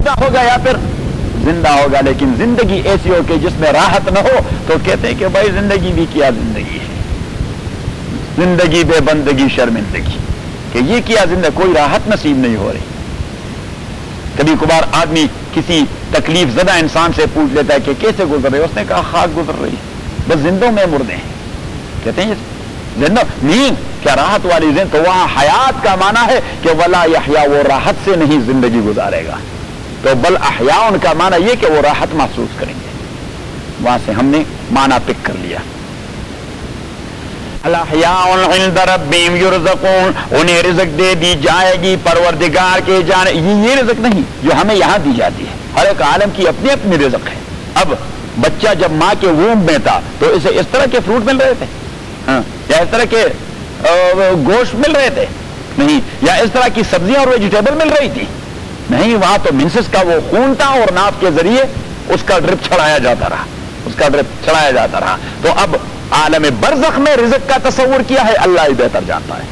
مردہ ہوگا یا پھر زندہ ہوگا، لیکن زندگی ایسی ہو کہ جس میں راحت نہ ہو تو کہتے ہیں کہ بھائی زندگی بھی کیا زندگی ہے، زندگی بے بندگی شرمندگی، کہ یہ کیا زندگی، کوئی راحت نصیب نہیں ہو رہی۔ کبھی کبھار آدمی کسی تکلیف زدہ انسان سے پوچھ لیتا ہے کہ کیسے گزر رہے، اس نے کہا خاک گزر رہی، بس زندوں میں مردے ہیں۔ کہتے ہیں زندہ نیند کیا راحت والی زند، تو وہاں حیات کا معنی ہے کہ ولا یحیا، وہ راحت سے نہیں زندگی گزارے گا، تو بل احیاء کا معنی یہ کہ وہ راحت محسوس کریں گے۔ وہاں سے ہم نے معنی پک کر لیا۔ الاحیاء عند ربہم یرزقون، انہیں رزق دے دی جائے گی پروردگار کے جانے، یہ رزق نہیں جو ہمیں یہاں دی جاتی ہے، ہر ایک عالم کی اپنی اپنی رزق ہے۔ اب بچہ جب ماں کے وomb میں تھا تو اسے اس طرح کے فروٹ مل رہے تھے یا اس طرح کے گوشت مل رہے تھے؟ نہیں۔ یا اس طرح کی سبزیاں اور ویجیٹیبل مل رہی تھی؟ نہیں، وہاں تو منسس کا وہ خون تھا اور ناف کے ذریعے اس کا ڈرپ چڑھایا جاتا رہا، اس کا ڈرپ چڑھایا جاتا رہا۔ تو اب عالم برزخ میں رزق کا تصور کیا ہے اللہ ہی بہتر جانتا ہے۔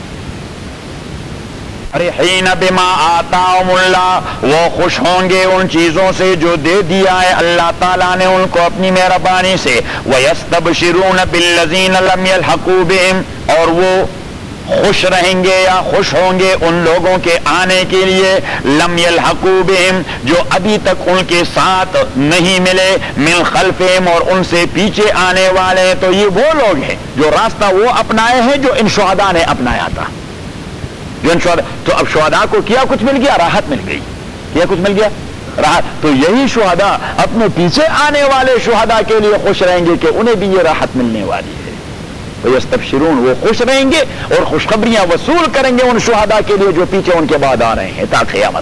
فرحین بما آتاہم اللہ، وہ خوش ہوں گے ان چیزوں سے جو دے دیا ہے اللہ تعالیٰ نے ان کو اپنی مہربانی سے۔ وَيَسْتَبْشِرُونَ بِالَّذِينَ لَمْ يَلْحَقُوا بِهِمْ، اور وہ خوش رہیں گے یا خوش ہوں گے ان لوگوں کے آنے کے لیے لم یلحقوا بہم، جو ابھی تک ان کے ساتھ نہیں ملے، من خلفہم، اور ان سے پیچھے آنے والے۔ تو یہ وہ لوگ ہیں جو راستہ وہ اپنائے ہیں جو ان شہداء نے اپنایا تھا، جو ان شہداء۔ تو اب شہداء کو کیا کچھ مل گیا؟ راحت مل گئی۔ کیا کچھ مل گیا؟ راحت۔ تو یہی شہداء اپنے پیچھے آنے والے شہداء کے لیے خوش رہیں گے کہ انہیں بھی یہ راحت ملنے والی ہے۔ وَيَسْتَبْشِرُونَ، وہ خوش رہیں گے اور خوشخبریاں وصول کریں گے ان شہداء کے لیے جو پیچھے ان کے بعد آ رہے ہیں تا قیامت۔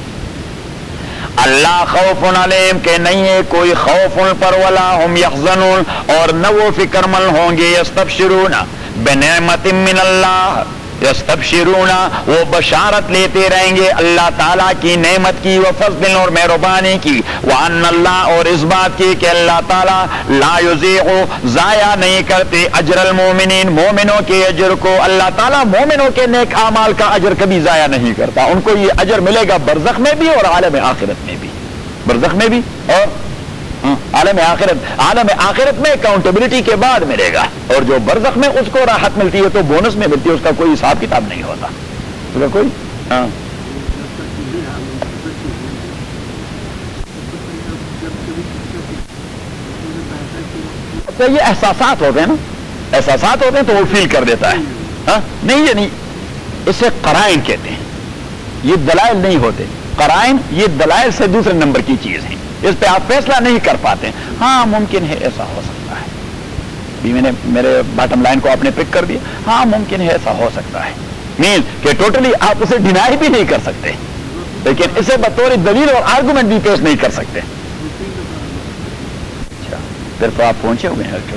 اللہ خوف علیہم، کہ نہیں ہے کوئی خوف ان پر، ولا ہم یحزنون، اور نہ وہ فکر مند ہوں گے۔ یستبشرون بنعمت من اللہ، یستبشرون، وہ بشارت لیتے رہیں گے اللہ تعالیٰ کی نعمت کی، وفضل، اور مہربانی کی، وان اللہ، اور اس بات کی کہ اللہ تعالیٰ لا یضیع، ضائع نہیں کرتے، اجر المومنین، مومنوں کے اجر کو۔ اللہ تعالیٰ مومنوں کے نیک اعمال کا اجر کبھی ضائع نہیں کرتا، ان کو یہ اجر ملے گا برزخ میں بھی اور عالم آخرت میں بھی، برزخ میں بھی اور عالم آخرت۔ عالم آخرت میں اکاؤنٹیبلٹی کے بعد ملے گا، اور جو برزخ میں اس کو راحت ملتی ہے تو بونس میں ملتی ہے، اس کا کوئی حساب کتاب نہیں ہوتا، اس کا کوئی تو یہ احساسات ہوتے ہیں نا، احساسات ہوتے ہیں تو وہ فیل کر دیتا ہے۔ نہیں، یہ نہیں، اسے قرائن کہتے ہیں، یہ دلائل نہیں ہوتے۔ قرائن یہ دلائل سے دوسرے نمبر کی چیز ہے، اس پہ آپ فیصلہ نہیں کر پاتے۔ ہاں ممکن ہے ایسا ہو سکتا ہے، بھی میں نے میرے باٹم لائن کو آپ نے پک کر دیا، ہاں ممکن ہے ایسا ہو سکتا ہے، مین کہ ٹوٹلی آپ اسے ڈینائی بھی نہیں کر سکتے، لیکن اسے بطور دلیل اور آرگومنٹ بھی پیش نہیں کر سکتے۔ اچھا، پھر تو آپ پہنچے ہوئے ہیں۔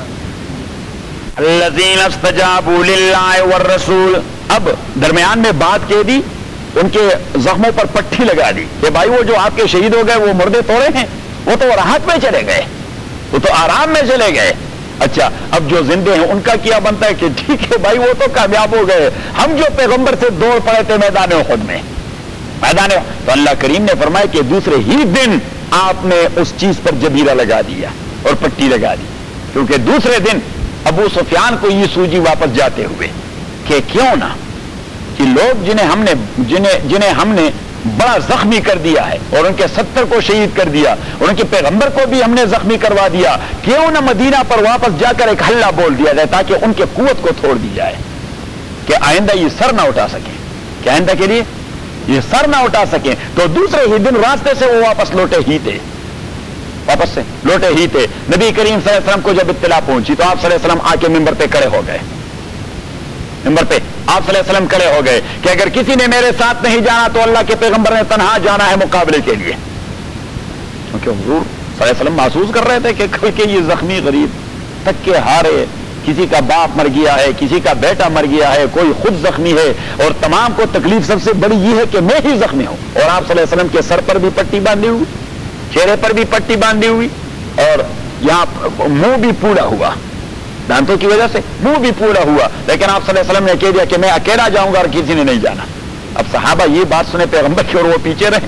الذین استجابوا للہ والرسول، اب درمیان میں بات کہہ دی، ان کے زخموں پر پٹھی لگا دی کہ بھائی وہ جو آپ کے شہید ہو گئے وہ مردے توڑے ہیں، وہ تو راحت میں چلے گئے، وہ تو آرام میں چلے گئے۔ اچھا، اب جو زندے ہیں ان کا کیا بنتا ہے کہ ٹھیک ہے بھائی وہ تو کامیاب ہو گئے، ہم جو پیغمبر سے دوڑ پڑے تھے میدان احد میں، تو اللہ کریم نے فرمایا کہ دوسرے ہی دن آپ نے اس چیز پر جبیرہ لگا دیا اور پٹی لگا دی، کیونکہ دوسرے دن ابو سفیان کو یہ سوجی واپس جاتے ہوئے کہ کیوں نہ کہ لوگ جنہیں ہم نے بڑا زخمی کر دیا ہے اور ان کے 70 کو شہید کر دیا اور ان کے پیغمبر کو بھی ہم نے زخمی کروا دیا، کیوں نہ مدینہ پر واپس جا کر ایک حلہ بول دیا جائے تاکہ ان کے قوت کو توڑ دی جائے کہ آئندہ یہ سر نہ اٹھا سکیں، کہ آئندہ کے لیے یہ سر نہ اٹھا سکیں۔ تو دوسرے ہی دن راستے سے وہ واپس لوٹے ہی تھے، واپس سے لوٹے ہی تھے۔ نبی کریم صلی اللہ علیہ وسلم کو جب اطلاع پہنچی تو آپ صلی اللہ علیہ وسلم آ کے ممبر پہ کھڑے ہو گئے، ممبر پہ آپ صلی اللہ علیہ وسلم کھڑے ہو گئے کہ اگر کسی نے میرے ساتھ نہیں جانا تو اللہ کے پیغمبر نے تنہا جانا ہے مقابلے کے لیے، کیونکہ حضور صلی اللہ علیہ وسلم محسوس کر رہے تھے کہ یہ زخمی غریب تک کے ہارے، کسی کا باپ مر گیا ہے، کسی کا بیٹا مر گیا ہے، کوئی خود زخمی ہے، اور تمام کو تکلیف سب سے بڑی یہ ہے کہ میں ہی زخمی ہوں، اور آپ صلی اللہ علیہ وسلم کے سر پر بھی پٹی باندھی ہوئی، چہرے پر بھی پٹی باندھی ہوئی، اور یہاں منہ بھی پوڑا ہوا، دانتوں کی وجہ سے منہ بھی پورا ہوا، لیکن آپ صلی اللہ علیہ وسلم نے کہہ دیا کہ میں اکیلا جاؤں گا اور کسی نے نہیں جانا۔ اب صحابہ یہ بات سنے پیغمبر کی اور وہ پیچھے رہے،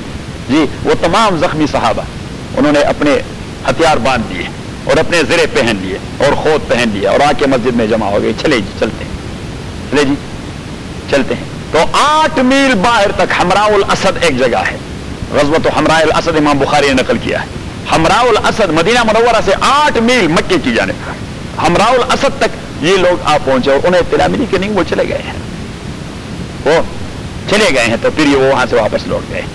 جی وہ تمام زخمی صحابہ انہوں نے اپنے ہتھیار باندھ دیے اور اپنے زرے پہن لیے اور خود پہن لیا اور آ کے مسجد میں جمع ہو گئے. چلے جی چلتے ہیں, چلے جی چلتے ہیں. تو 8 میل باہر تک حمراء الاسد ایک جگہ ہے, غزوۃ حمراء الاسد امام بخاری نے نقل کیا ہے. حمراء الاسد مدینہ منورہ سے 8 میل مکے کی جانب کا. حمراء الاسد تک یہ لوگ آ پہنچے اور انہیں اطلاع ملی کہ نہیں وہ چلے گئے ہیں, وہ چلے گئے ہیں. تو پھر یہ وہاں سے واپس لوٹ گئے,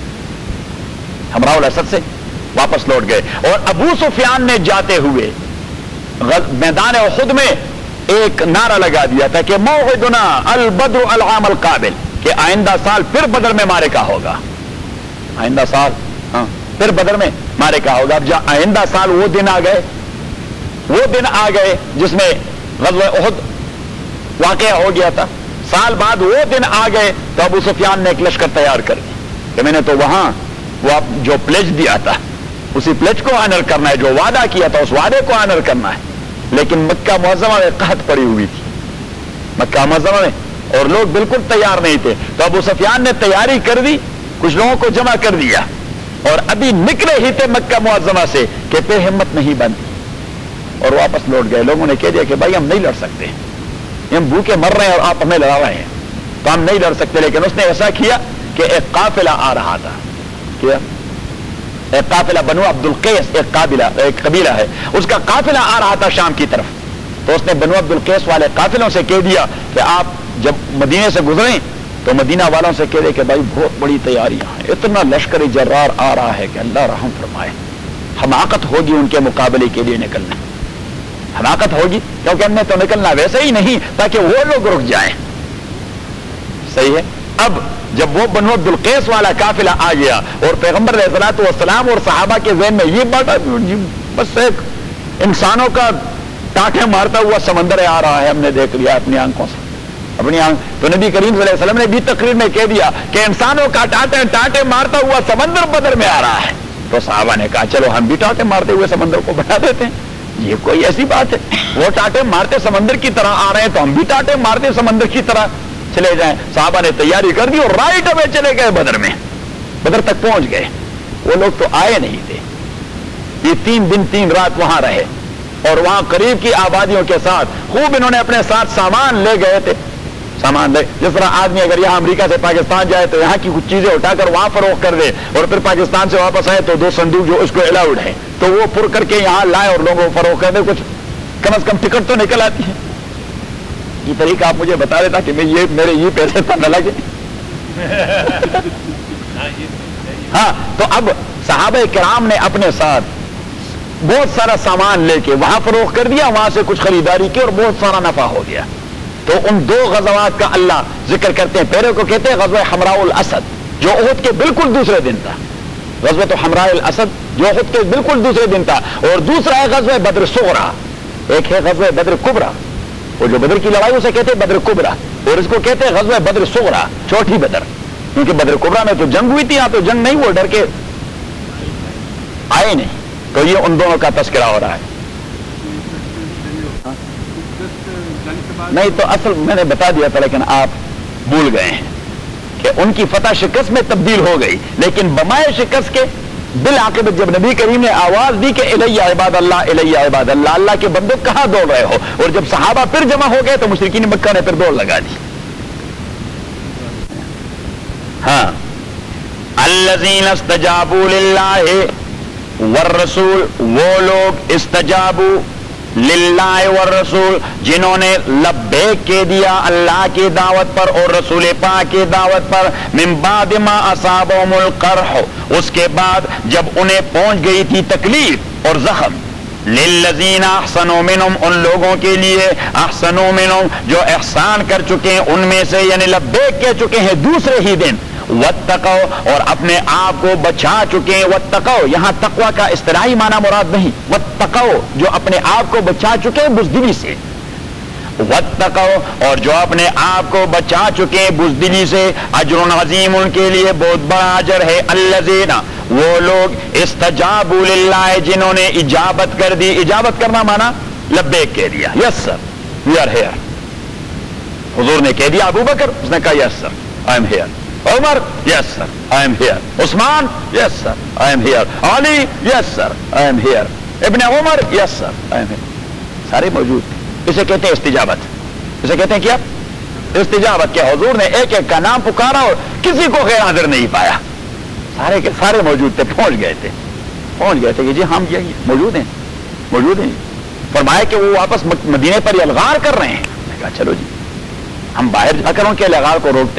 حمراء الاسد سے واپس لوٹ گئے. اور ابو سفیان نے جاتے ہوئے میدان احد میں ایک نعرہ لگا دیا تھا کہ موعدنا البدر العام القابل, کہ آئندہ سال پھر بدر میں معرکہ ہوگا, آئندہ سال ہاں پھر بدر میں معرکہ ہوگا. اب جب آئندہ سال وہ دن آ گئے, وہ دن آ گئے جس میں غزوہ احد واقعہ ہو گیا تھا, سال بعد وہ دن آ گئے. تو ابو سفیان نے ایک لشکر تیار کر دی کہ میں نے تو وہاں وہ جو پلیج دیا تھا اسی پلیج کو آنر کرنا ہے, جو وعدہ کیا تھا اس وعدے کو آنر کرنا ہے. لیکن مکہ معظمہ میں قحط پڑی ہوئی تھی, مکہ معظمہ میں, اور لوگ بالکل تیار نہیں تھے. تو ابو سفیان نے تیاری کر دی, کچھ لوگوں کو جمع کر دیا اور ابھی نکلے ہی تھے مکہ معظمہ سے کہ پھر ہمت نہیں بنتی اور واپس لوٹ گئے. لوگوں نے کہہ دیا کہ بھائی ہم نہیں لڑ سکتے, ہم بھوکے مر رہے ہیں اور آپ ہمیں لڑا رہے ہیں, تو ہم نہیں لڑ سکتے. لیکن اس نے ایسا کیا کہ ایک قافلہ آ رہا تھا, کیا ایک قافلہ بنو عبد القیس ایک قبیلہ ہے, اس کا قافلہ آ رہا تھا شام کی طرف. تو اس نے بنو عبد القیس والے قافلوں سے کہہ دیا کہ آپ جب مدینے سے گزریں تو مدینہ والوں سے کہہ دے کہ بھائی بہت بڑی تیاریاں ہیں, اتنا لشکر جرار آ رہا ہے کہ اللہ رحم فرمائے. حماقت ہوگی ان کے مقابلے کے لیے نکلنا, حماقت ہوگی, کیونکہ ہم نے تو نکلنا ویسے ہی نہیں تاکہ وہ لوگ رک جائیں. صحیح ہے. اب جب وہ بنو عبد القیس والا قافلہ آ گیا اور پیغمبر علیہ الصلوۃ والسلام اور صحابہ کے ذہن میں یہ بات بس ایک انسانوں کا ٹانٹے مارتا ہوا سمندر آ رہا ہے, ہم نے دیکھ لیا اپنی آنکھوں سے, اپنی آنکھ. تو نبی کریم صلی اللہ علیہ وسلم نے بھی تقریر میں کہہ دیا کہ انسانوں کا ٹانٹے مارتا ہوا سمندر بدر میں آ رہا ہے. تو صحابہ نے کہا چلو ہم بھی ٹانٹے مارتے ہوئے سمندر کو بنا دیتے ہیں, یہ کوئی ایسی بات ہے, وہ ٹانٹے مارتے سمندر کی طرح آ رہے ہیں تو ہم بھی ٹانٹے مارتے سمندر کی طرح چلے جائیں. صحابہ نے تیاری کر دی اور رائٹ اوے چلے گئے بدر میں, بدر تک پہنچ گئے. وہ لوگ تو آئے نہیں تھے, یہ 3 دن 3 رات وہاں رہے اور وہاں قریب کی آبادیوں کے ساتھ خوب انہوں نے اپنے ساتھ سامان لے گئے تھے. سامان لے, جس طرح آدمی اگر یہاں امریکہ سے پاکستان جائے تو یہاں کی کچھ چیزیں اٹھا کر وہاں فروخت کر دے اور پھر پاکستان سے واپس آئے تو 2 صندوق جو اس کو الاؤڈ ہے تو وہ پر کر کے یہاں لائے اور لوگوں کو فروخت کر دے, کچھ کم از کم ٹکٹ تو نکل آتی ہے. یہ طریقہ آپ مجھے بتا دیتا کہ میرے یہ پیسے تو نہ لگے. ہاں تو اب صحابہ کرام نے اپنے ساتھ بہت سارا سامان لے کے وہاں فروخت کر دیا, وہاں سے کچھ خریداری کی اور بہت سارا نفع ہو گیا. تو ان 2 غزوات کا اللہ ذکر کرتے ہیں. پہلے کو کہتے ہیں غزوہ حمراء الاسد جو احد کے بالکل دوسرے دن تھا, غزوہ تو حمراء الاسد جو احد کے بالکل دوسرے دن تھا. اور دوسرا ہے غزوہ بدر صغرا, ایک ہے غزوہ بدر کبرا. وہ جو بدر کی لڑائی اسے کہتے ہیں بدر کبرا اور اس کو کہتے ہیں غزوہ بدر صغرا, چھوٹی بدر, کیونکہ بدر کبرا میں تو جنگ ہوئی تھی, یہاں تو جنگ نہیں, وہ ڈر کے آئے نہیں. تو یہ ان دونوں کا تذکرہ ہو رہا ہے. نہیں تو اصل میں نے بتا دیا تھا لیکن آپ بھول گئے ہیں کہ ان کی فتح شکست میں تبدیل ہو گئی, لیکن بمائے شکست کے بالعاقبت جب نبی کریم نے آواز دی کہ الیہ عباد اللہ الیہ عباد اللہ, اللہ کے بندو کہاں دوڑ رہے ہو, اور جب صحابہ پھر جمع ہو گئے تو مشرکین مکہ نے پھر دوڑ لگا دی. ہاں الذین استجابوا للہ والرسول, وہ لوگ استجابوا للہ والرسول جنہوں نے لبیک کہہ دیا اللہ کی دعوت پر اور رسول پاک کی دعوت پر, من بعد ما اصابہم القرح, اس کے بعد جب انہیں پہنچ گئی تھی تکلیف اور زخم, للذین احسنوا منہم, ان لوگوں کے لیے احسنوا منہم جو احسان کر چکے ہیں ان میں سے, یعنی لبیک کہہ چکے ہیں دوسرے ہی دن, واتقوا اور اپنے آپ کو بچا چکے ہیں. واتقوا یہاں تقوی کا اصطلاحی معنی مراد نہیں, واتقوا جو اپنے آپ کو بچا چکے ہیں بزدلی سے, واتقوا اور جو اپنے آپ کو بچا چکے ہیں بزدلی سے, اجر عظیم ان کے لیے بہت بڑا اجر ہے. الذین وہ لوگ استجابوا للہ جنہوں نے اجابت کر دی, اجابت کرنا مانا لبیک کہہ دیا, یس سر وی آر ہیئر. حضور نے کہہ دیا ابو بکر, اس نے کہا yes sir I am here. Umar, yes sir, I am here. Usman, yes sir, I am here. Ali, yes sir, I am here. ابن عمر, yes sir, I am here. سارے موجود. اسے کہتے ہیں استجابت. اسے کہتے ہیں کیا؟ استجابت. کہ حضور نے ایک ایک کا نام پکارا اور کسی کو غیر حاضر نہیں پایا. سارے کے سارے موجود تھے, پہنچ گئے تھے کہ جی ہم یہی موجود ہیں. فرمایا کہ وہ واپس مدینے پر الغار کر رہے ہیں. میں نے کہا چلو جی ہم باہر جا کر ان کے الغار کو روکتے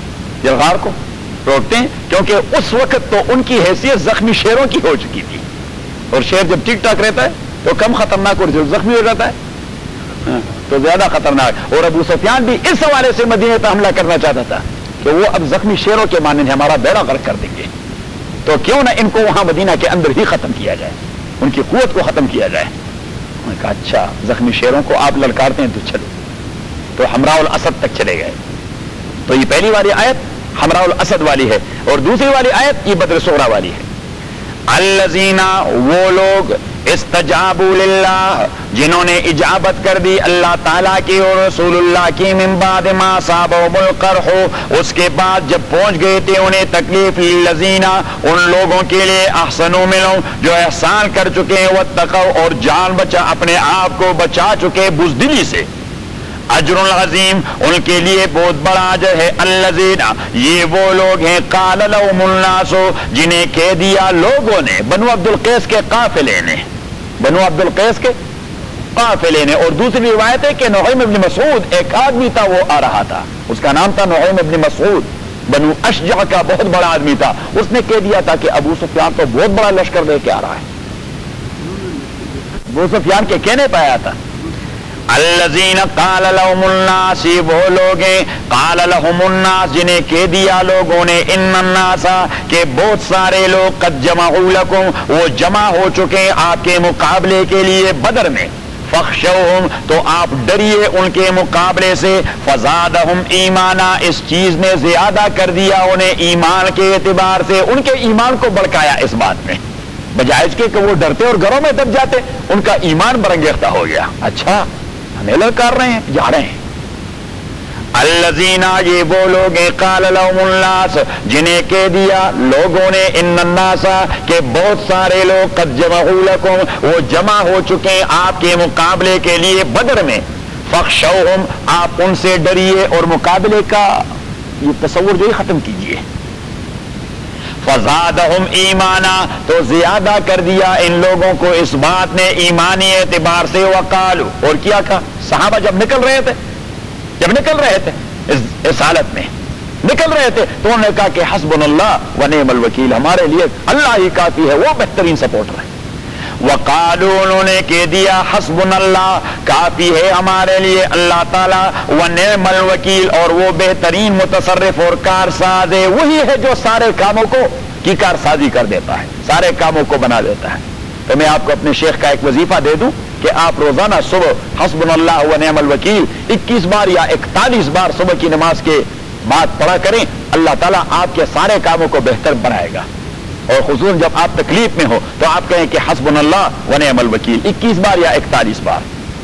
ہیں, کیونکہ اس وقت تو ان کی حیثیت زخمی شیروں کی ہو چکی تھی, اور شیر جب ٹھیک ٹھاک رہتا ہے تو کم خطرناک, اور جب زخمی ہو جاتا ہے تو زیادہ خطرناک. اور ابو سفیان بھی اس حوالے سے مدینے پر حملہ کرنا چاہتا تھا کہ وہ اب زخمی شیروں کے مانند ہمارا بیڑا غرق کر دیں گے, تو کیوں نہ ان کو وہاں مدینہ کے اندر ہی ختم کیا جائے, ان کی قوت کو ختم کیا جائے. انہوں نے کہا اچھا زخمی شیروں کو آپ للکارتے ہیں تو چلو. تو حمراء الاسد تک چلے گئے. تو یہ پہلی والی آیت حمراء الاسد والی ہے, اور دوسری والی آیت یہ بدر صغریٰ والی ہے. الذین, وہ لوگ, استجابوا للہ, جنہوں نے اجابت کر دی اللہ تعالیٰ کی اور رسول اللہ کی, من بعد ما اصابہم القرح, اس کے بعد جب پہنچ گئے تھے انہیں تکلیف, للذین, ان لوگوں کے لیے, احسنوا منہم, جو احسان کر چکے ہیں, واتقوا, اور جان بچا اپنے آپ کو بچا چکے بزدلی سے, اجر العظیم, ان کے لیے بہت بڑا اجر ہے. الذین, یہ وہ لوگ ہیں, قال لهم الناس, جنہیں کہہ دیا لوگوں نے, بنو عبد القیس کے قافلے نے, اور دوسری روایت ہے کہ نعیم ابن مسعود, ایک آدمی تھا وہ آ رہا تھا, اس کا نام تھا نعیم ابن مسعود, بنو اشجع کا بہت بڑا آدمی تھا. اس نے کہہ دیا تھا کہ ابو سفیان تو بہت بڑا لشکر لے کے آ رہا ہے. ابو سفیان کے کہنے پہ آیا تھا. الذین قال لهم الناس, وہ لوگ ہیں, قال لهم الناس, جنہیں کہہ دیا لوگوں نے, ان الناس, کہ بہت سارے لوگ, قد جمعوا لکم, وہ جمع ہو چکے ہیں آپ کے مقابلے کے لیے بدر میں, فخشوہم, تو آپ ڈریے ان کے مقابلے سے, فزادہم ایمانا, اس چیز نے زیادہ کر دیا انہیں ایمان کے اعتبار سے, ان کے ایمان کو بڑکایا اس بات میں, بجائے اس کے کہ وہ ڈرتے اور گھروں میں دب جاتے, ان کا ایمان برانگیختہ ہو گیا. اچھا ہمیں للکار رہے ہیں, جا رہے ہیں. الذین, یہ وہ لوگ ہیں, قال لهم الناس, جنہیں کہہ دیا لوگوں نے, ان الناس, کہ بہت سارے لوگ, قد جمعوا لکم, وہ جمع ہو چکے ہیں آپ کے مقابلے کے لیے بدر میں, فخشوہم, آپ ان سے ڈریے, اور مقابلے کا یہ تصور جو ہی ختم کیجیے. فزادہم ایمانا, تو زیادہ کر دیا ان لوگوں کو اس بات نے ایمانی اعتبار سے. وقالو, اور کیا کہا صحابہ جب نکل رہے تھے اس حالت میں نکل رہے تھے, تو انہوں نے کہا کہ حسبنا اللہ و نعم الوکیل, ہمارے لیے اللہ ہی کافی ہے, وہ بہترین سپورٹر ہے. وقالو, انہوں نے کہہ دیا, حسبنا اللہ, کافی ہے ہمارے لیے اللہ تعالیٰ, و نعم الوکیل, اور وہ بہترین متصرف اور کارساز ہے, وہی ہے جو سارے کاموں کو کی کارسازی کر دیتا ہے, سارے کاموں کو بنا دیتا ہے. تو میں آپ کو اپنے شیخ کا ایک وظیفہ دے دوں کہ آپ روزانہ صبح حسبنا اللہ و نعم الوکیل 21 بار یا 41 بار صبح کی نماز کے بعد پڑھا کریں. اللہ تعالیٰ آپ کے سارے کاموں کو بہتر بنائے گا, اور خصوصاً جب آپ تکلیف میں ہو تو آپ کہیں کہ حسبنا اللہ و نعم الوکیل 21 بار یا 41 بار.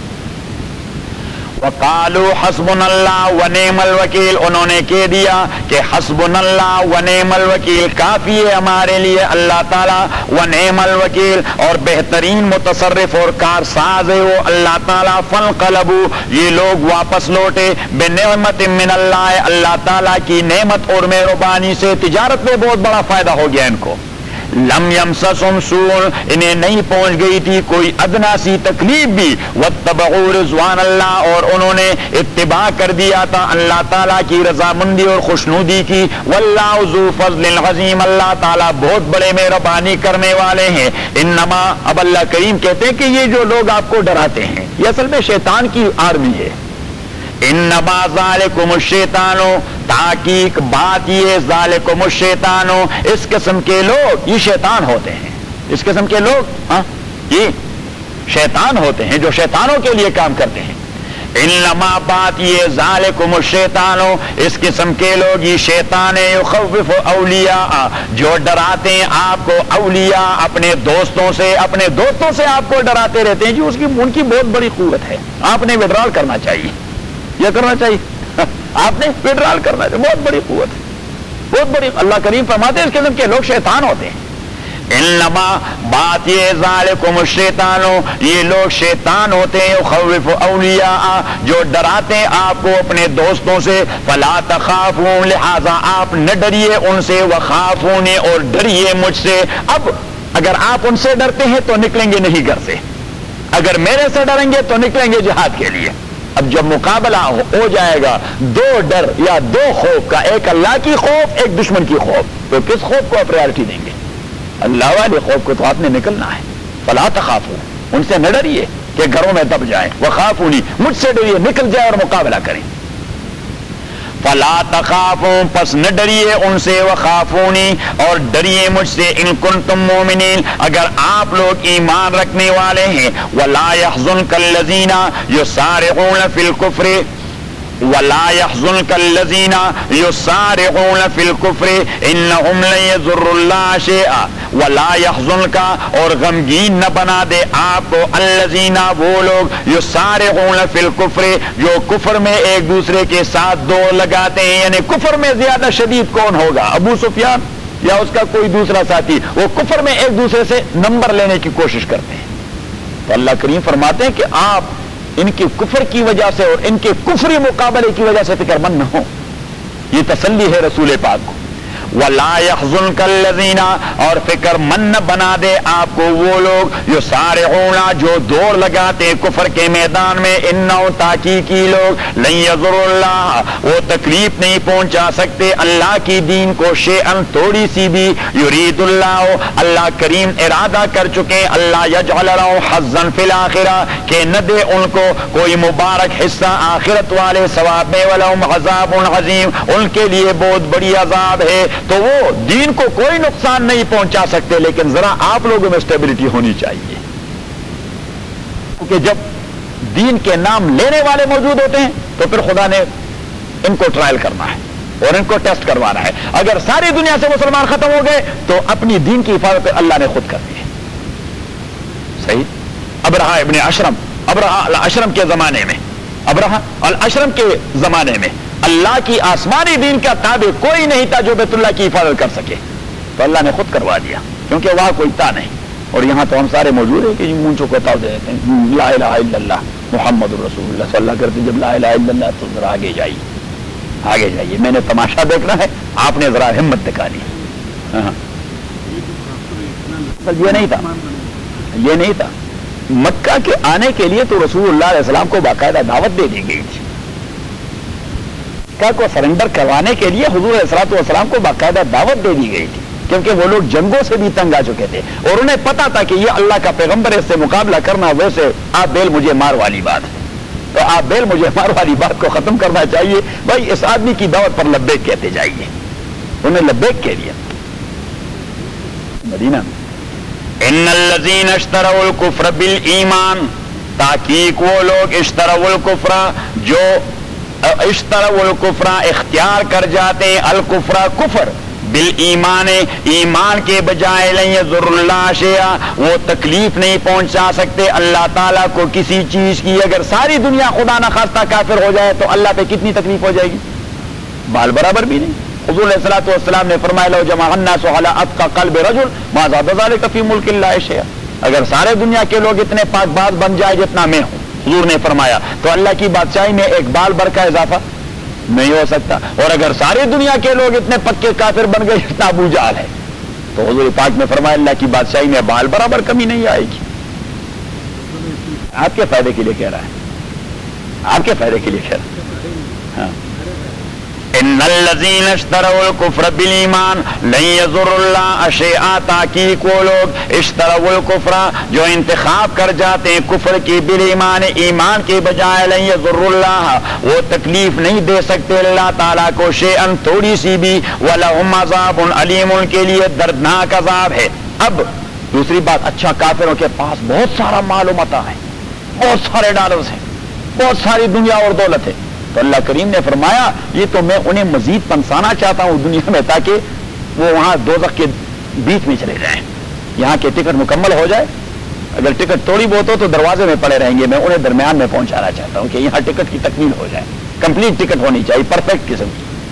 وقالوا حسبنا اللہ و نعم الوکیل, انہوں نے کہہ دیا کہ حسبنا اللہ و نعم الوکیل, کافی ہے ہمارے لیے اللہ تعالیٰ, و نعم الوکیل, اور بہترین متصرف اور کارساز ہے وہ اللہ تعالیٰ. فانقلبوا, یہ لوگ واپس لوٹے, بنعمت من اللہ, اللہ تعالیٰ کی نعمت اور مہربانی سے. تجارت میں بہت بڑا فائدہ ہو گیا ان کو. لم یمسسہم سوء, انہیں نہیں پہنچ گئی تھی کوئی ادنا سی تکلیف بھی. واتبعوا رضوان اللہ, اور انہوں نے اتباع کر دیا تھا اللہ تعالیٰ کی رضامندی اور خوشنودی کی. واللہ ذو فضل عظیم, اللہ تعالیٰ بہت بڑے مہربانی کرنے والے ہیں. انما, اب اللہ کریم کہتے ہیں کہ یہ جو لوگ آپ کو ڈراتے ہیں یہ اصل میں شیطان کی آرمی ہے. انما ذالکم الشیطان, تحقیق بات یہ, ذالکم الشیطان, اس قسم کے لوگ یہ شیطان ہوتے ہیں. اس قسم کے لوگ یہ شیطان ہوتے ہیں جو شیطانوں کے لیے کام کرتے ہیں. انما بات یہ, ذالکم الشیطان, اس قسم کے لوگ یہ شیطان ہے. یخوف اولیاء, جو ڈراتے ہیں آپ کو, اولیاء اپنے دوستوں سے, اپنے دوستوں سے آپ کو ڈراتے رہتے ہیں. جو ان کی بہت بڑی قوت ہے, آپ نے وڈرال کرنا چاہیے. یہ کرنا چاہیے, آپ نے وڈرال کرنا چاہیے, بہت بڑی قوت ہے. بہت بڑی اللہ کریم فرماتے ہیں اس قسم کے لوگ شیطان ہوتے ہیں. انما بات یہ ذالکم الشیطان، یہ لوگ شیطان ہوتے ہیں، یخوف اولیاء جو ڈراتے ہیں آپ کو اپنے دوستوں سے، فلا تخافون لہذا آپ نہ ڈریے ان سے، وخافونی اور ڈریے مجھ سے. اب اگر آپ ان سے ڈرتے ہیں تو نکلیں گے نہیں گھر سے، اگر میرے سے ڈریں گے تو نکلیں گے جہاد کے لیے. اب جب مقابلہ ہو جائے گا دو ڈر یا دو خوف کا، ایک اللہ کی خوف ایک دشمن کی خوف، تو کس خوف کو پریارٹی دیں گے؟ اللہ والے خوف کو تو آپ نے نکلنا ہے. فلا تخافو، ان سے نہ ڈریے کہ گھروں میں دب جائیں، وخافونی مجھ سے ڈریے، نکل جائے اور مقابلہ کریں. فلا تخافو پس نہ ڈریے ان سے، وخافونی اور ڈریے مجھ سے، ان کنتم مومنین اگر آپ لوگ ایمان رکھنے والے ہیں. ولا يحزنك الذين يسارعون في الكفر ولا يحزنك الذين يسارعون في الكفر انهم لن يضروا الله شيئا. ولا يحزنك اور غمگین نہ بنا دے آپ کو، الذين وہ لوگ، يسارعون في الكفر جو کفر میں ایک دوسرے کے ساتھ دوڑ لگاتے ہیں. یعنی کفر میں زیادہ شدید کون ہوگا؟ ابو سفیان یا اس کا کوئی دوسرا ساتھی؟ وہ کفر میں ایک دوسرے سے نمبر لینے کی کوشش کرتے ہیں. تو اللہ کریم فرماتے ہیں کہ آپ ان کی کفر کی وجہ سے اور ان کے کفری مقابلے کی وجہ سے فکر مند نہ ہو. یہ تسلی ہے رسول پاک کو. وَلَا يَحْزُنْكَ الَّذِينَ اور فکر مند نہ بنا دے آپ کو وہ لوگ يُسَارِعُونَ جو دوڑ لگاتے کفر کے میدان میں، اِنَّهُ تحقیقی لوگ لَن يَضُرُّ اللَّهَ وہ تکلیف نہیں پہنچا سکتے اللہ کی دین کو، شیئاً تھوڑی سی بھی. يُرِيدُ اللَّهُ اللہ کریم ارادہ کر چکے اللہ يَجْعَلَ لَهُ حَظًّا فِي الْآخِرَةِ کہ نہ دے ان کو کوئی مبارک حصہ آخرت والے ثواب میں، وَلَهُمْ عَذَابٌ عَظِيمٌ ان کے لیے بہت بڑی عذاب ہے. تو وہ دین کو کوئی نقصان نہیں پہنچا سکتے، لیکن ذرا آپ لوگوں میں اسٹیبلٹی ہونی چاہیے، کیونکہ جب دین کے نام لینے والے موجود ہوتے ہیں تو پھر خدا نے ان کو ٹرائل کرنا ہے اور ان کو ٹیسٹ کروانا ہے. اگر ساری دنیا سے مسلمان ختم ہو گئے تو اپنی دین کی حفاظت اللہ نے خود کر دی ہے. صحیح. ابرہا ابن اشرم، ابرہا الاشرم کے زمانے میں، ابرہا الاشرم کے زمانے میں اللہ کی آسمانی دین کا تابع کوئی نہیں تھا جو بیت اللہ کی حفاظت کر سکے، تو اللہ نے خود کروا دیا کیونکہ وہاں کوئی تھا نہیں. اور یہاں تو ہم سارے موجود ہیں کہ منہ چوکتا دے دیتے ہیں لا الہ الا اللہ محمد رسول اللہ صلی اللہ کرتے. جب لا الہ الا اللہ تو ذرا آگے جائیے، آگے جائیے. میں نے تماشا دیکھنا ہے، آپ نے ذرا ہمت دکھانی. یہ نہیں تھا، یہ نہیں تھا. مکہ کے آنے کے لیے تو رسول اللہ علیہ السلام کو باقاعدہ دعوت دے دی گئی تھی. مکہ کو سرنڈر کروانے کے لیے حضور علیہ السلام کو باقاعدہ دعوت دے دی گئی تھی، کیونکہ وہ لوگ جنگوں سے بھی تنگ آ چکے تھے اور انہیں پتا تھا کہ یہ اللہ کا پیغمبر ہے، اس سے مقابلہ کرنا ویسے آپ بیل مجھے مار والی بات ہے. تو آپ بیل مجھے مار والی بات کو ختم کرنا چاہیے. بھائی اس آدمی کی دعوت پر لبیک کہتے جائیے. انہیں لبیک کہہ دیا. مدینہ میں ان الذین اشتروا الکفر بالایمان تحقیق وہ لوگ اشتروا الکفر جو اشتروا الکفر اختیار کر جاتے ہیں الکفر کفر بالایمان ایمان کے بجائے لن یضر اللہ شیئا وہ تکلیف نہیں پہنچا سکتے اللہ تعالیٰ کو کسی چیز کی. اگر ساری دنیا خدا نہ خواستہ کافر ہو جائے تو اللہ پہ کتنی تکلیف ہو جائے گی؟ بال برابر بھی نہیں. حضور علیہ الصلوۃ والسلام نے فرمایا لو جمع الناس علی اتقى قلب رجل ما زاد ذلك فی ملک اللہ شیئا اگر سارے دنیا کے لوگ اتنے پاک باز بن جائے جتنا میں ہوں، حضور نے فرمایا، تو اللہ کی بادشاہی میں ایک بال بر کا اضافہ نہیں ہو سکتا. اور اگر ساری دنیا کے لوگ اتنے پکے کافر بن گئے جتنا ابو جہل ہے، تو حضور پاک نے فرمایا اللہ کی بادشاہی میں بال برابر کمی نہیں آئے گی. آپ کے فائدے کے لیے کہہ رہا ہے، آپ کے فائدے کے لیے کہہ رہا ہے. ہاں ان الذین اشتروا الکفر بالایمان لن یضر اللہ شیئا تحقیق وہ لوگ اشتروا الکفر جو انتخاب کر جاتے ہیں کفر کی بالایمان ایمان کے بجائے لن یضر اللہ وہ تکلیف نہیں دے سکتے اللہ تعالیٰ کو شیئا تھوڑی سی بھی ولہم عذاب علیم ان کے لیے دردناک عذاب ہے. اب دوسری بات، اچھا کافروں کے پاس بہت سارا مال و متاع ہے، بہت سارے ڈالرز ہیں، بہت ساری دنیا اور دولت ہے، تو اللہ کریم نے فرمایا یہ تو میں انہیں مزید پنسانا چاہتا ہوں دنیا میں تاکہ وہ وہاں دوزخ کے بیچ میں چلے جائیں. یہاں کے ٹکٹ مکمل ہو جائے، اگر ٹکٹ تھوڑی بہت ہو تو دروازے میں پڑے رہیں گے، میں انہیں درمیان میں پہنچانا چاہتا ہوں کہ یہاں ٹکٹ کی تکمیل ہو جائے، کمپلیٹ ٹکٹ ہونی چاہیے، پرفیکٹ قسم کی.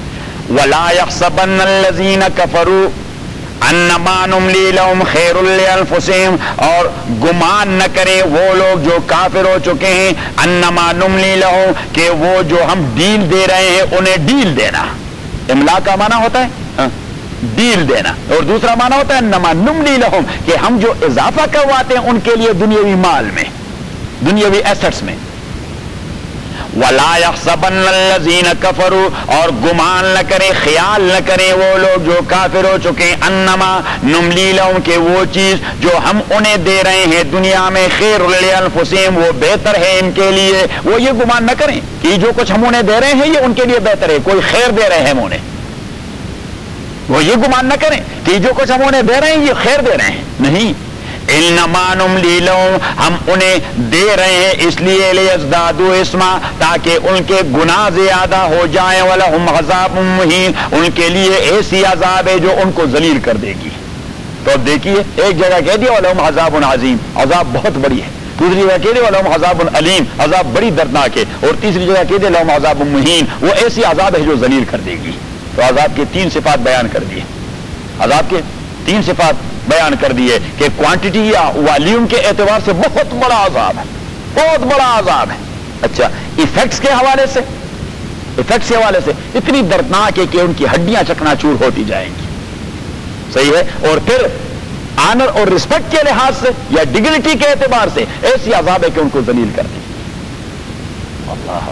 ولا يحسبن الذين كفروا انما نملی لهم خیر لانفسهم، اور گمان نہ کریں وہ لوگ جو کافر ہو چکے ہیں، انما نملی لهم کہ وہ جو ہم ڈیل دے رہے ہیں انہیں ڈیل دینا، املا کا معنی ہوتا ہے ڈیل دینا، اور دوسرا معنی ہوتا ہے انما نملی لهم کہ ہم جو اضافہ کرواتے ہیں ان کے لیے دنیاوی مال میں، دنیاوی ایسٹس میں۔ وَلَا يَحْسَبَنَّ الَّذِينَ كَفَرُوا، اور گمان نہ کریں، خیال نہ کریں وہ لوگ جو کافر ہو چکے ہیں، انما نملی لهم کہ وہ چیز جو ہم انہیں دے رہے ہیں دنیا میں خیر لانفسہم وہ بہتر ہے ان کے لیے، وہ یہ گمان نہ کریں کہ جو کچھ ہم انہیں دے رہے ہیں یہ ان کے لیے بہتر ہے، کوئی خیر دے رہے ہیں ہم انہیں، وہ یہ گمان نہ کریں کہ جو کچھ ہم انہیں دے رہے ہیں یہ خیر دے رہے ہیں، نہیں، انما نملی لهم ہم انہیں دے رہے ہیں اس لیے لیزدادوا اثما تاکہ ان کے گناہ زیادہ ہو جائیں، ولہم عذاب مہین ان کے لیے ایسی عذاب ہے جو ان کو ذلیل کر دے گی۔ تو اب دیکھیے ایک جگہ کہہ دیا ولہم عذاب عظیم، عذاب بہت بڑی ہے، دوسری جگہ کہہ دیا ولہم عذاب علیم، عذاب بڑی دردناک ہے، اور تیسری جگہ کہہ دیا لہم عذاب مہین وہ ایسی عذاب ہے جو ذلیل کر دے گی۔ تو عذاب کے تین صفات بیان کر دیے، عذاب کے تین صفات بیان کر دیے کہ کوانٹٹی یا والیوم کے اعتبار سے بہت بڑا عذاب ہے، بہت بڑا عذاب ہے۔ اچھا ایفیکٹس کے حوالے سے، ایفیکٹس کے حوالے سے اتنی دردناک ہے کہ ان کی ہڈیاں چکنا چور ہوتی جائیں گی، صحیح ہے، اور پھر آنر اور رسپیکٹ کے لحاظ سے یا ڈگنیٹی کے اعتبار سے ایسی عذاب ہے کہ ان کو ذلیل کر دیں گی۔ اللہ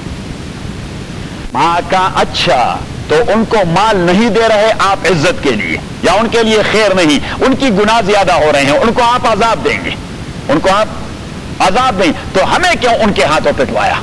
ماں کا اچھا تو ان کو مال نہیں دے رہے آپ عزت کے لیے یا ان کے لیے خیر نہیں، ان کی گناہ زیادہ ہو رہے ہیں، ان کو آپ عذاب دیں گے، ان کو آپ عذاب دیں، تو ہمیں کیوں ان کے ہاتھوں پٹوایا،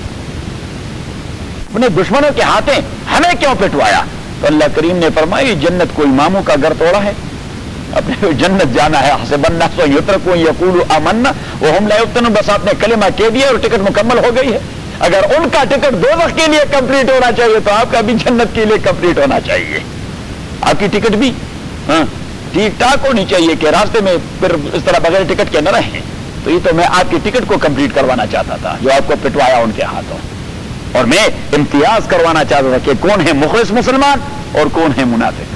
اپنے دشمنوں کے ہاتھیں ہمیں کیوں پٹوایا؟ تو اللہ کریم نے فرمایا جنت کوئی ماموں کا گھر توڑا ہے، اپنے جنت جانا ہے، حسب الناس ان یترکوا یقولوا آمنا وهم لا یفتنون، بس آپ نے کلمہ کہہ دیا اور ٹکٹ مکمل ہو گئی ہے۔ اگر ان کا ٹکٹ دوزخ کے لیے کمپلیٹ ہونا چاہیے تو آپ کا بھی جنت کے لیے کمپلیٹ ہونا چاہیے، آپ کی ٹکٹ بھی ٹھیک ٹھاک ہونی چاہیے کہ راستے میں پھر اس طرح بغیر ٹکٹ کے نہ رہیں۔ تو یہ تو میں آپ کی ٹکٹ کو کمپلیٹ کروانا چاہتا تھا جو آپ کو پٹوایا ان کے ہاتھوں، اور میں امتیاز کروانا چاہتا تھا کہ کون ہے مخلص مسلمان اور کون ہے منافق۔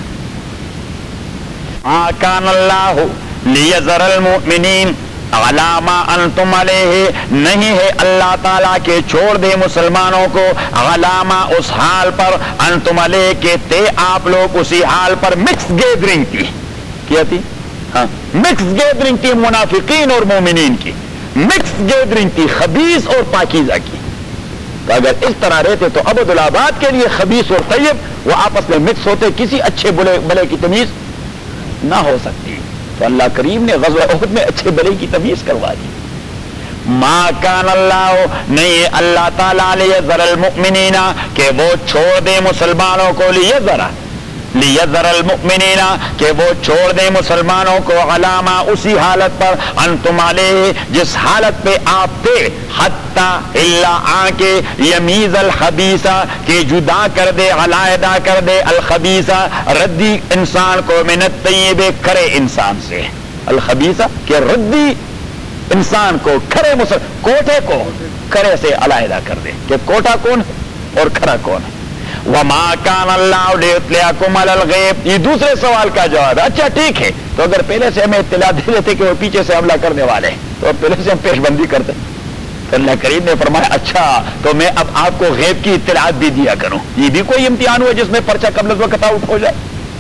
ما کان اللہ لیذر المؤمنین علی ما انتم علیہ، نہیں ہے اللہ تعالیٰ کے چھوڑ دے مسلمانوں کو علی ما اس حال پر انتم علیہ کہ تھے آپ لوگ اسی حال پر۔ مکس گیدرنگ تھی، کیا تھی؟ ہاں مکس گیدرنگ تھی منافقین اور مومنین کی، مکس گیدرنگ تھی خبیث اور پاکیزہ کی۔ تو اگر اس طرح رہتے تو ابد الآباد کے لیے خبیث اور طیب وہ آپس میں مکس ہوتے، کسی اچھے بلے کی تمیز نہ ہو سکتی۔ تو اللہ کریم نے غزوہ احد میں اچھے بلے کی تمیز کروا دی۔ ما کان اللہ، نہیں اللہ تعالیٰ لیذر المؤمنین کہ وہ چھوڑ دے مسلمانوں کو، لیذر المؤمنین کہ وہ چھوڑ دے مسلمانوں کو علامہ اسی حالت پر انتم علیہ جس حالت پہ آپ تھے، حتی اللہ آنکے یمیز الخبیثہ کہ جدا کر دے، علیحدہ کر دے الخبیثہ ردی انسان کو من الطیب کھرے انسان سے، الخبیثہ کہ ردی انسان کو کھرے کوٹے کو کھرے سے علیحدہ کر دے کہ کوٹا کون اور کھرا کون ہے۔ وما کان اللہ لیطلعکم علی الغیب، یہ دوسرے سوال کا جواب ہے۔ اچھا ٹھیک ہے، تو اگر پہلے سے ہمیں اطلاع دے دیتے کہ وہ پیچھے سے حملہ کرنے والے ہیں تو پہلے سے ہم پیش بندی کرتے۔ تو اللہ کریم نے فرمایا اچھا تو میں اب آپ کو غیب کی اطلاعات بھی دیا کروں۔ یہ بھی کوئی امتحان ہوا جس میں پرچہ قبل از وقت آؤٹ ہو جائے؟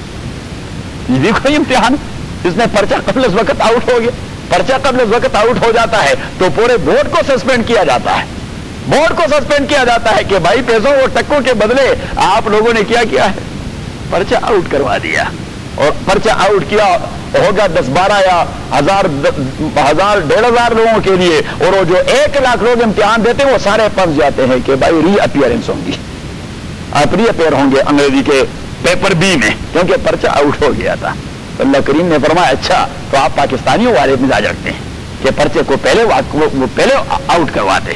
یہ بھی کوئی امتحان جس میں پرچہ قبل از وقت آؤٹ ہو گیا؟ پرچہ قبل از وقت آؤٹ ہو جاتا ہے تو پورے بورڈ کو سسپینڈ کیا جاتا ہے، بورڈ کو سسپینڈ کیا جاتا ہے کہ بھائی پیسوں اور ٹکوں کے بدلے آپ لوگوں نے کیا کیا ہے، پرچہ آؤٹ کروا دیا۔ اور پرچہ آؤٹ کیا ہوگا 10-12 یا 1000-1500 لوگوں کے لیے، اور وہ جو 1 لاکھ لوگ امتحان دیتے ہیں وہ سارے پھنس جاتے ہیں کہ بھائی ری اپیئرنس ہوں گی، آپ ری اپیئر ہوں گے انگریزی کے پیپر بی میں، کیونکہ پرچہ آؤٹ ہو گیا تھا۔ تو اللہ کریم نے فرمایا اچھا تو آپ پاکستانیوں والے مزاج رکھتے ہیں کہ پرچے کو پہلے آؤٹ کرواتے۔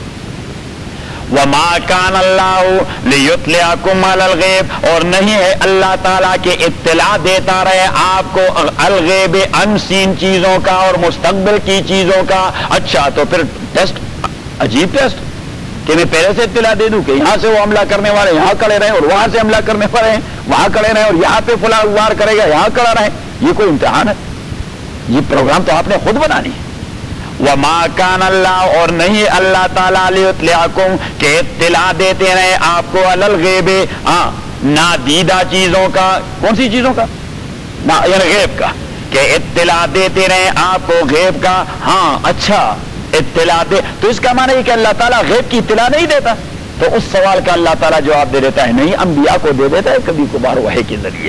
وما کان اللہ لیطلعکم علی الغیب، اور نہیں ہے اللہ تعالیٰ کے اطلاع دیتا رہے آپ کو الغیب انسین چیزوں کا اور مستقبل کی چیزوں کا۔ اچھا تو پھر ٹیسٹ، عجیب ٹیسٹ، کہ میں پہلے سے اطلاع دے دوں کہ یہاں سے وہ حملہ کرنے والے یہاں کھڑے رہیں اور وہاں سے حملہ کرنے والے ہیں وہاں کھڑے رہیں اور یہاں پہ فلاں وار کرے گا یہاں کھڑا رہے؟ یہ کوئی امتحان ہے؟ یہ پروگرام تو آپ نے خود بنانی ہے. وَمَا كَانَ اللَّهُ اور نہیں اللہ تعالیٰ لِيُطْلِعَكُمْ کہ اطلاع دیتے رہے آپ کو عَلَى الْغَيْبِ نادیدہ چیزوں کا. کون سی چیزوں کا؟ یعنی غیب کا، کہ اطلاع دیتے رہے آپ کو غیب کا. ہاں اچھا اطلاع دے تو اس کا معنی ہے کہ اللہ تعالیٰ غیب کی اطلاع نہیں دیتا. تو اس سوال کا اللہ تعالیٰ جواب دے دیتا ہے نہیں، انبیاء کو دے دیتا ہے کبھی کبھار وحی کے ذریعے.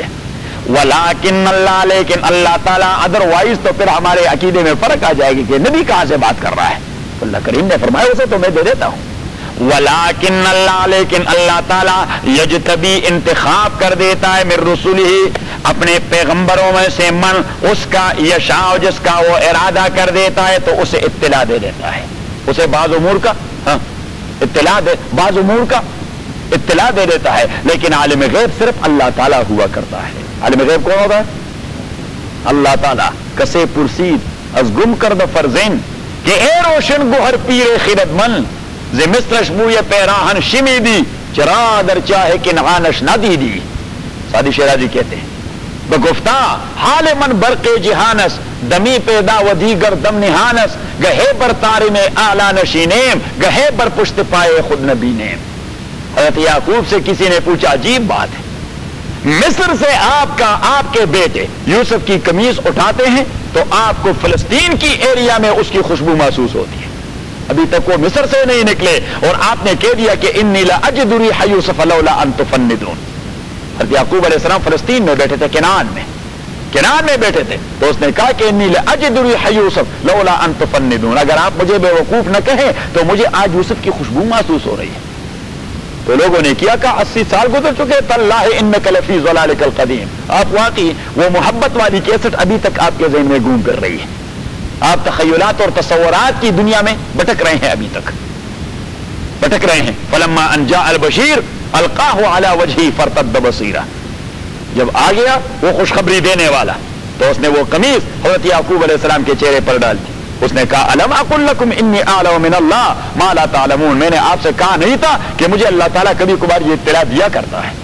ولیکن اللہ لیکن اللہ تعالیٰ ادروائز تو پھر ہمارے عقیدے میں فرق آ جائے گی کہ نبی کہاں سے بات کر رہا ہے. اللہ کریم نے فرمایا اسے تو میں دے دیتا ہوں. ولیکن اللہ لیکن اللہ تعالیٰ یجتبی انتخاب کر دیتا ہے من رسولہ اپنے پیغمبروں میں سے من اس کا یشاء جس کا وہ ارادہ کر دیتا ہے تو اسے اطلاع دے دیتا ہے. اسے بعض امور کا اطلاع دے بعض امور کا اطلاع دے دیتا ہے. لیکن عالم غیب صرف اللہ تعالیٰ ہوا کرتا ہے. عالم غیب کون ہوتا ہے؟ اللہ تعالیٰ. کسے پرسید از گم کرد فرزین کہ اے روشن گوہر پیر خیرت من ز مصرش بوی پیراہن شمی دی چرا در چاہے کنعانش نہ دی دی. سادی شیرازی کہتے ہیں بگفتہ حال من برق جہانس دمی پیدا و دیگر دم نہانس گہے بر تاری میں اعلیٰ نشینیم گہے بر پشت پائے خود نبینیم. حضرت یعقوب سے کسی نے پوچھا عجیب بات ہے، مصر سے آپ کے بیٹے یوسف کی قمیض اٹھاتے ہیں تو آپ کو فلسطین کی ایریا میں اس کی خوشبو محسوس ہوتی ہے. ابھی تک وہ مصر سے نہیں نکلے اور آپ نے کہہ دیا کہ انی لاجد ریح یوسف لولا ان تفندون. حضرت یعقوب علیہ السلام فلسطین میں بیٹھے تھے، کنعان میں بیٹھے تھے، تو اس نے کہا کہ انی لاجد ریح یوسف لولا ان تفندون. اگر آپ مجھے بے وقوف نہ کہیں تو مجھے آج یوسف کی خوشبو محسوس ہو رہی ہے. تو لوگوں نے کیا کہا 80 سال گزر چکے تاللہ انک لفی ضلالک القدیم. آپ واقعی وہ محبت والی کیسٹ ابھی تک آپ کے ذہن میں گھوم کر رہی ہے. آپ تخیلات اور تصورات کی دنیا میں بھٹک رہے ہیں، ابھی تک بھٹک رہے ہیں. فلما ان جاء البشیر القاہ علی وجہہ فارتد بصیرہ. جب آ گیا وہ خوشخبری دینے والا تو اس نے وہ قمیض حضرت یعقوب علیہ السلام کے چہرے پر ڈال دی. اس نے کہا الم اقل لکم انی اعلم من اللہ ما لا تعلمون. میں نے آپ سے کہا نہیں تھا کہ مجھے اللہ تعالیٰ کبھی کبھار یہ اطلاع دیا کرتا ہے.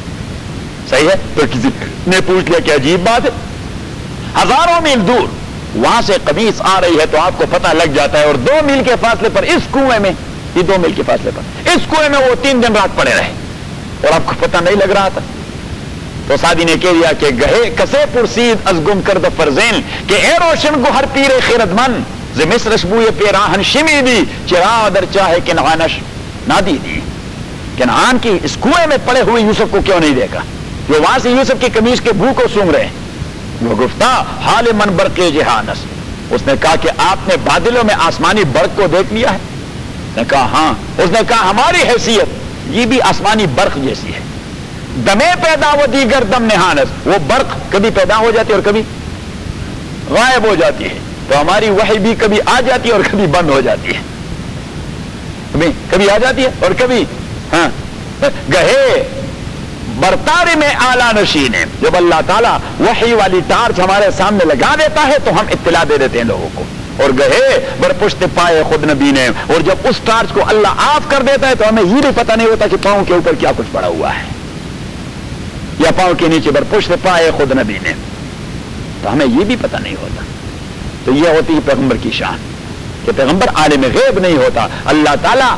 صحیح ہے. تو کسی نے پوچھ لیا کہ عجیب بات ہے، ہزاروں میل دور وہاں سے قمیص آ رہی ہے تو آپ کو پتہ لگ جاتا ہے، اور 2 میل کے فاصلے پر اس کنویں میں، یہ 2 میل کے فاصلے پر اس کنویں میں وہ 3 دن رات پڑے رہے اور آپ کو پتہ نہیں لگ رہا تھا. تو سادی نے کہہ دیا کہ گہے کسے پرسید از گم کرد فرزین کہ اے روشن گوہر پیر خیرت من ز مصرش بوی پیراہن شمی دی چرا در چاہے کنعانش نہ دی دی. کنعان کی اس کنویں میں پڑے ہوئے یوسف کو کیوں نہیں دیکھا؟ جو وہاں سے یوسف کی قمیص کے بو کو سونگ رہے ہیں. وہ گفتہ حال من برق جہانس. اس نے کہا کہ آپ نے بادلوں میں آسمانی برق کو دیکھ لیا ہے؟ نے کہا ہاں. اس نے کہا ہماری حیثیت یہ بھی آسمانی برق جیسی ہے. دمے پیدا و دیگر دم نہانس. وہ برق کبھی پیدا ہو جاتی ہے اور کبھی غائب ہو جاتی ہے. تو ہماری وحی بھی کبھی آ جاتی ہے اور کبھی بند ہو جاتی ہے. کبھی آ جاتی ہے اور کبھی گہے برتارے میں اعلیٰ نشین ہے. جب اللہ تعالیٰ وحی والی ٹارچ ہمارے سامنے لگا دیتا ہے تو ہم اطلاع دے دیتے ہیں لوگوں کو. اور گہے بر پشت پائے خود نبی نے. اور جب اس ٹارچ کو اللہ آف کر دیتا ہے تو ہمیں یہ بھی پتہ نہیں ہوتا کہ پاؤں کے اوپر کیا کچھ پڑا ہوا ہے یا پاؤں کے نیچے بر پشت پائے خود نبی نے. تو ہمیں یہ بھی پتہ نہیں ہوتا. تو یہ ہوتی ہے پیغمبر کی شان کہ پیغمبر عالم غیب نہیں ہوتا. اللہ تعالیٰ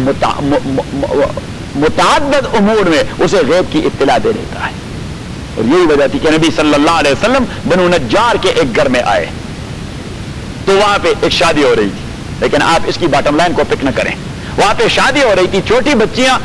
متعدد امور میں اسے غیب کی اطلاع دے دیتا ہے. اور یہی وجہ تھی کہ نبی صلی اللہ علیہ وسلم بنو نجار کے ایک گھر میں آئے تو وہاں پہ ایک شادی ہو رہی تھی. لیکن آپ اس کی باٹم لائن کو پک نہ کریں. وہاں پہ شادی ہو رہی تھی، چھوٹی بچیاں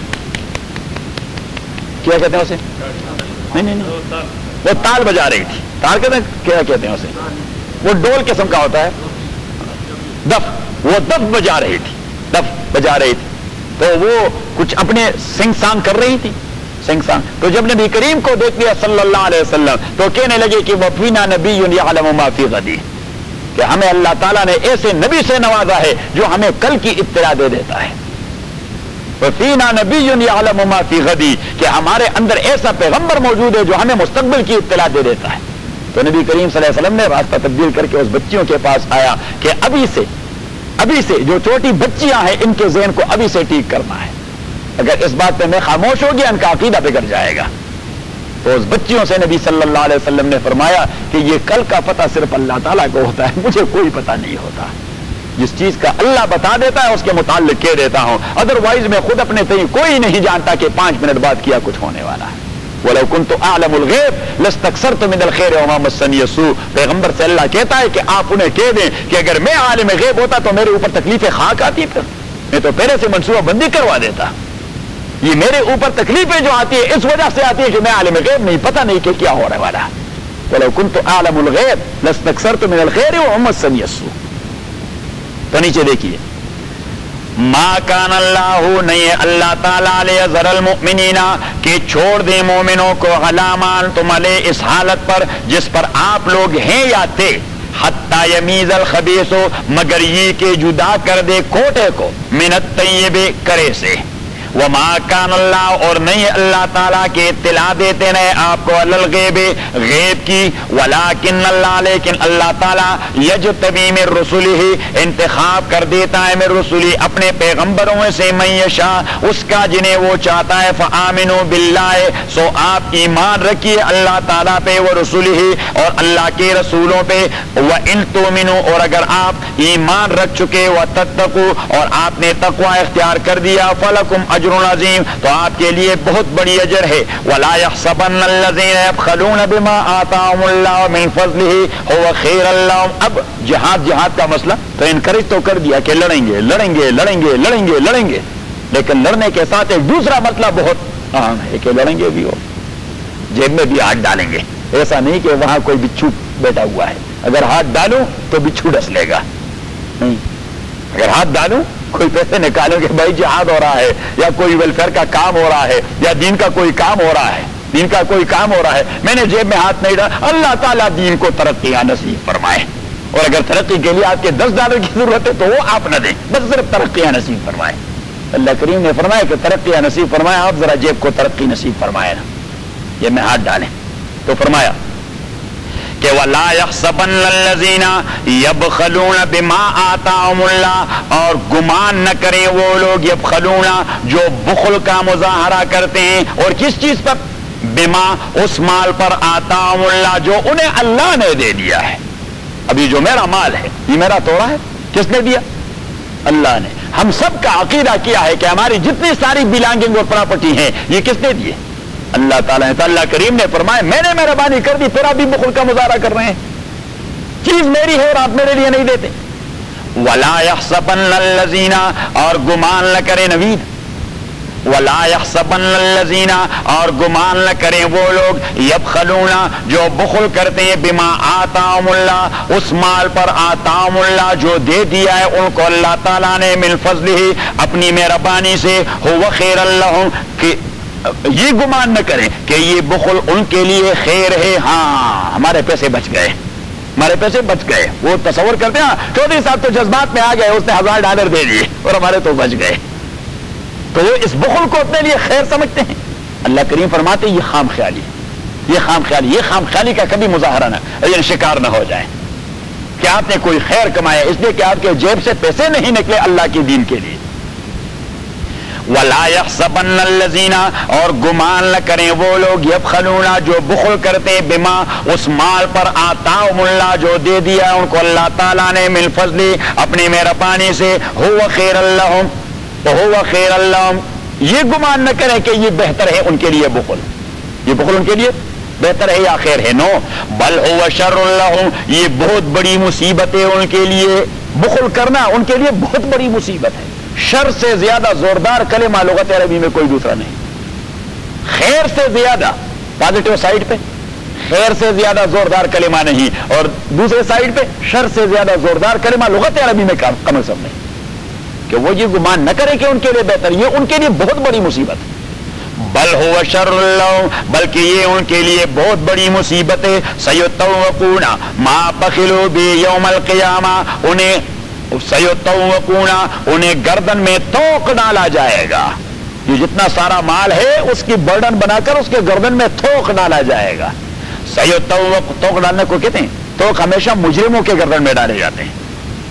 کیا کہتے ہیں اسے؟ نہیں وہ تال بجا رہی تھی. تال کہتے ہیں کیا کہتے ہیں اسے؟ وہ ڈول قسم کا ہوتا ہے، دف. وہ دف بجا رہی تھی. تو وہ کچھ اپنے سنگ سانگ کر رہی تھی. تو جب نبی کریم کو دیکھ لیا صلی اللہ علیہ وسلم تو کہنے لگے کہ وَفِينَا نَبِيٌّ يَعْلَمُ مَا فِي غَدٍ کہ ہمیں اللہ تعالیٰ نے ایسے نبی سے نوازا ہے جو ہمیں کل کی اطلاع دے دیتا ہے. وَفِينَا نَبِيٌّ يَعْلَمُ مَا فِي غَدٍ کہ ہمارے اندر ایسا پیغمبر موجود ہے جو ہمیں مستقبل کی اطلاع دے دیتا ہے. تو نبی کریم صلی اللہ علیہ وسلم نے راستہ تبدیل کر کے اس بچیوں کے پاس آیا کہ ابھی سے ابھی سے جو چھوٹی بچیاں ہیں ان کے ذہن کو ابھی سے ٹھیک کرنا ہے. اگر اس بات پہ میں خاموش ہو گیا ان کا عقیدہ بگڑ جائے گا. تو اس بچیوں سے نبی صلی اللہ علیہ وسلم نے فرمایا کہ یہ کل کا پتہ صرف اللہ تعالیٰ کو ہوتا ہے, مجھے کوئی پتہ نہیں ہوتا. جس چیز کا اللہ بتا دیتا ہے اس کے متعلق کہہ دیتا ہوں, ادروائز میں خود اپنے تئیں کوئی نہیں جانتا کہ 5 منٹ بعد کیا کچھ ہونے والا ہے. وَلَوْ كُنْتُ أَعْلَمُ الْغَيْبَ لَاسْتَكْثَرْتُ مِنَ الْخَيْرِ وَمَا مَسَّنِيَ السُّوءُ. پیغمبر سے اللہ کہتا ہے کہ آپ انہیں کہہ دیں کہ اگر میں عالم غیب ہوتا تو میرے اوپر تکلیف خاک آتی, پھر میں تو پہلے سے منصوبہ بندی کروا دیتا. یہ میرے اوپر تکلیفیں جو آتی ہے اس وجہ سے آتی ہے کہ میں عالم غیب نہیں, پتہ نہیں کہ کیا ہونے والا ہے. وَلَوْ كُنْتُ أَعْلَمُ الْغَيْبَ لَاسْتَكْثَرْتُ مِنَ الْخَيْرِ وَمَا مَسَّنِيَ السُّوءُ. تو نیچے دیکھیے, ما کان اللہ, نہیں اللہ تعالیٰ لیذر المؤمنین کہ چھوڑ دیں مومنوں کو غلامان تم علیہ اس حالت پر جس پر آپ لوگ ہیں یا تھے, حتی یمیز الخبیث مگر یہ کہ جدا کر دے کوٹے کو من الطیب کرے سے. وما کان اللہ اور نہیں اللہ تعالیٰ کے اطلاع دیتے رہے آپ کو الغیب غیب کی, ولیکن اللہ لیکن اللہ تعالیٰ یجتبی من رسلہ انتخاب کر دیتا ہے من رسلہ اپنے پیغمبروں سے من یشاء اس کا جنہیں وہ چاہتا ہے. فآمنوا باللہ سو آپ ایمان رکھیے اللہ تعالیٰ پہ ورسلہ اور اللہ کے رسولوں پہ. وإن تؤمنوا اور اگر آپ ایمان رکھ چکے وتتقوا اور آپ نے تقوی اختیار کر دیا فلکم اجر عظیم تو آپ کے لیے بہت بڑی اجر ہے. ولا يحسبن الذين يبخلون بما آتاهم الله من فضله هو خير لهم. اب جہاد کا مسئلہ تو انکریج تو کر دیا کہ لڑیں گے لڑیں گے لڑیں گے لڑیں گے لڑیں گے, لیکن لڑنے کے ساتھ ایک دوسرا مسئلہ بہت اہم ہے کہ لڑیں گے بھی ہو, جیب میں بھی ہاتھ ڈالیں گے. ایسا نہیں کہ وہاں کوئی بچھو بیٹھا ہوا ہے, اگر ہاتھ ڈالوں تو بچھو ڈس لے گا. نہیں, اگر ہاتھ ڈالوں کوئی پیسے نکالو کہ بھائی جہاد ہو رہا ہے یا کوئی ویلفیئر کا کام ہو رہا ہے یا دین کا کوئی کام ہو رہا ہے, دین کا کوئی کام ہو رہا ہے, میں نے جیب میں ہاتھ نہیں ڈالا. اللہ تعالیٰ دین کو ترقیاں نصیب فرمائے, اور اگر ترقی کے لیے آپ کے $10 کی ضرورت ہے تو وہ آپ نہ دیں, بس صرف ترقیاں نصیب فرمائے. اللہ کریم نے فرمایا کہ ترقیاں نصیب فرمائے, آپ ذرا جیب کو ترقی نصیب فرمائے نا, جیب میں ہاتھ ڈالیں. تو فرمایا کہ وَلَا يَحْسَبَنَّ الَّذِينَ يَبْخَلُونَ بِمَا آتَاهُمُ اللَّهُ اور گمان نہ کریں وہ لوگ يبخلون جو بخل کا مظاہرہ کرتے ہیں, اور کس چیز پر؟ بما اس مال پر آتاهم اللہ جو انہیں اللہ نے دے دیا ہے. ابھی جو میرا مال ہے یہ میرا توڑا ہے, کس نے دیا؟ اللہ نے. ہم سب کا عقیدہ کیا ہے کہ ہماری جتنی ساری بلانگنگ اور پراپرٹی ہیں یہ کس نے دیے؟ اللہ تعالیٰ نے. اللہ کریم نے فرمایا میں نے مہربانی کر دی, پھر آپ بھی بخل کا مظاہرہ کر رہے ہیں. چیز میری ہے اور آپ میرے لیے نہیں دیتے. ولا يحسبن الذين اور گمان نہ کریں نوید, ولا يحسبن الذين اور گمان نہ کریں وہ لوگ يبخلون جو بخل کرتے ہیں بما آتاهم اللہ اس مال پر آتاهم اللہ جو دے دیا ہے ان کو اللہ تعالیٰ نے من فضله اپنی مہربانی سے هو خير لهم کہ یہ گمان نہ کریں کہ یہ بخل ان کے لیے خیر ہے. ہاں ہمارے پیسے بچ گئے, ہمارے پیسے بچ گئے. وہ تصور کرتے ہیں چودھری صاحب تو جذبات میں آ گئے, اس نے $1000 دے دیے اور ہمارے تو بچ گئے, تو وہ اس بخل کو اپنے لیے خیر سمجھتے ہیں. اللہ کریم فرماتے ہیں یہ خام خیالی, یہ خام خیالی, یہ خام خیالی کا کبھی مظاہرہ نہ یعنی شکار نہ ہو جائیں کہ آپ نے کوئی خیر کمایا اس لیے کہ آپ کے جیب سے پیسے نہیں نکلے اللہ کے دین کے لیے. وَلَا يَحْسَبَنَّ الَّذِينَ اور گمان نہ کریں وہ لوگ يبخلون جو بخل کرتے بما اس مال پر آتاهم اللہ جو دے دیا ان کو اللہ تعالیٰ نے من فضل اپنی مہربانی سے هو خیر لهم وهو خیر لهم. یہ گمان نہ کریں کہ یہ بہتر ہے ان کے لیے بخل, یہ بخل ان کے لیے بہتر ہے یا خیر ہے. نو بل هو شر لهم یہ بہت بڑی مصیبت ہے ان کے لیے, بخل کرنا ان کے لیے بہت بڑی مصیبت ہے. شر سے زیادہ زوردار کلمہ لغت عربی میں کوئی دوسرا نہیں. خیر سے زیادہ پازیٹو سائڈ پہ خیر سے زیادہ زوردار کلمہ نہیں, اور دوسرے سائڈ پہ شر سے زیادہ زوردار کلمہ لغت عربی میں کم از کم نہیں. کہ وہ یہ گمان نہ کرے کہ ان کے لیے بہتر, یہ ان کے لیے بہت بڑی مصیبت ہے. بل هو شر لهم بلکہ یہ ان کے لیے بہت بڑی مصیبت ہے. سیطوقون ما بخلوا بیوم القیامہ انہیں سیطوقون انہیں گردن میں توق ڈالا جائے گا. یہ جتنا سارا مال ہے اس کی برڈن بنا کر اس کے گردن میں توق ڈالا جائے گا. سیطوق توق ڈالنے کو کہتے ہیں, توق ہمیشہ مجرموں کے گردن میں ڈالے جاتے ہیں.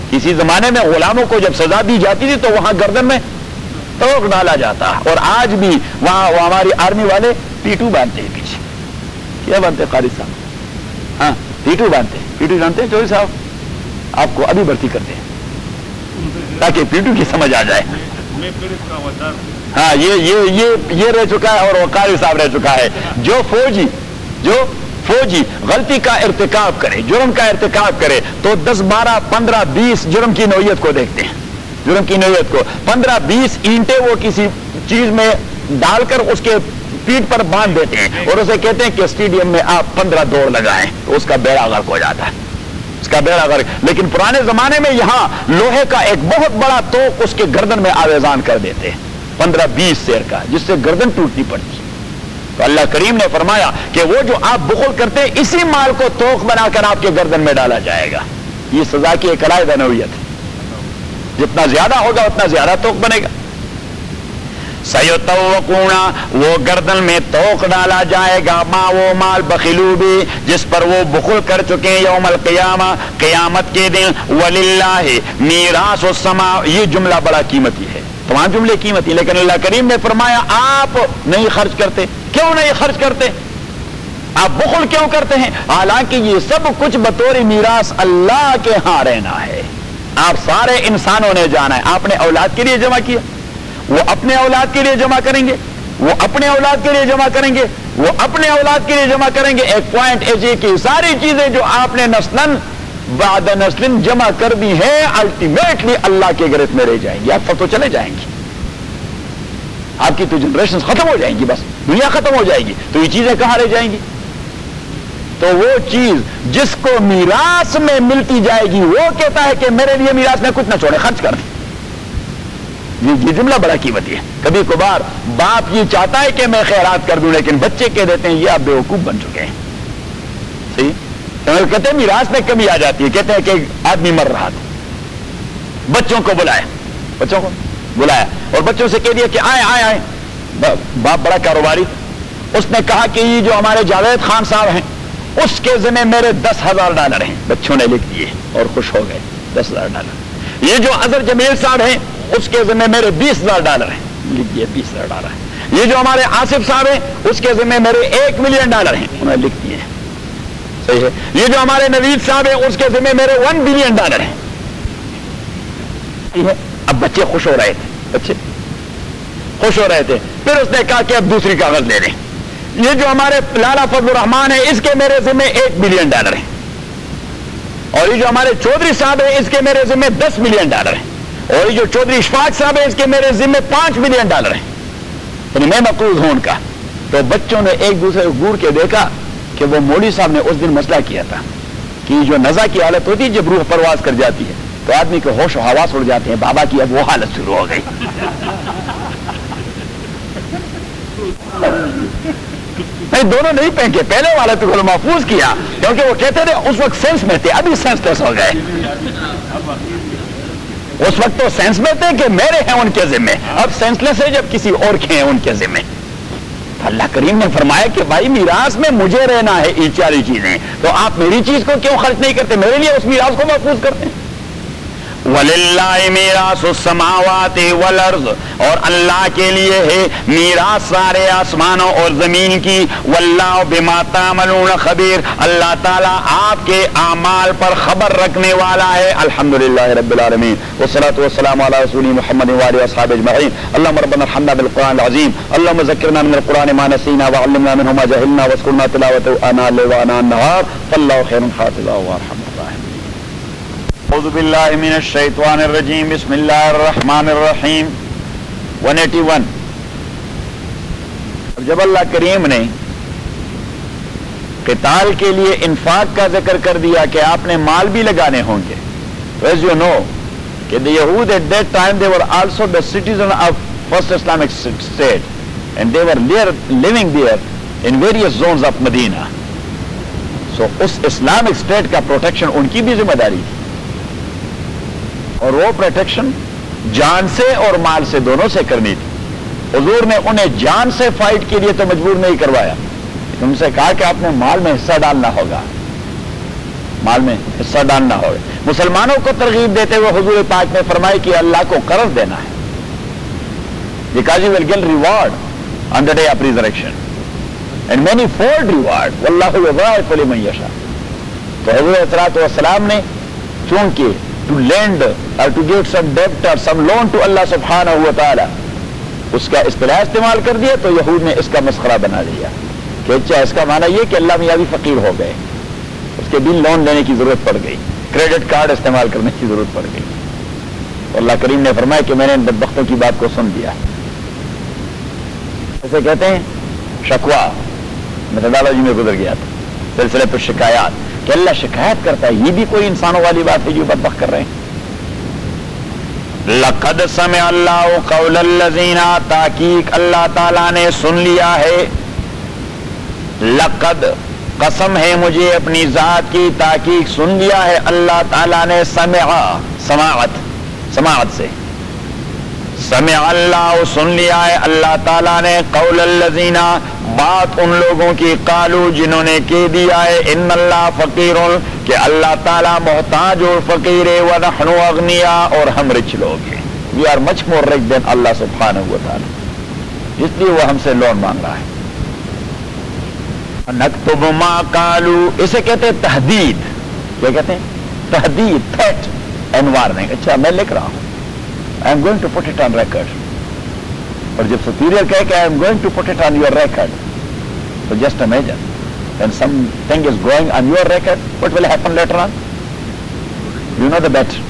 کسی زمانے میں غلاموں کو جب سزا دی جاتی تھی تو وہاں گردن میں توق ڈالا جاتا، اور آج بھی وہاں وہ ہماری آرمی والے پیٹو باندھتے ہیں پیچھے. کیا باندھتے ہیں قاری صاحب؟ ہاں پیٹو باندھتے ہیں. پیٹو جانتے ہیں چوہدری صاحب؟ آپ کو ابھی بھرتی کرتے ہیں تاکہ پیٹو کی سمجھ آ جائے. ہاں یہ رہ چکا ہے، اور وہ قاری صاحب رہ چکا ہے. جو فوجی غلطی کا ارتکاب کرے، جرم کا ارتکاب کرے تو 10 12 15 20 جرم کی نوعیت کو دیکھتے ہیں. جرم کی نوعیت کو 15 20 اینٹیں وہ کسی چیز میں ڈال کر اس کے پیٹ پر باندھ دیتے ہیں اور اسے کہتے ہیں کہ اسٹیڈیم میں آپ 15 دوڑ لگائیں تو اس کا بیڑا غرق ہو جاتا ہے، اس کا بیڑا غرق. لیکن پرانے زمانے میں یہاں لوہے کا ایک بہت بڑا توق اس کے گردن میں آویزان کر دیتے ہیں 15 20 سیر کا، جس سے گردن ٹوٹنی پڑتی. تو اللہ کریم نے فرمایا کہ وہ جو آپ بخل کرتے ہیں اسی مال کو توق بنا کر آپ کے گردن میں ڈالا جائے گا. یہ سزا کی ایک علیحدہ نوعیت ہے، جتنا زیادہ ہوگا اتنا زیادہ توق بنے گا. سیطوقونا، وہ گردن میں توق ڈالا جائے گا، ما وہ مال بخلو بھی جس پر وہ بخل کر چکے یوم القیامہ، قیامت کے دن. وللہ میراث السما، یہ جملہ بڑا قیمتی ہے، تمام جملے قیمتی، لیکن اللہ کریم نے فرمایا آپ نہیں خرچ کرتے. کیوں نہیں خرچ کرتے؟ آپ بخل کیوں کرتے ہیں؟ حالانکہ یہ سب کچھ بطور میراث اللہ کے ہاں رہنا ہے. آپ سارے انسانوں نے جانا ہے. آپ نے اولاد کے لیے جمع کیا، وہ اپنے اولاد کے لیے جمع کریں گے، وہ اپنے اولاد کے لیے جمع کریں گے، وہ اپنے اولاد کے لیے جمع کریں گے. ایک پوائنٹ ایسی کہ ساری چیزیں جو آپ نے نسلاً بعد نسل جمع کر دی ہیں الٹیمیٹلی اللہ کے گرفت میں رہ جائیں گی. آپ سب تو چلے جائیں گی، آپ کی تو جنریشن ختم ہو جائیں گی، بس دنیا ختم ہو جائے گی. تو یہ چیزیں کہاں رہ جائیں گی؟ تو وہ چیز جس کو میراث میں ملتی جائے گی وہ کہتا ہے کہ میرے لیے میراث میں کچھ نہ چھوڑے، خرچ کر دیں. یہ جملہ بڑا قیمتی ہے. کبھی کبھار باپ یہ چاہتا ہے کہ میں خیرات کر دوں، لیکن بچے کہہ دیتے ہیں یہ آپ بیوقوف بن چکے ہیں. صحیح کہتے ہیں میراث میں کمی آ جاتی ہے. کہتے ہیں کہ آدمی مر رہا تھا، بچوں کو بلایا اور بچوں سے کہہ دیا کہ آئے. باپ بڑا کاروباری، اس نے کہا کہ یہ جو ہمارے جاوید خان صاحب ہیں اس کے ذمہ میرے $10,000 ہیں. بچوں نے لکھ دیے اور خوش ہو گئے. $10,000. یہ جو اظہر جمیل صاحب ہیں اس کے ذمہ میرے $20,000 ہیں، لکھ دیے $20,000 ہیں. یہ جو ہمارے آصف صاحب ہیں اس کے ذمہ میرے $1 ملین ہیں، انہوں نے لکھ دیے. صحیح ہے. یہ جو ہمارے نوید صاحب ہیں اس کے ذمہ میرے $1 بلین ہیں. اب بچے خوش ہو رہے تھے. پھر اس نے کہا کہ اب دوسری کاغذ لے لیں. یہ جو ہمارے لالا فضل الرحمان ہے اس کے میرے ذمہ $1 بلین ہیں، اور یہ جو ہمارے چودھری صاحب ہیں اس کے میرے ذمہ $10 ملین ہیں، اور یہ جو چودھری اشفاق صاحب ہیں اس کے میرے ذمہ $5 ملین ہیں. یعنی میں مقروض ہوں ان کا. تو بچوں نے ایک دوسرے کو گور کے دیکھا کہ وہ مولوی صاحب نے اس دن مسئلہ کیا تھا کہ جو نزا کی حالت ہوتی ہے جب روح پرواز کر جاتی ہے تو آدمی کے ہوش و حواس اڑ جاتے ہیں، بابا کی اب وہ حالت شروع ہو گئی. نہیں، دونوں نہیں پہنچے. پہلے والے تو محفوظ کیا کیونکہ وہ کہتے تھے اس وقت سینس میں تھے، ابھی سینس لیس ہو گئے. اس وقت تو سینس میں تھے کہ میرے ہیں ان کے ذمہ، اب سینس لیس ہے جب کسی اور کے ہیں ان کے ذمہ. اللہ کریم نے فرمایا کہ بھائی میراث میں مجھے رہنا ہے یہ ساری چیزیں، تو آپ میری چیز کو کیوں خرچ نہیں کرتے، میرے لیے اس میراث کو محفوظ کرتے ہیں. وَلِلَّهِ مِيرَاثُ السَّمَاوَاتِ وَالْأَرْضِ، اور اللہ کے لیے ہے میراث سارے آسمانوں اور زمین کی. وَاللَّهُ بِمَا تَعْمَلُونَ خَبِيرٌ، اللہ تعالیٰ آپ کے اعمال پر خبر رکھنے والا ہے. الحمدللہ رب العالمین والصلاة والسلام علی رسول محمد وآلہ وصحبہ اجمعین. اللهم ربنا ارحمنا بالقرآن العظیم، اللهم ذکرنا من القرآن ما نسینا وعلمنا منه ما جهلنا واذكرنا تلاوته آناء الليل وآناء النهار فالله خير حافظا وارحم الراحمين. اعوذ باللہ من الشیطان الرجیم، بسم اللہ الرحمن الرحیم. 181. جب اللہ کریم نے قتال کے لیے انفاق کا ذکر کر دیا کہ آپ نے مال بھی لگانے ہوں گے، تو as you know کہ the Yahud at that time they were also the citizens of first Islamic state and they were living there in various zones of Medina. So اس اسلامک اسٹیٹ کا پروٹیکشن ان کی بھی ذمہ داری تھی، اور وہ پروٹیکشن جان سے اور مال سے دونوں سے کرنی تھی. حضور نے انہیں جان سے فائٹ کے لیے تو مجبور نہیں کروایا، ان سے کہا کہ آپ نے مال میں حصہ ڈالنا ہوگا. مال میں حصہ ڈالنا ہوگا. مسلمانوں کو ترغیب دیتے ہوئے حضور پاک نے فرمایا کہ اللہ کو قرض دینا ہے. The Qazi will get reward on the day of resurrection and many fold reward. Wallahu yudha'ifu liman yasha. تو حضور صلوات والسلام نے چونکہ to lend or to give some debt or some loan to Allah subhanahu wa ta'ala اس کا اصطلاح استعمال کر دیا تو یہود نے اس کا مسخرہ بنا لیا کہ اچھا اس کا معنی یہ کہ اللہ میاں بھی فقیر ہو گئے, اس کے دن لون لینے کی ضرورت پڑ گئی, کریڈٹ کارڈ استعمال کرنے کی ضرورت پڑ گئی. اللہ کریم نے فرمایا کہ میں نے ان بدبختوں کی بات کو سن لیا. اسے کہتے ہیں شکوا, میتھڈالوجی میں گزر گیا تھا سلسلے پر شکایات کہ اللہ شکایت کرتا ہے, یہ بھی کوئی انسانوں والی بات ہے جو بدبخت کر رہے ہیں. لقد سمع اللہ قول الذین, تحقیق اللہ تعالیٰ نے سن لیا ہے. لقد قسم ہے مجھے اپنی ذات کی, تحقیق سن لیا ہے اللہ تعالیٰ نے. سمع سماعت سے سمع اللہ, سن لیا ہے اللہ تعالیٰ نے. قول الذین, بات ان لوگوں کی, قالو جنہوں نے کہہ دیا ہے, ان اللہ فقیر, کہ اللہ تعالیٰ محتاج اور فقیر ہے, ونحن اغنیاء, اور ہم رچ لوگ ہیں. We are much more rich دین اللہ سبحانہ و تعالیٰ, اس لیے وہ ہم سے لون مانگ رہا ہے. نکتب ما قالو, اسے کہتے ہیں تحدید. کیا کہتے ہیں؟ تحدید, تھریٹ اینڈ وارننگ. اچھا میں لکھ رہا ہوں, I am going to put it on record. اور جب superior کہے کہ I am going to put it on your record, so just imagine when something is going on your record, what will happen later on? You know the better.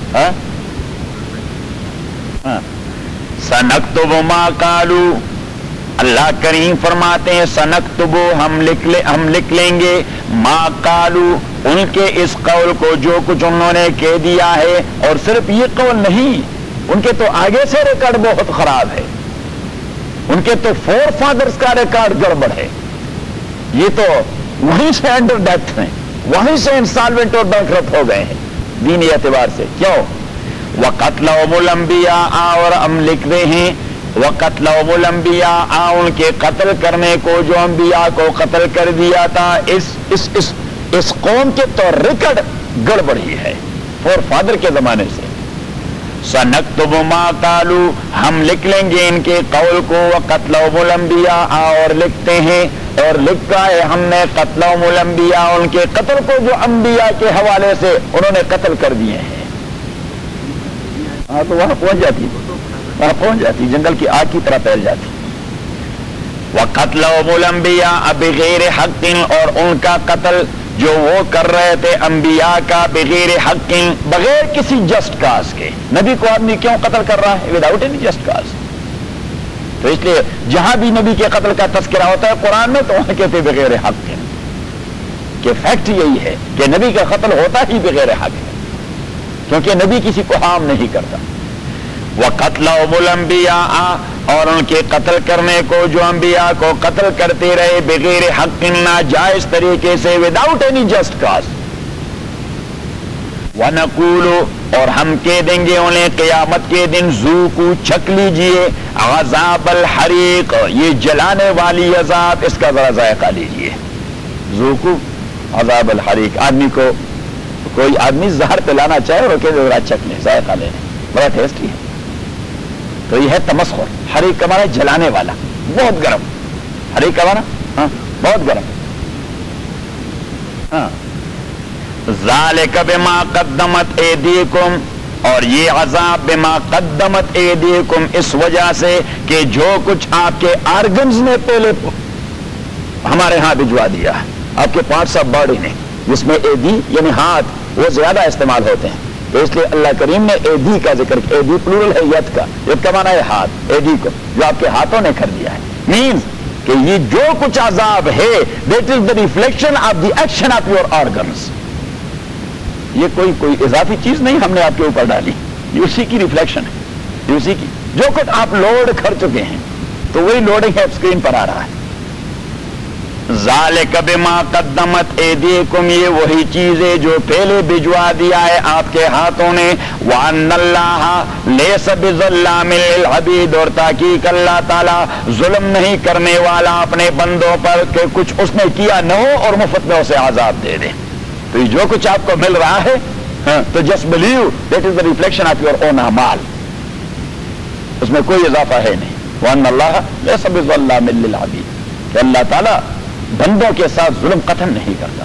سنکتب ما قالو, اللہ کریم فرماتے ہیں سنکتب, ہم لکھ لیں گے, ما قالو, ان کے اس قول کو جو کچھ انہوں نے کہہ دیا ہے. اور صرف یہ قول نہیں, ان کے تو آگے سے ریکارڈ بہت خراب ہے, ان کے تو فور فادرز کا ریکارڈ گڑبڑ ہے. یہ تو وہیں سے انڈر ڈیپتھ ہیں, وہیں سے انسالوینٹ اور بینکرپٹ ہو گئے ہیں دینی اعتبار سے. کیوں؟ وَقَتْلَهُمُ الْأَنْبِيَاءَ, اور ہم لکھ رہے ہیں وَقَتْلَهُمُ الْأَنْبِيَاءَ, ان کے قتل کرنے کو جو انبیاء کو قتل کر دیا تھا. اس قوم کے تو ریکارڈ گڑبڑ ہی ہے فور فادر کے زمانے سے. سنکتب ما قالو, ہم لکھ لیں گے ان کے قول کو. وقتلهم الانبیاء, اور لکھتے ہیں اور لکھا ہے ہم نے قتلهم الانبیاء, ان کے قتل کو جو انبیاء کے حوالے سے انہوں نے قتل کر دیے ہیں. تو وہاں پہنچ جاتی جنگل کی آگ کی طرح پھیل جاتی. وقتلهم الانبیاء بغیر حق, اور ان کا قتل جو وہ کر رہے تھے انبیاء کا, بغیر حق, بغیر کسی جسٹ کاز کے. نبی کو آدمی کیوں قتل کر رہا ہے؟ Without any just cause. تو اس لیے جہاں بھی نبی کے قتل کا تذکرہ ہوتا ہے قرآن میں, تو وہاں کہتے بغیر حق, کہ فیکٹ یہی ہے کہ نبی کا قتل ہوتا ہی بغیر حق ہے, کیونکہ نبی کسی کو ہارم نہیں کرتا. وَقَتْلَهُمُ الْأَنْبِيَاءَ, اور ان کے قتل کرنے کو جو انبیاء کو قتل کرتے رہے بغیر حق, ناجائز طریقے سے, وداؤٹ اینی جسٹ کاز. وَنَقُولُ, اور ہم کہہ دیں گے انہیں قیامت کے دن, ذوقوا, چکھ لیجئے, عذاب الحریق, یہ جلانے والی عذاب, اس کا ذرا ذائقہ لیجئے. ذوقوا عذاب الحریق, آدمی کو کوئی آدمی زہر پلانا چاہے اور کہ ذرا چکھ لیں, ذائقہ لیں, بڑا ٹیسٹی ہے. تو یہ ہے تمسخر. حریق کا معنی جلانے والا, بہت گرم. حریق کا معنی بہت گرم. ذالک بما قدمت ایدیکم, اور یہ عذاب بما قدمت ایدیکم, اس وجہ سے کہ جو کچھ آپ کے آرگنز نے پہلے ہمارے ہاں بھجوا دیا ہے, آپ کے پارٹس آف باڈی نے, جس میں ایدی یعنی ہاتھ وہ زیادہ استعمال ہوتے ہیں. تو اس لیے اللہ کریم نے ایدی کا ذکر کیا. ایدی پلورل ہے ید کا, ید کا معنی ہے ہاتھ. ایدی کو جو آپ کے ہاتھوں نے کر دیا ہے, مینز کہ یہ جو کچھ عذاب ہے that is the reflection of the action of your organs. یہ کوئی اضافی چیز نہیں ہم نے آپ کے اوپر ڈالی, یہ اسی کی ریفلیکشن ہے, یہ اسی کی. جو کچھ آپ لوڈ کر چکے ہیں تو وہی لوڈنگ ہے اسکرین پر آ رہا ہے. ذالک بما قدمت ایدیکم, یہ وہی چیز ہے جو پہلے بھجوا دیا ہے آپ کے ہاتھوں نے. وان اللہ لیس بظلام للعبید, اور تحقیق اللہ تعالی ظلم نہیں کرنے والا اپنے بندوں پر کہ کچھ اس نے کیا نہ ہو اور مفت میں اسے عذاب دے دے. تو یہ جو کچھ آپ کو مل رہا ہے تو just believe that is the reflection of your own اعمال، اس میں کوئی اضافہ ہے نہیں. وَأَنَّ اللَّهَ لَيْسَ بِظَلَّامٍ لِّلْعَبِيدِ کہ اللہ تعالیٰ بندوں کے ساتھ ظلم قطعاً نہیں کرتا.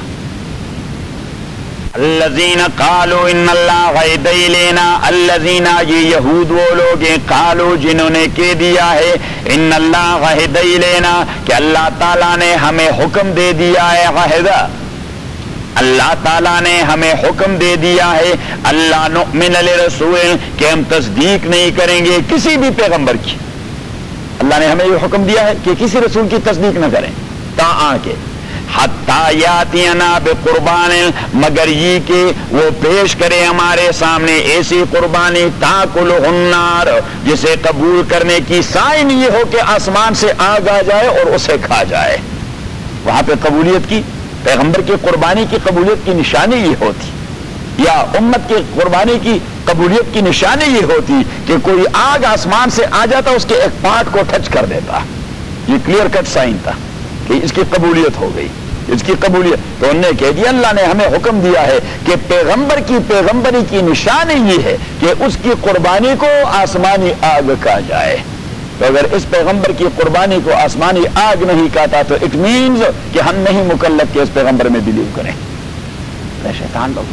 الذین قالوا ان اللہ عہد الینا، الذین یہ یہود وہ لوگ ہیں، قالوا جنہوں نے کہہ دیا ہے ان اللہ عہد الینا کہ اللہ تعالیٰ نے ہمیں حکم دے دیا ہے، عہد اللہ تعالیٰ نے ہمیں حکم دے دیا ہے، اللہ نؤمن لرسول کہ ہم تصدیق نہیں کریں گے کسی بھی پیغمبر کی. اللہ نے ہمیں یہ حکم دیا ہے کہ کسی رسول کی تصدیق نہ کریں تا آنکہ حتی یاتینا بقربان مگر یہ کہ وہ پیش کرے ہمارے سامنے ایسی قربانی تاکلہ النار جسے قبول کرنے کی سائن یہ ہو کہ آسمان سے آگ آ جائے اور اسے کھا جائے. وہاں پہ قبولیت کی پیغمبر کی قربانی کی قبولیت کی نشانی یہ ہوتی، یا امت کی قربانی کی قبولیت کی نشانی یہ ہوتی کہ کوئی آگ آسمان سے آ جاتا اس کے ایک پارٹ کو ٹچ کر دیتا. یہ کلیئر کٹ سائن تھا کہ اس کی قبولیت ہو گئی، اس کی قبولیت. تو انہوں نے کہہ دیا اللہ نے ہمیں حکم دیا ہے کہ پیغمبر کی پیغمبری کی نشانی یہ ہے کہ اس کی قربانی کو آسمانی آگ کھا جائے. تو اگر اس پیغمبر کی قربانی کو آسمانی آگ نہیں کھاتا تو اٹ مینز کہ ہم نہیں مکلف کہ اس پیغمبر میں بلیو کریں. شیطان لوگ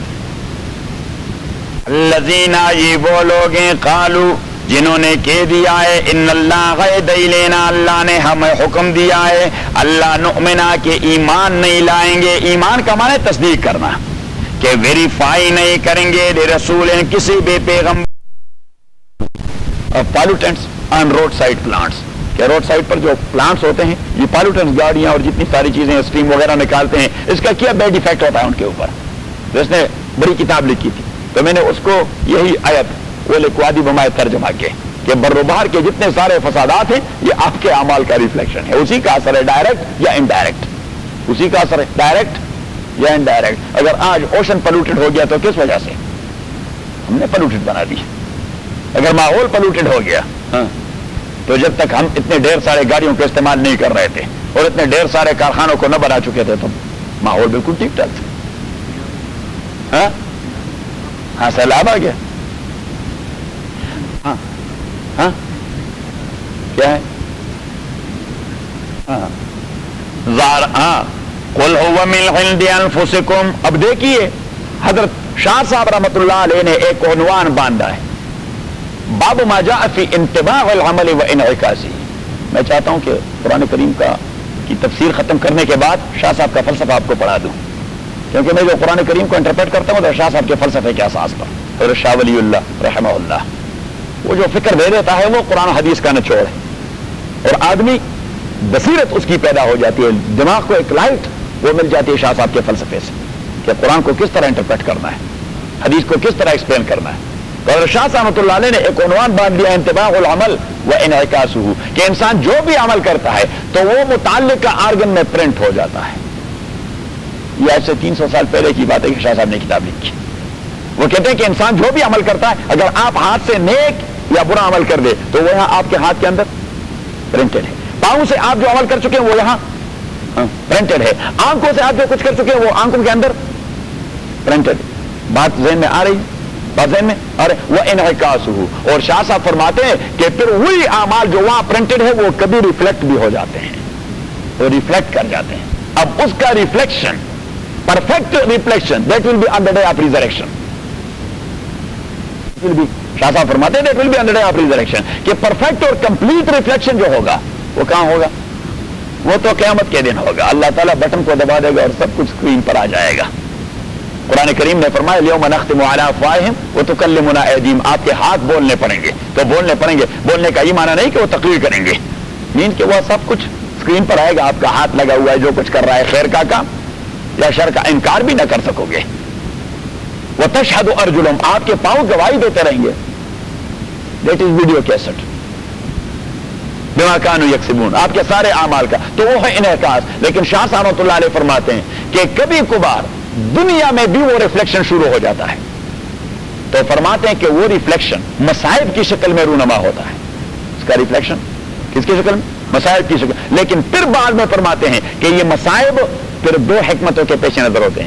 الذین یہ وہ لوگ ہیں قالو جنہوں نے کہہ دیا ہے ان اللہ عہد الینا اللہ نے ہمیں حکم دیا ہے اللہ نؤمنا کہ ایمان نہیں لائیں گے. ایمان کا معنی تصدیق کرنا کہ ویریفائی نہیں کریں گے رسول کسی بھی پیغمبر pollutants on road side plants کہ روڈ سائڈ پر جو پلانٹس ہوتے ہیں یہ پالوٹنٹس گاڑیاں اور جتنی ساری چیزیں اسٹیم وغیرہ نکالتے ہیں اس کا کیا بیڈ ایفیکٹ ہوتا ہے ان کے اوپر. جس نے بڑی کتاب لکھی تھی تو میں نے اس کو یہی آیت وہ لکوادی بمائے ترجمہ کے کہ بر و بحر کے جتنے سارے فسادات ہیں یہ آپ کے اعمال کا ریفلیکشن ہے. اسی کا اثر ہے ڈائریکٹ یا انڈائریکٹ، اسی کا اثر ہے ڈائریکٹ یا انڈائریکٹ. اگر آج اوشن پلوٹڈ ہو گیا تو کس وجہ سے؟ ہم نے پلوٹڈ بنا دی. اگر ماحول پلوٹڈ ہو گیا تو جب تک ہم اتنے ڈھیر سارے گاڑیوں کا استعمال نہیں کر رہے تھے اور اتنے ڈھیر سارے کارخانوں کو نہ بنا چکے تھے تو ماحول بالکل ٹھیک ٹھاک تھا. ہاں سیلاب آ گیا. ہاں ہاں کیا ہے؟ قل هو من عند انفسکم. اب دیکھیے حضرت شاہ صاحب رحمۃ اللہ علیہ نے ایک عنوان باندھا ہے باب ما جاء فی انتباہ العمل و انعکاسہ. میں چاہتا ہوں کہ قرآن کریم کی تفسیر ختم کرنے کے بعد شاہ صاحب کا فلسفہ آپ کو پڑھا دوں، کیونکہ میں جو قرآن کریم کو انٹرپریٹ کرتا ہوں تو شاہ صاحب کے فلسفے کے اساس پر. اور شاہ ولی اللہ رحمہ اللہ وہ جو فکر دے دیتا ہے وہ قرآن حدیث کا نچوڑ ہے اور آدمی بصیرت اس کی پیدا ہو جاتی ہے، دماغ کو ایک لائٹ وہ مل جاتی ہے شاہ صاحب کے فلسفے سے کہ قرآن کو کس طرح انٹرپریٹ کرنا ہے، حدیث کو کس طرح ایکسپلین کرنا ہے. اور شاہ صاحب اللہ علیہ نے ایک عنوان باندھ دیا انتباہ العمل و انعکاسہ کہ انسان جو بھی عمل کرتا ہے تو وہ متعلقہ آرگن میں پرنٹ ہو جاتا ہے. یہ آج سے 300 سال پہلے کی بات ہے کہ شاہ صاحب نے کتاب لکھی. وہ کہتے ہیں کہ انسان جو بھی عمل کرتا ہے اگر آپ ہاتھ سے نیک یا برا عمل کر دے تو وہ یہاں آپ کے ہاتھ کے اندر پرنٹڈ ہے. پاؤں سے آپ جو عمل کر چکے ہیں وہ یہاں پرنٹڈ ہے. آنکھوں سے آپ جو کچھ کر چکے ہیں وہ آنکھوں کے اندر پرنٹڈ. بات ذہن میں آ رہی؟ بات ذہن میں آ رہی. وہ انعکاسہ. اور شاہ صاحب فرماتے ہیں کہ پھر وہی اعمال جو وہاں پرنٹڈ ہے وہ کبھی ریفلیکٹ بھی ہو جاتے ہیں، وہ ریفلیکٹ کر جاتے ہیں. اب اس کا reflection perfect reflection that will be on the day of resurrection. شاہ صاحب فرماتے ہیں that will be on the day of resurrection کہ پرفیکٹ اور کمپلیٹ ریفلیکشن جو ہوگا وہ کہاں ہوگا؟ وہ تو قیامت کے دن ہوگا. اللہ تعالیٰ بٹن کو دبا دے گا اور سب کچھ اسکرین پر آ جائے گا. قرآن کریم نے فرمایا الیوم نختم علی افواہہم وتکلمنا ایدیہم. آپ کے ہاتھ بولنے پڑیں گے تو بولنے پڑیں گے. بولنے کا یہ معنی نہیں کہ وہ تقریر کریں گے، مین کہ وہ سب کچھ اسکرین پر آئے گا. آپ کا ہاتھ لگا ہوا ہے جو کچھ کر رہا ہے خیر کا کام یا شر کا انکار بھی نہ کر سکو گے. وتشہد ارجلہم. آپ کے پاؤں گواہی دیتے رہیں گے. دیٹ از ویڈیو کیسٹ بما کانوا یکسبون. آپ کے سارے اعمال کا تو وہ ہے انعکاس. لیکن شاہ صاحب رحمۃ اللہ علیہ فرماتے ہیں کہ کبھی کبھار دنیا میں بھی وہ ریفلیکشن شروع ہو جاتا ہے تو فرماتے ہیں کہ وہ ریفلیکشن مصائب کی شکل میں رونما ہوتا ہے. اس کا ریفلیکشن کس کی شکل میں؟ مصائب کی شکل. لیکن پھر بعد میں فرماتے ہیں کہ یہ مصائب پھر دو حکمتوں کے پیش نظر ہوتے ہیں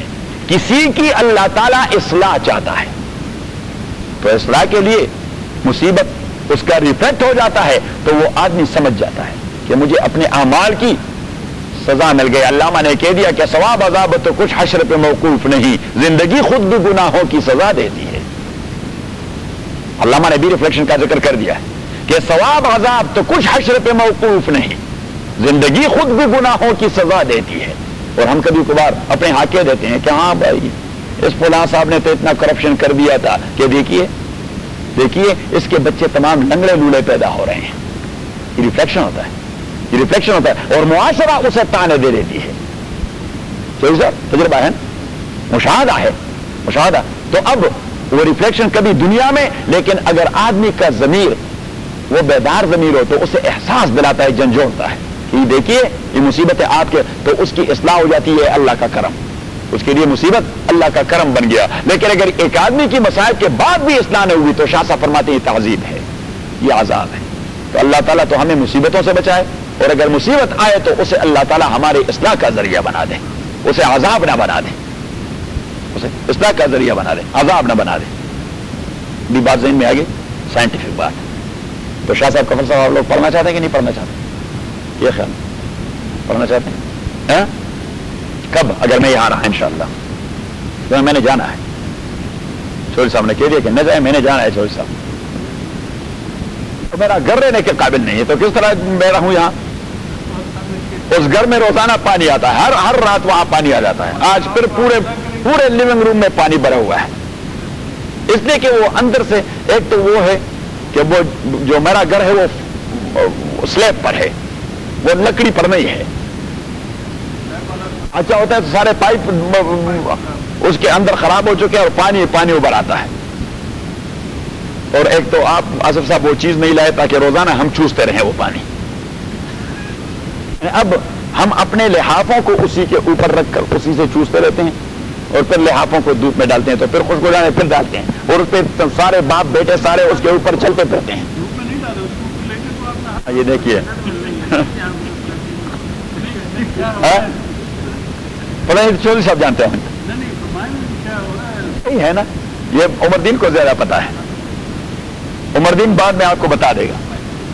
کسی کی اللہ تعالیٰ اصلاح چاہتا ہے تو اصلاح کے لیے مصیبت اس کا ریفلیکٹ ہو جاتا ہے تو وہ آدمی سمجھ جاتا ہے کہ مجھے اپنے اعمال کی سزا مل گئی. علامہ نے کہہ دیا کہ ثواب عذاب تو کچھ حشر پہ موقوف نہیں, زندگی خود بھی گناہوں کی سزا دیتی ہے. علامہ نے بھی ریفلیکشن کا ذکر کر دیا ہے کہ ثواب عذاب تو کچھ حشر پہ موقوف نہیں, زندگی خود بھی گناہوں کی سزا دیتی ہے. اور ہم کبھی کبھار اپنے حاکے دیتے ہیں کہ ہاں بھائی اس فلاں صاحب نے تو اتنا کرپشن کر دیا تھا کہ دیکھیے اس کے بچے تمام لنگڑے لولے پیدا ہو رہے ہیں. یہ ریفلیکشن ہوتا ہے, یہ ریفلیکشن ہوتا ہے, اور معاشرہ اسے تانے دے دیتی ہے. صحیح سر, تجربہ ہے, مشاہدہ ہے, مشاہدہ. تو اب وہ ریفلیکشن کبھی دنیا میں, لیکن اگر آدمی کا ضمیر وہ بیدار ضمیر ہو تو اسے احساس دلاتا ہے, جھنجھوڑتا ہے کہ دیکھیے یہ مصیبت ہے آپ کے, تو اس کی اصلاح ہو جاتی ہے اللہ کا کرم. اس کے لیے مصیبت اللہ کا کرم بن گیا. لیکن اگر ایک آدمی کی مصائب کے بعد بھی اصلاح نہیں ہوئی تو شاہ صاحب فرماتے ہیں یہ تعذیب ہے, یہ عذاب ہے. تو اللہ تعالیٰ تو ہمیں مصیبتوں سے بچائے, اور اگر مصیبت آئے تو اسے اللہ تعالیٰ ہمارے اصلاح کا ذریعہ بنا دے, اسے عذاب نہ بنا دے, اسے اصلاح کا ذریعہ بنا دے, عذاب نہ بنا دے. بھی بات ذہن میں آ گئی, سائنٹیفک بات. تو شاہ صاحب کا فلسفہ آپ لوگ پڑھنا چاہتے ہیں کہ نہیں پڑھنا چاہتے؟ یہ خیال پڑھنا چاہتے ہیں؟ کب؟ اگر میں یہاں رہا انشاءاللہ, تو میں نے جانا ہے. چوہدری صاحب نے کہہ دیا کہ نہ جائے, میں نے جانا ہے. چوہدری صاحب تو میرا گھر رہنے کے قابل نہیں ہے, تو کس طرح میں رہوں یہاں؟ اس گھر میں روزانہ پانی آتا ہے, ہر رات وہاں پانی آ جاتا ہے. آج پھر پورے لیونگ روم میں پانی بھرا ہوا ہے, اس لیے کہ وہ اندر سے ایک تو وہ ہے کہ وہ جو میرا گھر ہے وہ سلیب پر ہے, وہ لکڑی پر نہیں ہے. اچھا ہوتا ہے تو سارے پائپ اس کے اندر خراب ہو چکے اور پانی ابھر آتا ہے. اور ایک تو آپ آصف صاحب وہ چیز نہیں لائے تاکہ روزانہ ہم چوستے رہیں وہ پانی. اب ہم اپنے لحافوں کو اسی کے اوپر رکھ کر اسی سے چوستے رہتے ہیں, اور پھر لحافوں کو دھوپ میں ڈالتے ہیں, تو پھر خشک ہو جانے پھر ڈالتے ہیں, اور اس پہ سارے باپ بیٹے سارے اس کے اوپر چلتے پھرتے ہیں. یہ دیکھیے پتہ نہیں چودھری صاحب جانتے ہیں ہے نا, یہ عمر دین کو زیادہ پتا ہے. عمر دین بعد میں آپ کو بتا دے گا.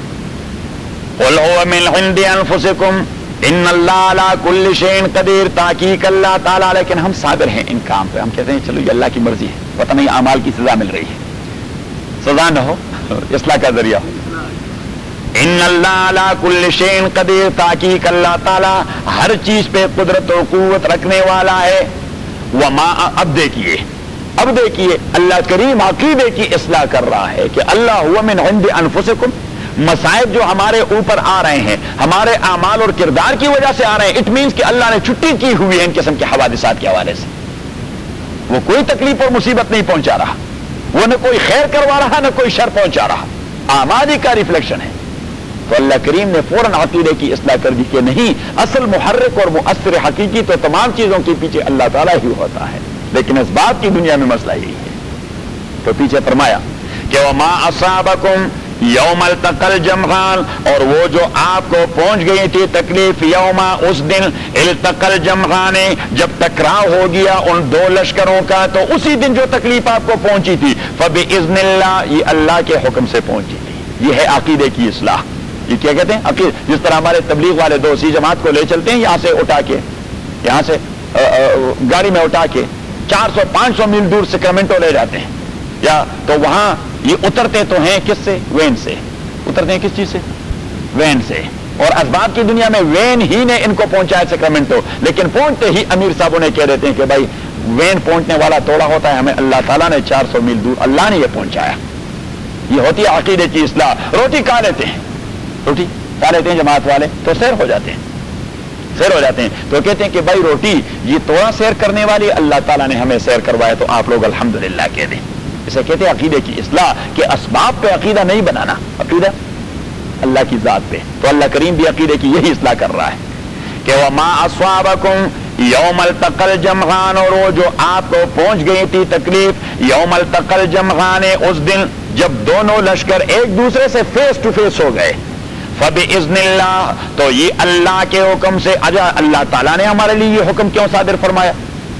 قُلْ هُوَ مِنْ عِنْدِ أَنفُسِكُمْ ان اللہ علی کل شیء قدیر, تحقیق اللہ تعالیٰ. لیکن ہم صابر ہیں ان کام پہ, ہم کہتے ہیں چلو یہ اللہ کی مرضی ہے, پتہ نہیں اعمال کی سزا مل رہی ہے, سزا نہ ہو, اصلاح کا ذریعہ ہو. ان اللہ علی کل شیء قدیر, تحقیق اللہ تعالیٰ ہر چیز پہ قدرت و قوت رکھنے والا ہے. وما, اب دیکھیے اللہ کریم عقیدے کی اصلاح کر رہا ہے کہ اللہ هو من عند انفسکم, مصائب جو ہمارے اوپر آ رہے ہیں ہمارے اعمال اور کردار کی وجہ سے آ رہے ہیں, اٹ مینس کہ اللہ نے چھٹی کی ہوئی ہے ان قسم کے حوادثات کے حوالے سے. وہ کوئی تکلیف اور مصیبت نہیں پہنچا رہا, وہ نہ کوئی خیر کروا رہا نہ کوئی شر پہنچا رہا, اعمال ہی کا ریفلیکشن ہے. تو اللہ کریم نے فوراً عقیدے کی اصلاح کر دی کہ نہیں, اصل محرک اور مؤثر حقیقی تو تمام چیزوں کے پیچھے اللہ تعالیٰ ہی ہوتا ہے, لیکن اس بات کی دنیا میں مسئلہ یہی ہے. تو پیچھے فرمایا کہ وما اصابکم یوم التقى الجمعان, اور وہ جو آپ کو پہنچ گئی تھی تکلیف, یوما اس دن, التقى الجمعان جب ٹکراؤ ہو گیا ان دو لشکروں کا, تو اسی دن جو تکلیف آپ کو پہنچی تھی فبإذن اللہ, یہ اللہ کے حکم سے پہنچی تھی. یہ ہے عقیدے کی اصلاح. یہ کیا کہتے ہیں عقیدہ, جس طرح ہمارے تبلیغ والے دوسری جماعت کو لے چلتے ہیں یہاں سے اٹھا کے, یہاں سے گاڑی میں اٹھا کے 400-500 میل دور سیکرامنٹو لے جاتے ہیں, یا تو وہاں یہ اترتے تو ہیں کس سے, وین سے اترتے ہیں. کس چیز سے؟ وین سے. اور اسباب کی دنیا میں وین ہی نے ان کو پہنچایا سیکرامنٹو, لیکن پہنچتے ہی امیر صاحبوں نے کہہ دیتے ہیں کہ بھائی وین پہنچنے والا توڑا ہوتا ہے, ہمیں اللہ تعالیٰ نے 400 میل دور اللہ نے یہ پہنچایا. یہ ہوتی ہے عقیدے کی اصلاح. روٹی کھا لیتے ہیں, روٹی کھا لیتے ہیں جماعت والے تو سیر ہو جاتے ہیں, سیر ہو جاتے ہیں, تو کہتے ہیں کہ بھائی روٹی یہ توڑا سیر کرنے والی اللہ تعالیٰ نے ہمیں سیر کروایا, تو آپ لوگ الحمدللہ کہہ دیں. اسے کہتے ہیں عقیدے کی اصلاح, کہ اسباب پہ عقیدہ نہیں بنانا, عقیدہ اللہ کی ذات پہ. تو اللہ کریم بھی عقیدے کی یہی اصلاح کر رہا ہے کہ وما اصابکم یوم التقى الجمعان, اور وہ جو آپ کو پہنچ گئی تھی تکلیف یوم التقى الجمعان, اس دن جب دونوں لشکر ایک دوسرے سے فیس ٹو فیس ہو گئے, فبإذن اللہ, تو یہ اللہ کے حکم سے. اجا اللہ تعالیٰ نے ہمارے لیے یہ حکم کیوں صادر فرمایا؟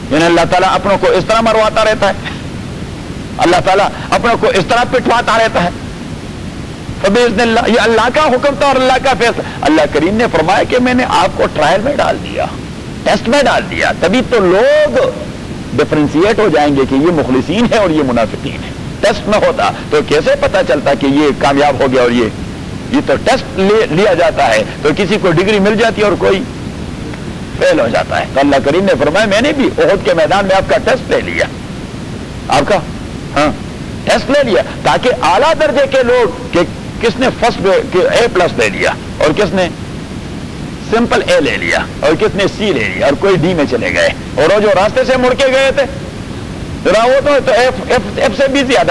یعنی اللہ تعالیٰ اپنوں کو اس طرح مرواتا رہتا ہے، اللہ تعالیٰ اپنوں کو اس طرح پٹواتا رہتا ہے. فبإذن اللہ، یہ اللہ کا حکم تھا اور اللہ کا فیصلہ. اللہ کریم نے فرمایا کہ میں نے آپ کو ٹرائل میں ڈال دیا، ٹیسٹ میں ڈال دیا، تبھی تو لوگ ڈفرینشیٹ ہو جائیں گے کہ یہ مخلصین ہے اور یہ منافقین ہے. ٹیسٹ نہ ہوتا تو کیسے پتا چلتا کہ یہ کامیاب ہو گیا اور یہ تو ٹیسٹ لیا جاتا ہے تو کسی کو ڈگری مل جاتی ہے اور کوئی فیل ہو جاتا ہے. تو اللہ کریم نے فرمایا میں نے بھی احد کے میدان میں آپ کا ٹیسٹ لے لیا، آپ کا ٹیسٹ لے لیا، تاکہ اعلیٰ درجے کے لوگ کہ کس نے فرسٹ A+ لے لیا اور کس نے سمپل A لے لیا اور کس نے C لے لیا اور کوئی D میں چلے گئے، اور وہ جو راستے سے مڑ کے گئے تھے وہ تو F سے بھی زیادہ،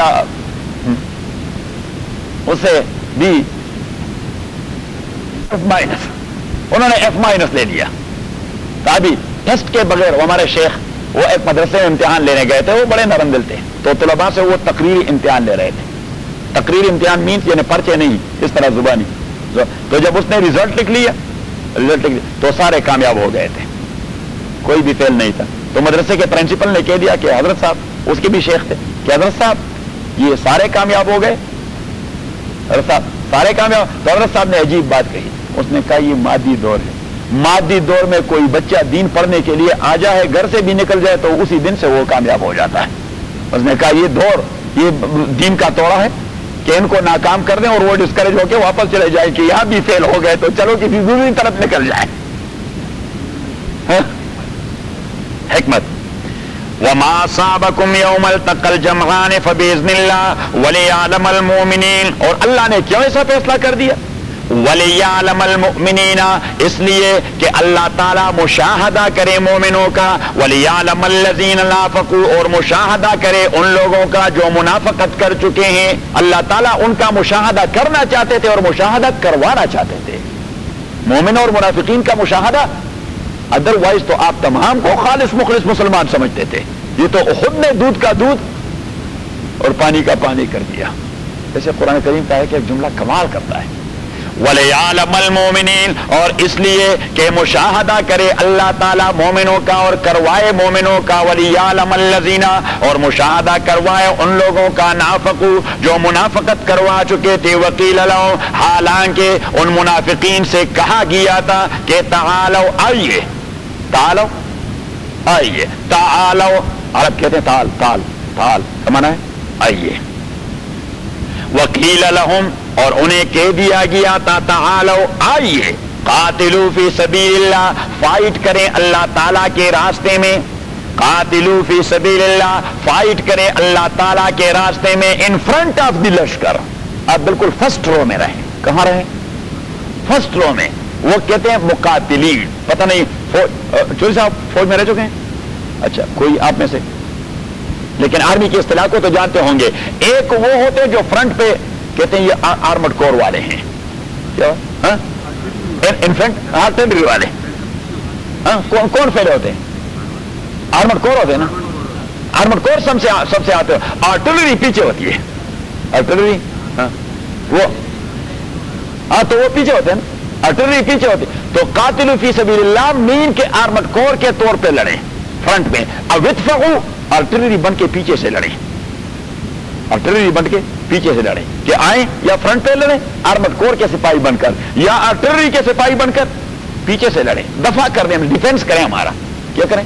اس سے B F-، انہوں نے F- لے لیا. تو ابھی ٹیسٹ کے بغیر وہ ہمارے شیخ وہ ایک مدرسے میں امتحان لینے گئے تھے، وہ بڑے نرم دل تھے، تو طلباء سے وہ تقریری امتحان لے رہے تھے. تقریری امتحان مینس یعنی پرچے نہیں، اس طرح زبانی. تو جب اس نے رزلٹ لکھ لیا تو سارے کامیاب ہو گئے تھے، کوئی بھی فیل نہیں تھا. تو مدرسے کے پرنسپل نے کہہ دیا کہ حضرت صاحب، اس کے بھی شیخ تھے، کہ حضرت صاحب یہ سارے کامیاب ہو گئے، حضرت صاحب سارے کامیاب. تو حضرت صاحب نے عجیب بات کہی، اس نے کہا یہ مادی دور ہے، مادی دور میں کوئی بچہ دین پڑھنے کے لیے آ جائے، گھر سے بھی نکل جائے تو اسی دن سے وہ کامیاب ہو جاتا ہے. اس نے کہا یہ دور یہ دین کا توڑا ہے کہ ان کو ناکام کر دیں اور وہ ڈسکریج ہو کے واپس چلے جائے کہ یہاں بھی فیل ہو گئے تو چلو کسی دوسری طرف نکل جائے. حکمت وما صابكم يوم التقى الجمعان فبإذن الله وليعلم المؤمنين. اور اللہ نے کیوں ایسا فیصلہ کر دیا؟ وَلِيَعْلَمَ الْمُؤْمِنِينَ، اس لیے کہ اللہ تعالیٰ مشاہدہ کرے مومنوں کا، وَلِيَعْلَمَ الَّذِينَ نَافَقُوا، اور مشاہدہ کرے ان لوگوں کا جو منافقت کر چکے ہیں. اللہ تعالیٰ ان کا مشاہدہ کرنا چاہتے تھے اور مشاہدہ کروانا چاہتے تھے، مومن اور منافقین کا مشاہدہ. ادروائز تو آپ تمام کو خالص مخلص مسلمان سمجھتے تھے. یہ تو خود نے دودھ کا دودھ اور پانی کا پانی کر دیا. جیسے قرآن کریم کا ہے کہ ایک جملہ کمال کرتا ہے، وَلِيَعْلَمَ الْمُؤْمِنِينَ، اور اس لیے کہ مشاہدہ کرے اللہ تعالیٰ مومنوں کا اور کروائے مومنوں کا. وَلِيَعْلَمَ الَّذِينَ، اور مشاہدہ کروائے ان لوگوں کا نافقوا، جو منافقت کروا چکے تھے. وَقِيلَ لَهُمْ، حالانکہ ان منافقین سے کہا گیا تھا کہ تعالوا، آئیے، تعالوا آئیے، تعالوا عرب کہتے ہیں تال، تال تال کا معنی ہے آئیے. وَقِيلَ لَهُمْ، اور انہیں کہہ دیا گیا تھا تعالوا آئیے، قاتلوا فی سبیل اللہ، فائٹ کریں اللہ تعالیٰ کے راستے میں. قاتلوا فی سبیل اللہ، فائٹ کریں اللہ تعالیٰ کے راستے میں. ان فرنٹ آف دی لشکر، آپ بالکل فرسٹ رو میں رہیں. کہاں رہیں؟ فرسٹ رو میں. وہ کہتے ہیں مقاتلین. پتہ نہیں چوری صاحب فوج میں رہ چکے ہیں؟ اچھا، کوئی آپ میں سے، لیکن آرمی کی اصطلاح کو تو جانتے ہوں گے. ایک وہ ہوتے ہیں جو فرنٹ پہ کہتے ہیں یہ آرمڈ کور والے ہیں، کیا انفنٹ آرٹلری والے. کون فیل ہوتے ہیں؟ آرمڈ کور ہوتے ہیں نا. آرمڈ کور سب سے آتے ہیں. آرٹلری پیچھے ہوتی ہے، آرٹلری وہ تو وہ پیچھے ہوتے ہیں نا، آرٹلری پیچھے ہوتی. تو قاتلوا فی سبیل اللہ مین کے آرمڈ کور کے طور پہ لڑیں فرنٹ میں. وِدْفَعُوا، آرٹلری بن کے پیچھے سے لڑیں، آرٹلری بن کے پیچھے سے لڑیں. کہ آئیں یا فرنٹ پہ لڑیں آرمڈ کور کے سپاہی بن کر، یا آرٹلری کے سپاہی بن کر پیچھے سے لڑیں، دفاع کر دیں، ڈیفینس کریں. ہمارا کیا کریں؟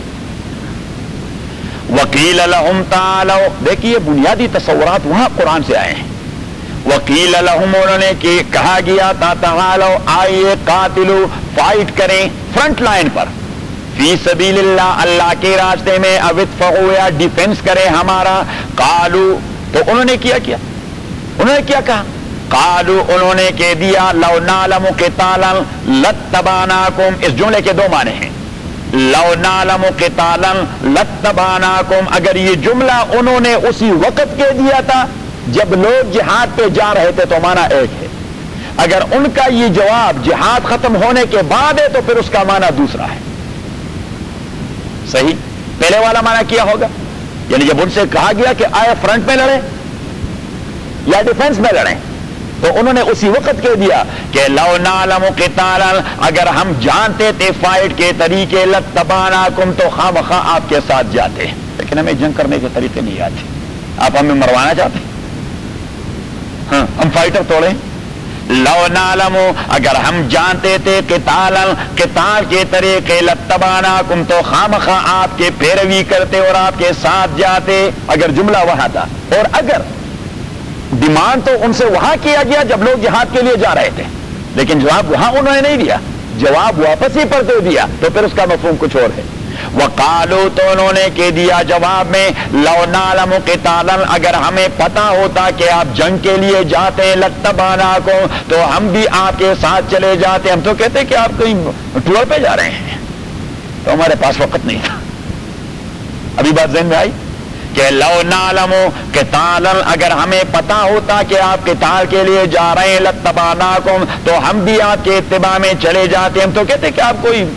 وَقِيلَ لَهُمْ تَعَالَوْا، دیکھیے بنیادی تصورات وہاں قرآن سے آئے ہیں. وَقِيلَ لَهُمْ، انہوں نے کہ کہا گیا تھا تعالوا آئیے، قاتلوا، فائٹ کریں فرنٹ لائن پر، فی سبیل اللہ، اللہ کے راستے میں، او ادفعوا، یا ڈیفینس کریں ہمارا. قالوا، تو انہوں نے کیا انہوں نے کیا کہا؟ قالوا، انہوں نے کہہ دیا لو نعلم قتالا لاتبعناکم. اس جملے کے دو معنی ہیں. لو نعلم قتالا لاتبعناکم، اگر یہ جملہ انہوں نے اسی وقت کہہ دیا تھا جب لوگ جہاد پہ جا رہے تھے تو معنی ایک ہے. اگر ان کا یہ جواب جہاد ختم ہونے کے بعد ہے تو پھر اس کا معنی دوسرا ہے. صحیح؟ پہلے والا معنی کیا ہوگا؟ یعنی جب ان سے کہا گیا کہ آئے فرنٹ میں لڑیں یا ڈیفینس میں لڑیں، تو انہوں نے اسی وقت کہہ دیا کہ لو نعلم قتالا، اگر ہم جانتے تھے فائٹ کے طریقے، لتبعناکم، تو خواہ آپ کے ساتھ جاتے، لیکن ہمیں جنگ کرنے کے طریقے نہیں آتے، آپ ہمیں مروانا چاہتے ہیں، ہاں ہم فائٹر توڑیں۔ لو نعلم، اگر ہم جانتے تھے قتالا، قتال کے طریقے، لتبعناکم، تو خواہ آپ کے پیروی کرتے اور آپ کے ساتھ جاتے، اگر جملہ وہاں تھا، اور اگر ڈیمانڈ تو ان سے وہاں کیا گیا جب لوگ جہاد کے لیے جا رہے تھے، لیکن جواب وہاں انہوں نے نہیں دیا، جواب واپس ہی پر دے دیا، تو پھر اس کا مفہوم کچھ اور ہے۔ وقالو، تو انہوں نے کہہ دیا جواب میں، لو نعلم قتالا، اگر ہمیں پتا ہوتا کہ آپ جنگ کے لیے جاتے ہیں، لتبعناکم، تو ہم بھی آپ کے ساتھ چلے جاتے، ہم تو کہتے کہ آپ کہیں ٹور پہ جا رہے ہیں، تو ہمارے پاس وقت نہیں تھا۔ ابھی بات ذہن میں آئی کہ لو نعلم قتالا، اگر ہمیں پتا ہوتا کہ آپ قتال کے لیے جا رہے ہیں، لتبعناکم، تو ہم بھی آپ کے اتباع میں چلے جاتے، ہم تو کہتے کہ آپ کوئی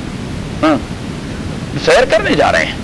سیر کرنے جا رہے ہیں۔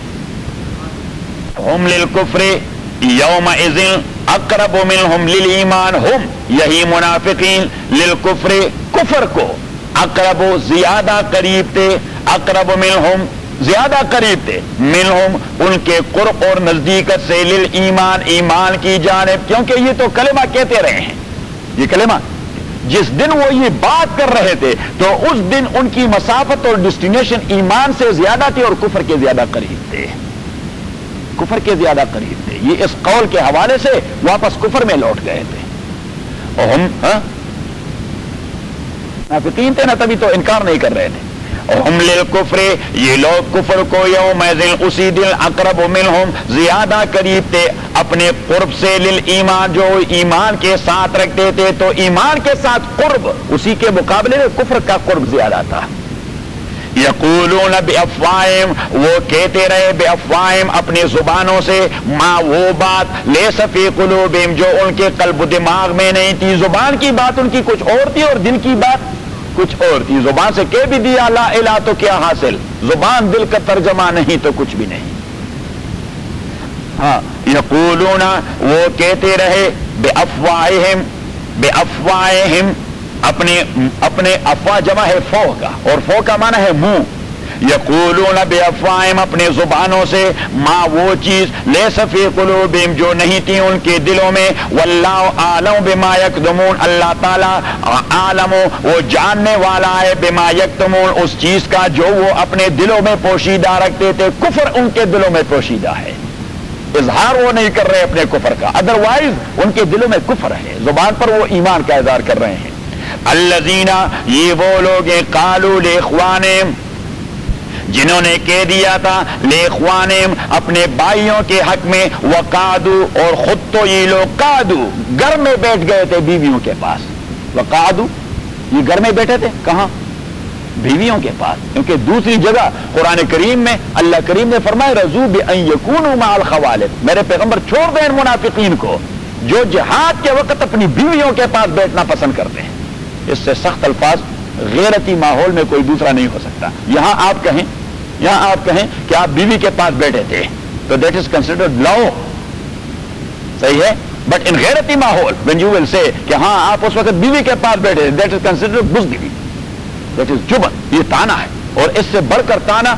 ہم للکفر یومئذ اقرب منہم للایمان، ہم یہی منافقین، للکفر کفر کو، اقرب زیادہ قریب تھے، اقرب منہم زیادہ قریب تھے، منہم ان کے قرب اور نزدیکت سے، للایمان ایمان کی جانب، کیونکہ یہ تو کلمہ کہتے رہے ہیں، یہ کلمہ جس دن وہ یہ بات کر رہے تھے تو اس دن ان کی مسافت اور ڈیسٹینیشن ایمان سے زیادہ تھی اور کفر کے زیادہ قریب تھے، کفر کے زیادہ قریب تھے، یہ اس قول کے حوالے سے واپس کفر میں لوٹ گئے تھے، اور ہم منافقین تھے نا، تبھی تو انکار نہیں کر رہے تھے۔ ہم للکفر، یہ لوگ کفر کو، یومئذ اسی دن، اقرب منہم زیادہ قریب تھے اپنے قرب سے، للایمان جو ایمان کے ساتھ رکھتے تھے، تو ایمان کے ساتھ قرب، اسی کے مقابلے میں کفر کا قرب زیادہ تھا۔ یقولون بافواہہم، وہ کہتے رہے، بافواہہم اپنی زبانوں سے، ما وہ بات، لیس فی قلوبہم جو ان کے قلب و دماغ میں نہیں تھی، زبان کی بات ان کی کچھ اور تھی اور دل کی بات کچھ اور تھی، زبان سے کہہ بھی دیا لا الہ تو کیا حاصل، زبان دل کا ترجمہ نہیں تو کچھ بھی نہیں۔ ہاں یقولون، وہ کہتے رہے، بافواہہم، بافواہہم اپنے افواہ جمع ہے فو کا، اور فو کا معنی ہے منہ، یقولون بافواہہم اپنے زبانوں سے، ما وہ چیز، لیس فی قلوبہم جو نہیں تھی ان کے دلوں میں، واللہ اعلم بما یکتمون، اللہ تعالی عالم وہ جاننے والا ہے، بما یکتمون اس چیز کا جو وہ اپنے دلوں میں پوشیدہ رکھتے تھے، کفر ان کے دلوں میں پوشیدہ ہے، اظہار وہ نہیں کر رہے اپنے کفر کا، ادروائز ان کے دلوں میں کفر ہے، زبان پر وہ ایمان کا اظہار کر رہے ہیں۔ الذین، یہ وہ لوگ ہیں، قالوا لاخوانہم، جنہوں نے کہہ دیا تھا، لاخوانہم اپنے بھائیوں کے حق میں، وقعدوا اور خود تو یہ لوگ قعدوا گھر میں بیٹھ گئے تھے بیویوں کے پاس، وقعدوا یہ گھر میں بیٹھے تھے، کہاں؟ بیویوں کے پاس، کیونکہ دوسری جگہ قرآن کریم میں اللہ کریم نے فرمایا رضوا بأن یکونوا مع الخوالف، میرے پیغمبر چھوڑ دیں ان منافقین کو جو جہاد کے وقت اپنی بیویوں کے پاس بیٹھنا پسند کرتے ہیں، اس سے سخت الفاظ غیرتی ماحول میں کوئی دوسرا نہیں ہو سکتا۔ یہاں آپ کہیں کہ آپ بیوی کے پاس بیٹھے تھے تو دیٹ از کنسیڈرڈ لاؤ، صحیح ہے، بٹ ان غیرتی ماحول when you will say کہ ہاں آپ اس وقت بیوی کے پاس بیٹھے تھے، دیٹ از کنسیڈرڈ بزدلی، دیٹ از جبن، یہ تانا ہے، اور اس سے بڑھ کر تانا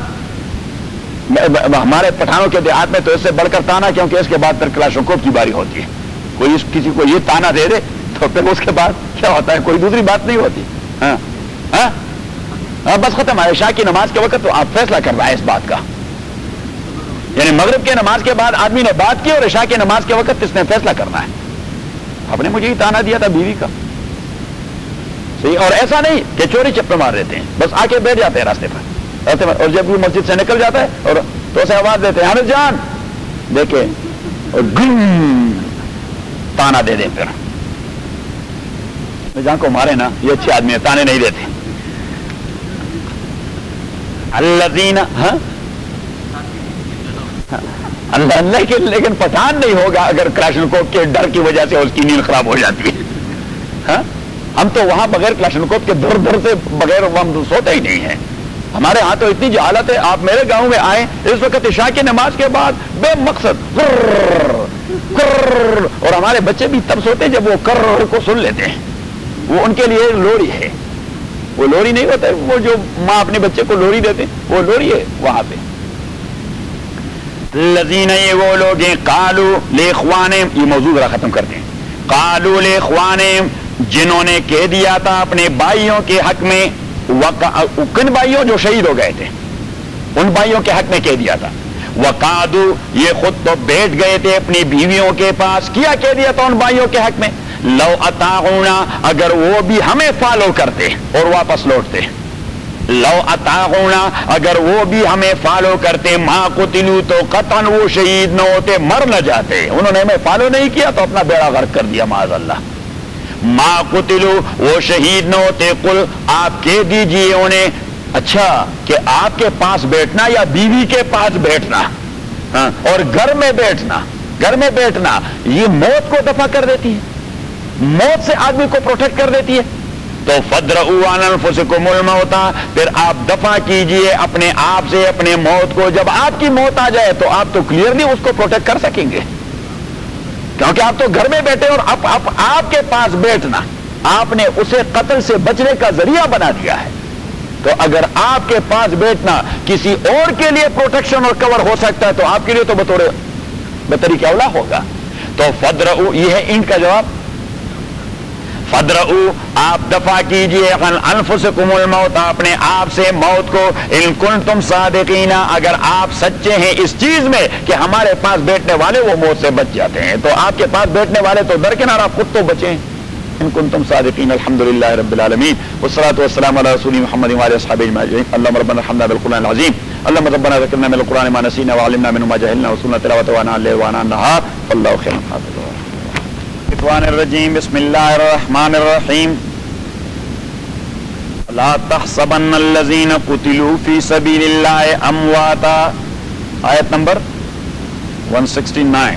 ہمارے پٹھانوں کے دیہات میں تو اس سے بڑھ کر تانا، کیونکہ اس کے بعد پھر کلاشنکوف کی باری ہوتی ہے، کوئی کسی کو یہ تانا دے دے تو پھر اس کے بعد کیا ہوتا ہے، کوئی دوسری بات نہیں ہوتی، ہاں بس ختم ہے۔ عشاء کی نماز کے وقت تو آپ فیصلہ کر رہا ہے اس بات کا، یعنی مغرب کے نماز کے بعد آدمی نے بات کی اور عشاء کی نماز کے وقت اس نے فیصلہ کرنا ہے، آپ نے مجھے ہی تانا دیا تھا بیوی کا، صحیح، اور ایسا نہیں کہ چوری چپے مار دیتے ہیں، بس آ کے بیٹھ جاتے ہیں راستے پر، اور جب وہ مسجد سے نکل جاتا ہے اور تو اسے آواز دیتے ہیں حامد جان دیکھے، اور تانا دے دیں، پھر جان کو مارے نا، یہ اچھے آدمی ہے، تانے نہیں دیتے۔ الذین، لیکن پٹھان نہیں ہوگا اگر کلاشنکوف کے ڈر کی وجہ سے اس کی نیند خراب ہو جاتی ہے، ہم تو وہاں بغیر کلاشنکوف کے در سے بغیر ہم سوتے ہی نہیں ہیں، ہمارے ہاں تو اتنی جہالت ہے، آپ میرے گاؤں میں آئیں اس وقت عشاء کی نماز کے بعد بے مقصد اور اور ہمارے بچے بھی تب سوتے جب وہ کر کو سن لیتے ہیں. وہ ان کے لیے لوری ہے. وہ لوری نہیں ہوتا ہے وہ جو ماں اپنے بچے کو لوری دیتے ہیں, وہ لوری ہے وہاں پہ. الذین, یہ وہ لوگ ہیں, قالوا لاخوانہم, یہ موضوع ذرا ختم کرتے ہیں. قالوا لاخوانہم, جنہوں نے کہہ دیا تھا اپنے بھائیوں کے حق میں, کن بھائیوں جو شہید ہو گئے تھے ان بھائیوں کے حق میں کہہ دیا تھا. وقعدوا, یہ خود تو بیٹھ گئے تھے اپنی بیویوں کے پاس. کیا کہہ دیا تھا ان بھائیوں کے حق میں؟ لو اطاعونا, اگر وہ بھی ہمیں فالو کرتے اور واپس لوٹتے. لو اطاعونا, اگر وہ بھی ہمیں فالو کرتے, ما قتلوا, تو قطعاً وہ شہید نہ ہوتے, مر نہ جاتے. انہوں نے ہمیں فالو نہیں کیا تو اپنا بیڑا غرق کر دیا معاذ اللہ. ما قتلوا, وہ شہید نہ ہوتے. قل, آپ کہہ دیجئے انہیں, اچھا کہ آپ کے پاس بیٹھنا یا بیوی کے پاس بیٹھنا اور گھر میں بیٹھنا یہ موت کو دفع کر دیتی ہے, موت سے آدمی کو پروٹیکٹ کر دیتی ہے. تو فدرؤوا عن انفسکم الموت, پھر آپ دفع کیجئے اپنے آپ سے اپنے موت کو. جب آپ کی موت آ جائے تو آپ تو کلیئرلی اس کو پروٹیکٹ کر سکیں گے, کیونکہ آپ تو گھر میں بیٹھے اور آپ کے پاس بیٹھنا آپ نے اسے قتل سے بچنے کا ذریعہ بنا دیا ہے. تو اگر آپ کے پاس بیٹھنا کسی اور کے لیے پروٹیکشن اور کور ہو سکتا ہے تو آپ کے لیے تو بطریق اولا ہوگا. تو فدرؤوا, یہ ہے ان کا جواب. فدرؤوا, آپ دفع کیجئے عن انفسکم الموت, اپنے آپ سے موت کو. ان کنتم صادقین, اگر آپ سچے ہیں اس چیز میں کہ ہمارے پاس بیٹھنے والے وہ موت سے بچ جاتے ہیں, تو آپ کے پاس بیٹھنے والے تو درکنار, آپ خود تو بچیں. ان کنتم صادقین. الحمدللہ رب العالمین, والصلاة والسلام علی رسول محمد وعلی اصحابہ اجمعین. اللهم ربنا ارحمنا بالقرآن العظیم, اللهم ربنا ذکرنا من القرآن ما نسینا وعلمنا منه ما جهلنا وسنة تلاوته وانا الليل وانا النهار والله خير حافظ. الشیطان الرجیم, بسم اللہ الرحمن الرحیم. لا تحسبن الذین قتلوا فی سبیل اللہ امواتا, آیت نمبر 169.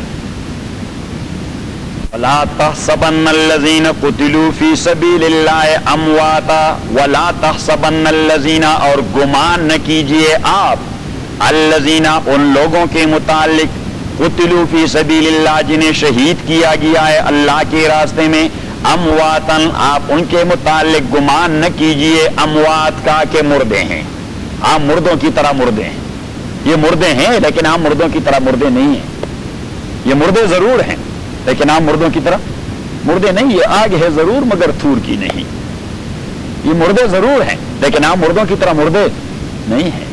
وَلَا تَحْسَبَنَّ الَّذِينَ قُتِلُوا فِي سَبِيلِ اللَّهِ أَمْوَاتًا وَلَا تَحْسَبَنَّ الَّذِينَ, اور گمان نہ کیجئے آپ الَّذِينَ, ان لوگوں کے متعلق, قُتِلُوا فِي سَبِيلِ اللَّهِ, جنہیں شہید کیا گیا ہے اللہ کے راستے میں, امواتن, آپ ان کے متعلق گمان نہ کیجئے اموات کا کہ مردے ہیں. آپ مردوں کی طرح مردے ہیں. یہ مردے ہیں لیکن آپ مردوں کی طرح مردے نہیں ہیں. یہ مردے ضرور ہیں لیکن آپ مردوں کی طرح مردے نہیں. یہ آگ ہے ضرور مگر تھور کی نہیں. یہ مردے ضرور ہیں لیکن آپ مردوں کی طرح مردے نہیں ہیں.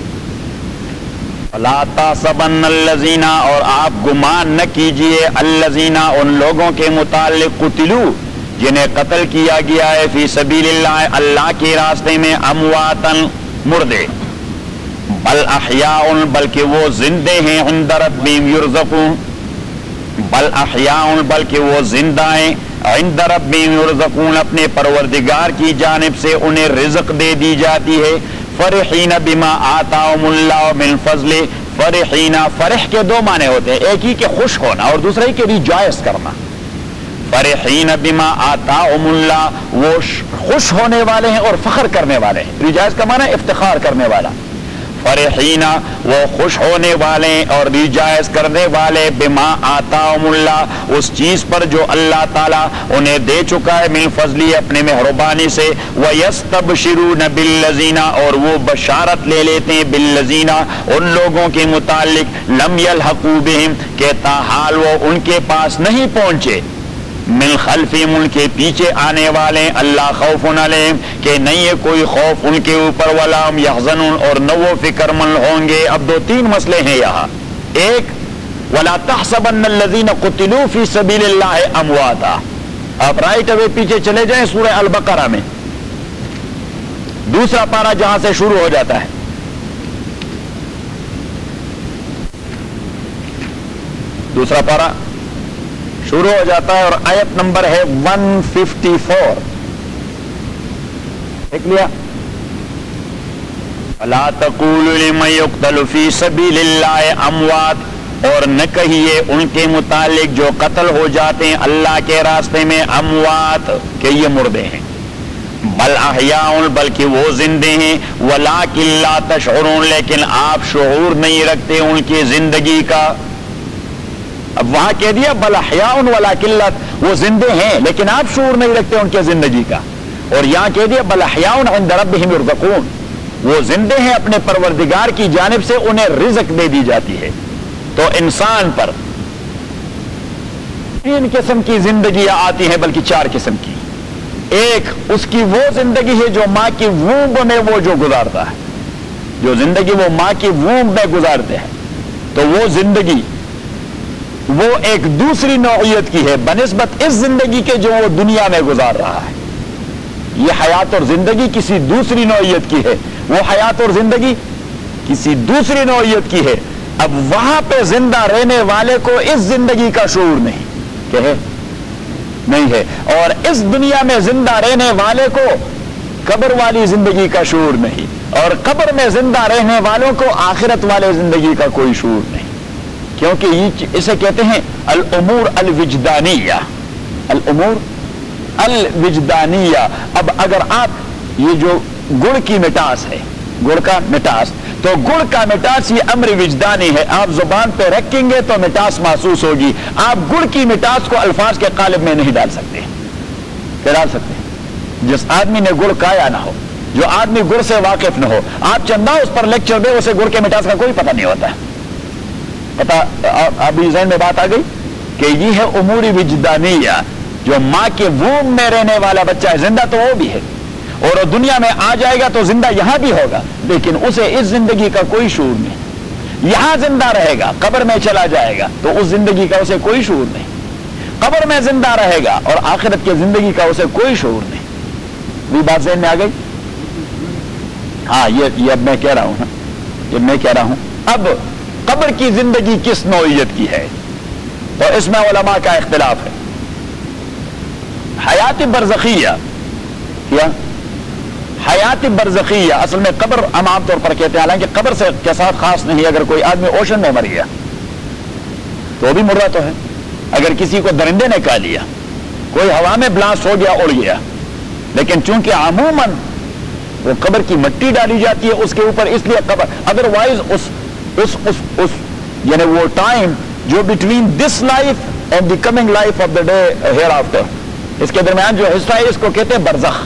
لا تحسبن الذین, اور آپ گمان نہ کیجئے الذین, ان لوگوں کے متعلق, قتلوا, جنہیں قتل کیا گیا ہے, فی سبیل اللہ, اللہ کے راستے میں, امواتن, مردے, بل احیاء, بلکہ وہ زندے ہیں, عند ربہم یرزقون, بل احیاء, بلکہ وہ زندہ ہیں, عند ربہم یرزقون, اپنے پروردگار کی جانب سے انہیں رزق دے دی جاتی ہے. فرحین بما آتاہم اللہ من فضل, فرحین, فرح کے دو معنی ہوتے ہیں, ایک ہی کہ خوش ہونا اور دوسرے ہی کہ ریجوائس کرنا. فرحین بما آتاہم اللہ, وہ خوش ہونے والے ہیں اور فخر کرنے والے ہیں. ریجوائس کا معنی افتخار کرنے والا. فرحین, وہ خوش ہونے والے اور ریجائز کرنے والے, بما آتاہم اللہ, اس چیز پر جو اللہ تعالیٰ انہیں دے چکا ہے, من فضلی, اپنے مہربانی سے. وَيَسْتَبْشِرُونَ بِالَّذِينَ, اور وہ بشارت لے لیتے ہیں, بالذین, ان لوگوں کے متعلق, لم يلحقوا بہم, کہ تاحال وہ ان کے پاس نہیں پہنچے, من خلفہم, ان کے پیچھے آنے والے, اللہ خوف علیہم, کہ نہیں ہے کوئی خوف ان کے اوپر, ولا هم یحزنون, اور نہ وہ فکر مند ہوں گے. اب دو تین مسئلے ہیں یہاں. ایک, ولا تحسبن الذین قتلوا فی سبیل اللہ امواتا, آپ رائٹ اوے پیچھے چلے جائیں سورہ البقرہ میں, دوسرا پارہ جہاں سے شروع ہو جاتا ہے. دوسرا پارہ شروع ہو جاتا ہے اور آیت نمبر ہے 154. دیکھ لیا. لا تقولوا لمن يقتل في سبيل الله اموات, اور نہ کہیے ان کے متعلق جو قتل ہو جاتے ہیں اللہ کے راستے میں, اموات, کہ یہ مردے ہیں. بل احیاء, بلکہ وہ زندے ہیں. ولکن لا تشعرون, لیکن آپ شعور نہیں رکھتے ان کی زندگی کا. اب وہاں کہہ دیا بل احیاء ولکن لا، وہ زندے ہیں لیکن آپ شعور نہیں رکھتے ان کے زندگی کا. اور یہاں کہہ دیا بل احیاء عند ربہم یرزقون، وہ زندے ہیں اپنے پروردگار کی جانب سے انہیں رزق دے دی جاتی ہے. تو انسان پر 3 قسم کی زندگیاں آتی ہیں، بلکہ 4 قسم کی. ایک اس کی وہ زندگی ہے جو ماں کی وومب میں وہ جو گزارتا ہے، جو زندگی وہ ماں کی وومب میں گزارتے ہیں، تو وہ زندگی وہ ایک دوسری نوعیت کی ہے بنسبت اس زندگی کے جو وہ دنیا میں گزار رہا ہے. یہ حیات اور زندگی کسی دوسری نوعیت کی ہے، وہ حیات اور زندگی کسی دوسری نوعیت کی ہے. اب وہاں پہ زندہ رہنے والے کو اس زندگی کا شعور نہیں کہ ہے نہیں ہے، اور اس دنیا میں زندہ رہنے والے کو قبر والی زندگی کا شعور نہیں، اور قبر میں زندہ رہنے والوں کو آخرت والے زندگی کا کوئی شعور نہیں. کیونکہ یہ اسے کہتے ہیں الامور الوجدانیہ، الامور الوجدانیہ. اب اگر آپ یہ جو گڑ کی مٹاس ہے، گڑ کا مٹاس، تو گڑ کا مٹاس یہ امر وجدانی ہے. آپ زبان پہ رکھیں گے تو مٹاس محسوس ہوگی. آپ گڑ کی مٹاس کو الفاظ کے قالب میں نہیں ڈال سکتے. کیا ڈال سکتے ہیں؟ جس آدمی نے گڑ کھایا نہ ہو، جو آدمی گڑ سے واقف نہ ہو، آپ چندہ اس پر لیکچر دے، اسے گڑ کے مٹاس کا کوئی پتہ نہیں ہوتا ہے. پتہ ابھی ذہن میں بات آ گئی کہ یہ ہے امور وجدانیہ. جو ماں کے ووم میں رہنے والا بچہ ہے، زندہ تو وہ بھی ہے، اور دنیا میں آ جائے گا تو زندہ یہاں بھی ہوگا، لیکن اسے اس زندگی کا کوئی شعور نہیں. یہاں زندہ رہے گا، قبر میں چلا جائے گا تو اس زندگی کا اسے کوئی شعور نہیں. قبر میں زندہ رہے گا اور آخرت کی زندگی کا اسے کوئی شعور نہیں. یہ بات ذہن میں آ گئی؟ ہاں، یہ اب میں کہہ رہا ہوں نا، یہ میں کہہ رہا ہوں اب قبر کی زندگی کس نوعیت کی ہے، تو اس میں علماء کا اختلاف ہے. حیات برزخیہ، کیا حیات برزخیہ اصل میں قبر ہم عام طور پر کہتے ہیں، حالانکہ قبر سے کے ساتھ خاص نہیں. اگر کوئی آدمی اوشن میں مر گیا تو بھی مردہ تو ہے. اگر کسی کو درندے نے کھا لیا، کوئی ہوا میں بلاسٹ ہو گیا، اڑ گیا، لیکن چونکہ عموماً وہ قبر کی مٹی ڈالی جاتی ہے اس کے اوپر، اس لیے قبر ادروائز اس یعنی وہ ٹائم جو between this life and the coming life of the day hereafter, اس کے درمیان جو حصہ ہے اس کو کہتے ہیں برزخ.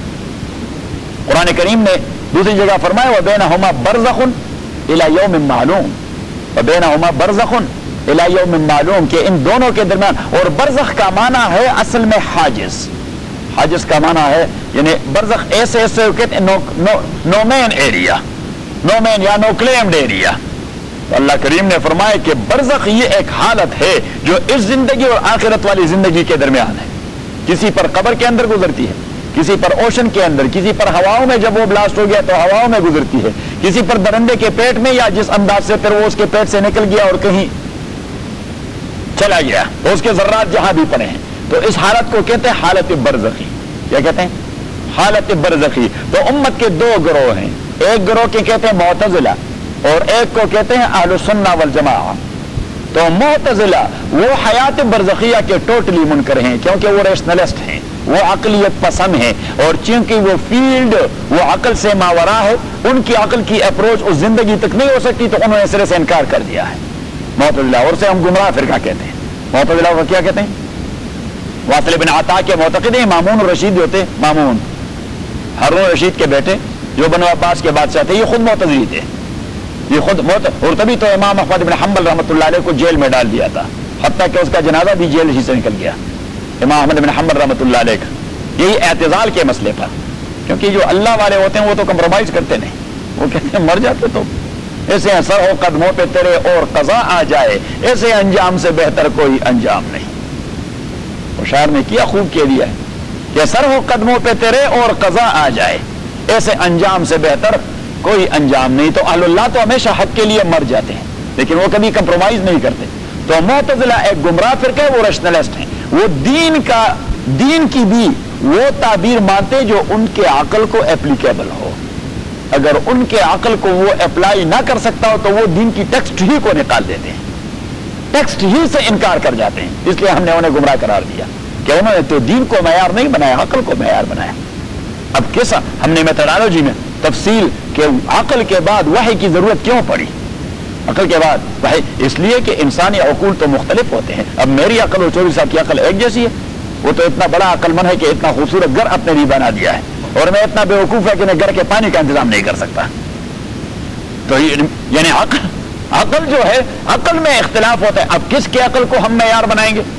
قرآن کریم نے دوسری جگہ فرمایا وَبَيْنَهُمَا بَرْزَخٌ إِلَى يَوْمٍ مَعْلُومٍ، وَبَيْنَهُمَا بَرْزَخٌ إِلَى يَوْمٍ مَعْلُومٍ، کہ ان دونوں کے درمیان. اور برزخ کا معنی ہے اصل میں حاجز. حاجز کا معنی ہے یعنی برزخ ایسے کہتے ہیں نو مین ایریا، نو مین یا نو کلیمڈ ایریا. اللہ کریم نے فرمایا کہ برزخ یہ ایک حالت ہے جو اس زندگی اور آخرت والی زندگی کے درمیان ہے. کسی پر قبر کے اندر گزرتی ہے، کسی پر اوشن کے اندر، کسی پر ہواؤں میں جب وہ بلاسٹ ہو گیا تو ہواؤں میں گزرتی ہے، کسی پر درندے کے پیٹ میں، یا جس انداز سے پھر وہ اس کے پیٹ سے نکل گیا اور کہیں چلا گیا تو اس کے ذرات جہاں بھی پڑے ہیں. تو اس حالت کو کہتے ہیں حالت برزخی. کیا کہتے ہیں؟ حالت برزخی. تو امت کے 2 گروہ ہیں، ایک گروہ کے کہتے ہیں معتزلہ اور ایک کو کہتے ہیں اہل السنہ والجماعہ. تو معتزلہ وہ حیات برزخیہ کے ٹوٹلی منکر ہیں، کیونکہ وہ ریشنلسٹ ہیں، وہ عقلیت پسند ہیں، اور چونکہ وہ فیلڈ وہ عقل سے ماورا ہے، ان کی عقل کی اپروچ اس زندگی تک نہیں ہو سکتی، تو انہوں نے سرے سے انکار کر دیا ہے. معتزلہ، اور سے ہم گمراہ فرقہ کہتے ہیں. معتزلہ کو کیا کہتے ہیں؟ واصل بن عطا کے معتقد ہیں مامون الرشید ہوتے، مامون ہارون رشید کے بیٹے جو بنو عباس کے بادشاہ تھے، یہ خود معتزلی تھے. یہ خود اور تبھی تو امام احمد بن حنبل رحمۃ اللہ علیہ کو جیل میں ڈال دیا تھا، حتیٰ کہ اس کا جنازہ بھی جیل ہی سے نکل گیا. امام احمد بن حنبل رحمۃ اللہ علیہ کا یہی اعتزال کے مسئلے پر، کیونکہ جو اللہ والے ہوتے ہیں وہ تو کمپرومائز کرتے نہیں، وہ کہتے ہیں مر جاتے تو ایسے سر ہو قدموں پہ تیرے اور قضا آ جائے، ایسے انجام سے بہتر کوئی انجام نہیں. وہ شاعر نے کیا خوب کہہ دیا ہے کہ سر ہو قدموں پہ تیرے اور قضا آ جائے، ایسے انجام سے بہتر کوئی انجام نہیں. تو اہل اللہ تو ہمیشہ حق کے لیے مر جاتے ہیں، لیکن وہ کبھی کمپرومائز نہیں کرتے. تو معتزلہ ایک گمراہ فرقہ ہے، وہ ریشنلسٹ ہیں، وہ دین کی بھی وہ تعبیر مانتے جو ان کے عقل کو اپلیکیبل ہو. اگر ان کے عقل کو وہ اپلائی نہ کر سکتا ہو تو وہ دین کی ٹیکسٹ ہی کو نکال دیتے ہیں، ٹیکسٹ ہی سے انکار کر جاتے ہیں. اس لیے ہم نے انہیں گمراہ قرار دیا کہ انہوں نے تو دین کو معیار نہیں بنایا، عقل کو معیار بنایا. اب کیسا ہم نے میتھڈالوجی میں تفصیل کہ عقل کے بعد وحی کی ضرورت کیوں پڑی، عقل کے بعد بھائی اس لیے کہ انسانی عقول تو مختلف ہوتے ہیں. اب میری عقل اور چوری صاحب کی عقل ایک جیسی ہے. وہ تو اتنا بڑا عقل مند ہے کہ اتنا خوبصورت گھر اپنے لیے بنا دیا ہے, اور میں اتنا بیوقوف ہے کہ میں گھر کے پانی کا انتظام نہیں کر سکتا. تو یعنی عقل جو ہے, عقل میں اختلاف ہوتا ہے. اب کس کی عقل کو ہم معیار بنائیں گے؟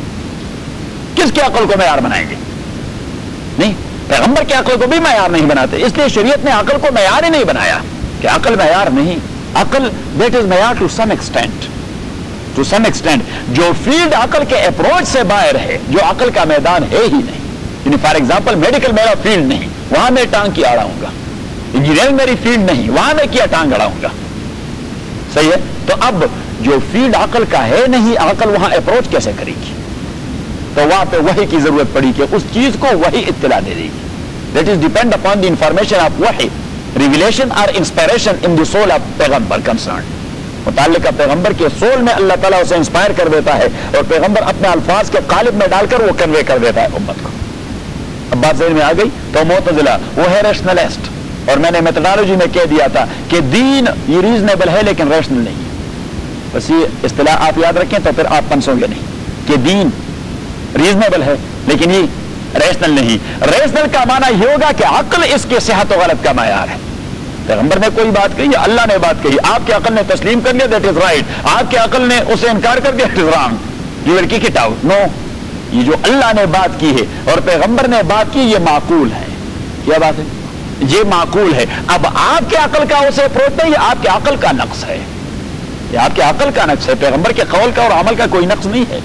کس کی عقل کو معیار بنائیں گے؟ نہیں, پیغمبر کی عقل کو بھی معیار نہیں بناتے. اس لیے شریعت نے عقل کو معیار ہی نہیں بنایا کہ عقل معیار نہیں. عقل دیٹ از معیار to some extent, to some extent. جو فیلڈ عقل کے اپروچ سے باہر ہے, جو عقل کا میدان ہے ہی نہیں. یعنی فار ایگزامپل میڈیکل میرا فیلڈ نہیں, وہاں میں ٹانگ کی اڑاؤں گا. انجینئرنگ میری فیلڈ نہیں, وہاں میں کیا ٹانگ اڑاؤں گا. صحیح ہے. تو اب جو فیلڈ عقل کا ہے نہیں, عقل وہاں اپروچ کیسے کرے گی؟ تو وہاں پہ وحی کی ضرورت پڑی کہ اس چیز کو وحی اطلاع دے دے گی. That is depend upon the information of وحی, ریویلیشن اور inspiration in the soul of پیغمبر کنسرن. متعلقہ پیغمبر کے سول میں اللہ تعالیٰ اسے انسپائر کر دیتا ہے, اور پیغمبر اپنے الفاظ کے قالب میں ڈال کر وہ کنوے کر دیتا ہے امت کو. اب بات ذہن میں آ گئی. تو معتزلہ وہ ہے ریشنلسٹ, اور میں نے میتھڈالوجی میں کہہ دیا تھا کہ دین یہ ریزنیبل ہے لیکن ریشنل نہیں ہے. بس یہ اصطلاح آپ یاد رکھیں تو پھر آپ پنسوں گے نہیں کہ دین ریزنیبل ہے لیکن یہ ریشنل نہیں. ریشنل کا معنی یہ ہوگا کہ عقل اس کے صحت و غلط کا معیار ہے. پیغمبر نے کوئی بات کہی, اللہ نے بات کہی, آپ کی عقل نے تسلیم کر لیا, دیٹ از رائٹ. آپ کی عقل نے اسے انکار کر دیا, it is wrong, you will kick it out. No, یہ جو اللہ نے بات کی ہے اور پیغمبر نے بات کی, یہ معقول ہے. کیا بات ہے؟ یہ معقول ہے. اب آپ کے عقل کا اسے اپروچ نہیں, یہ آپ کے عقل کا نقص ہے, یہ آپ کے عقل کا نقص ہے. پیغمبر کے قول کا اور عمل کا کوئی نقص نہیں ہے.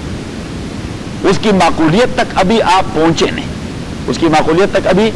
اس کی معقولیت تک ابھی آپ پہنچے نہیں, اس کی معقولیت تک ابھی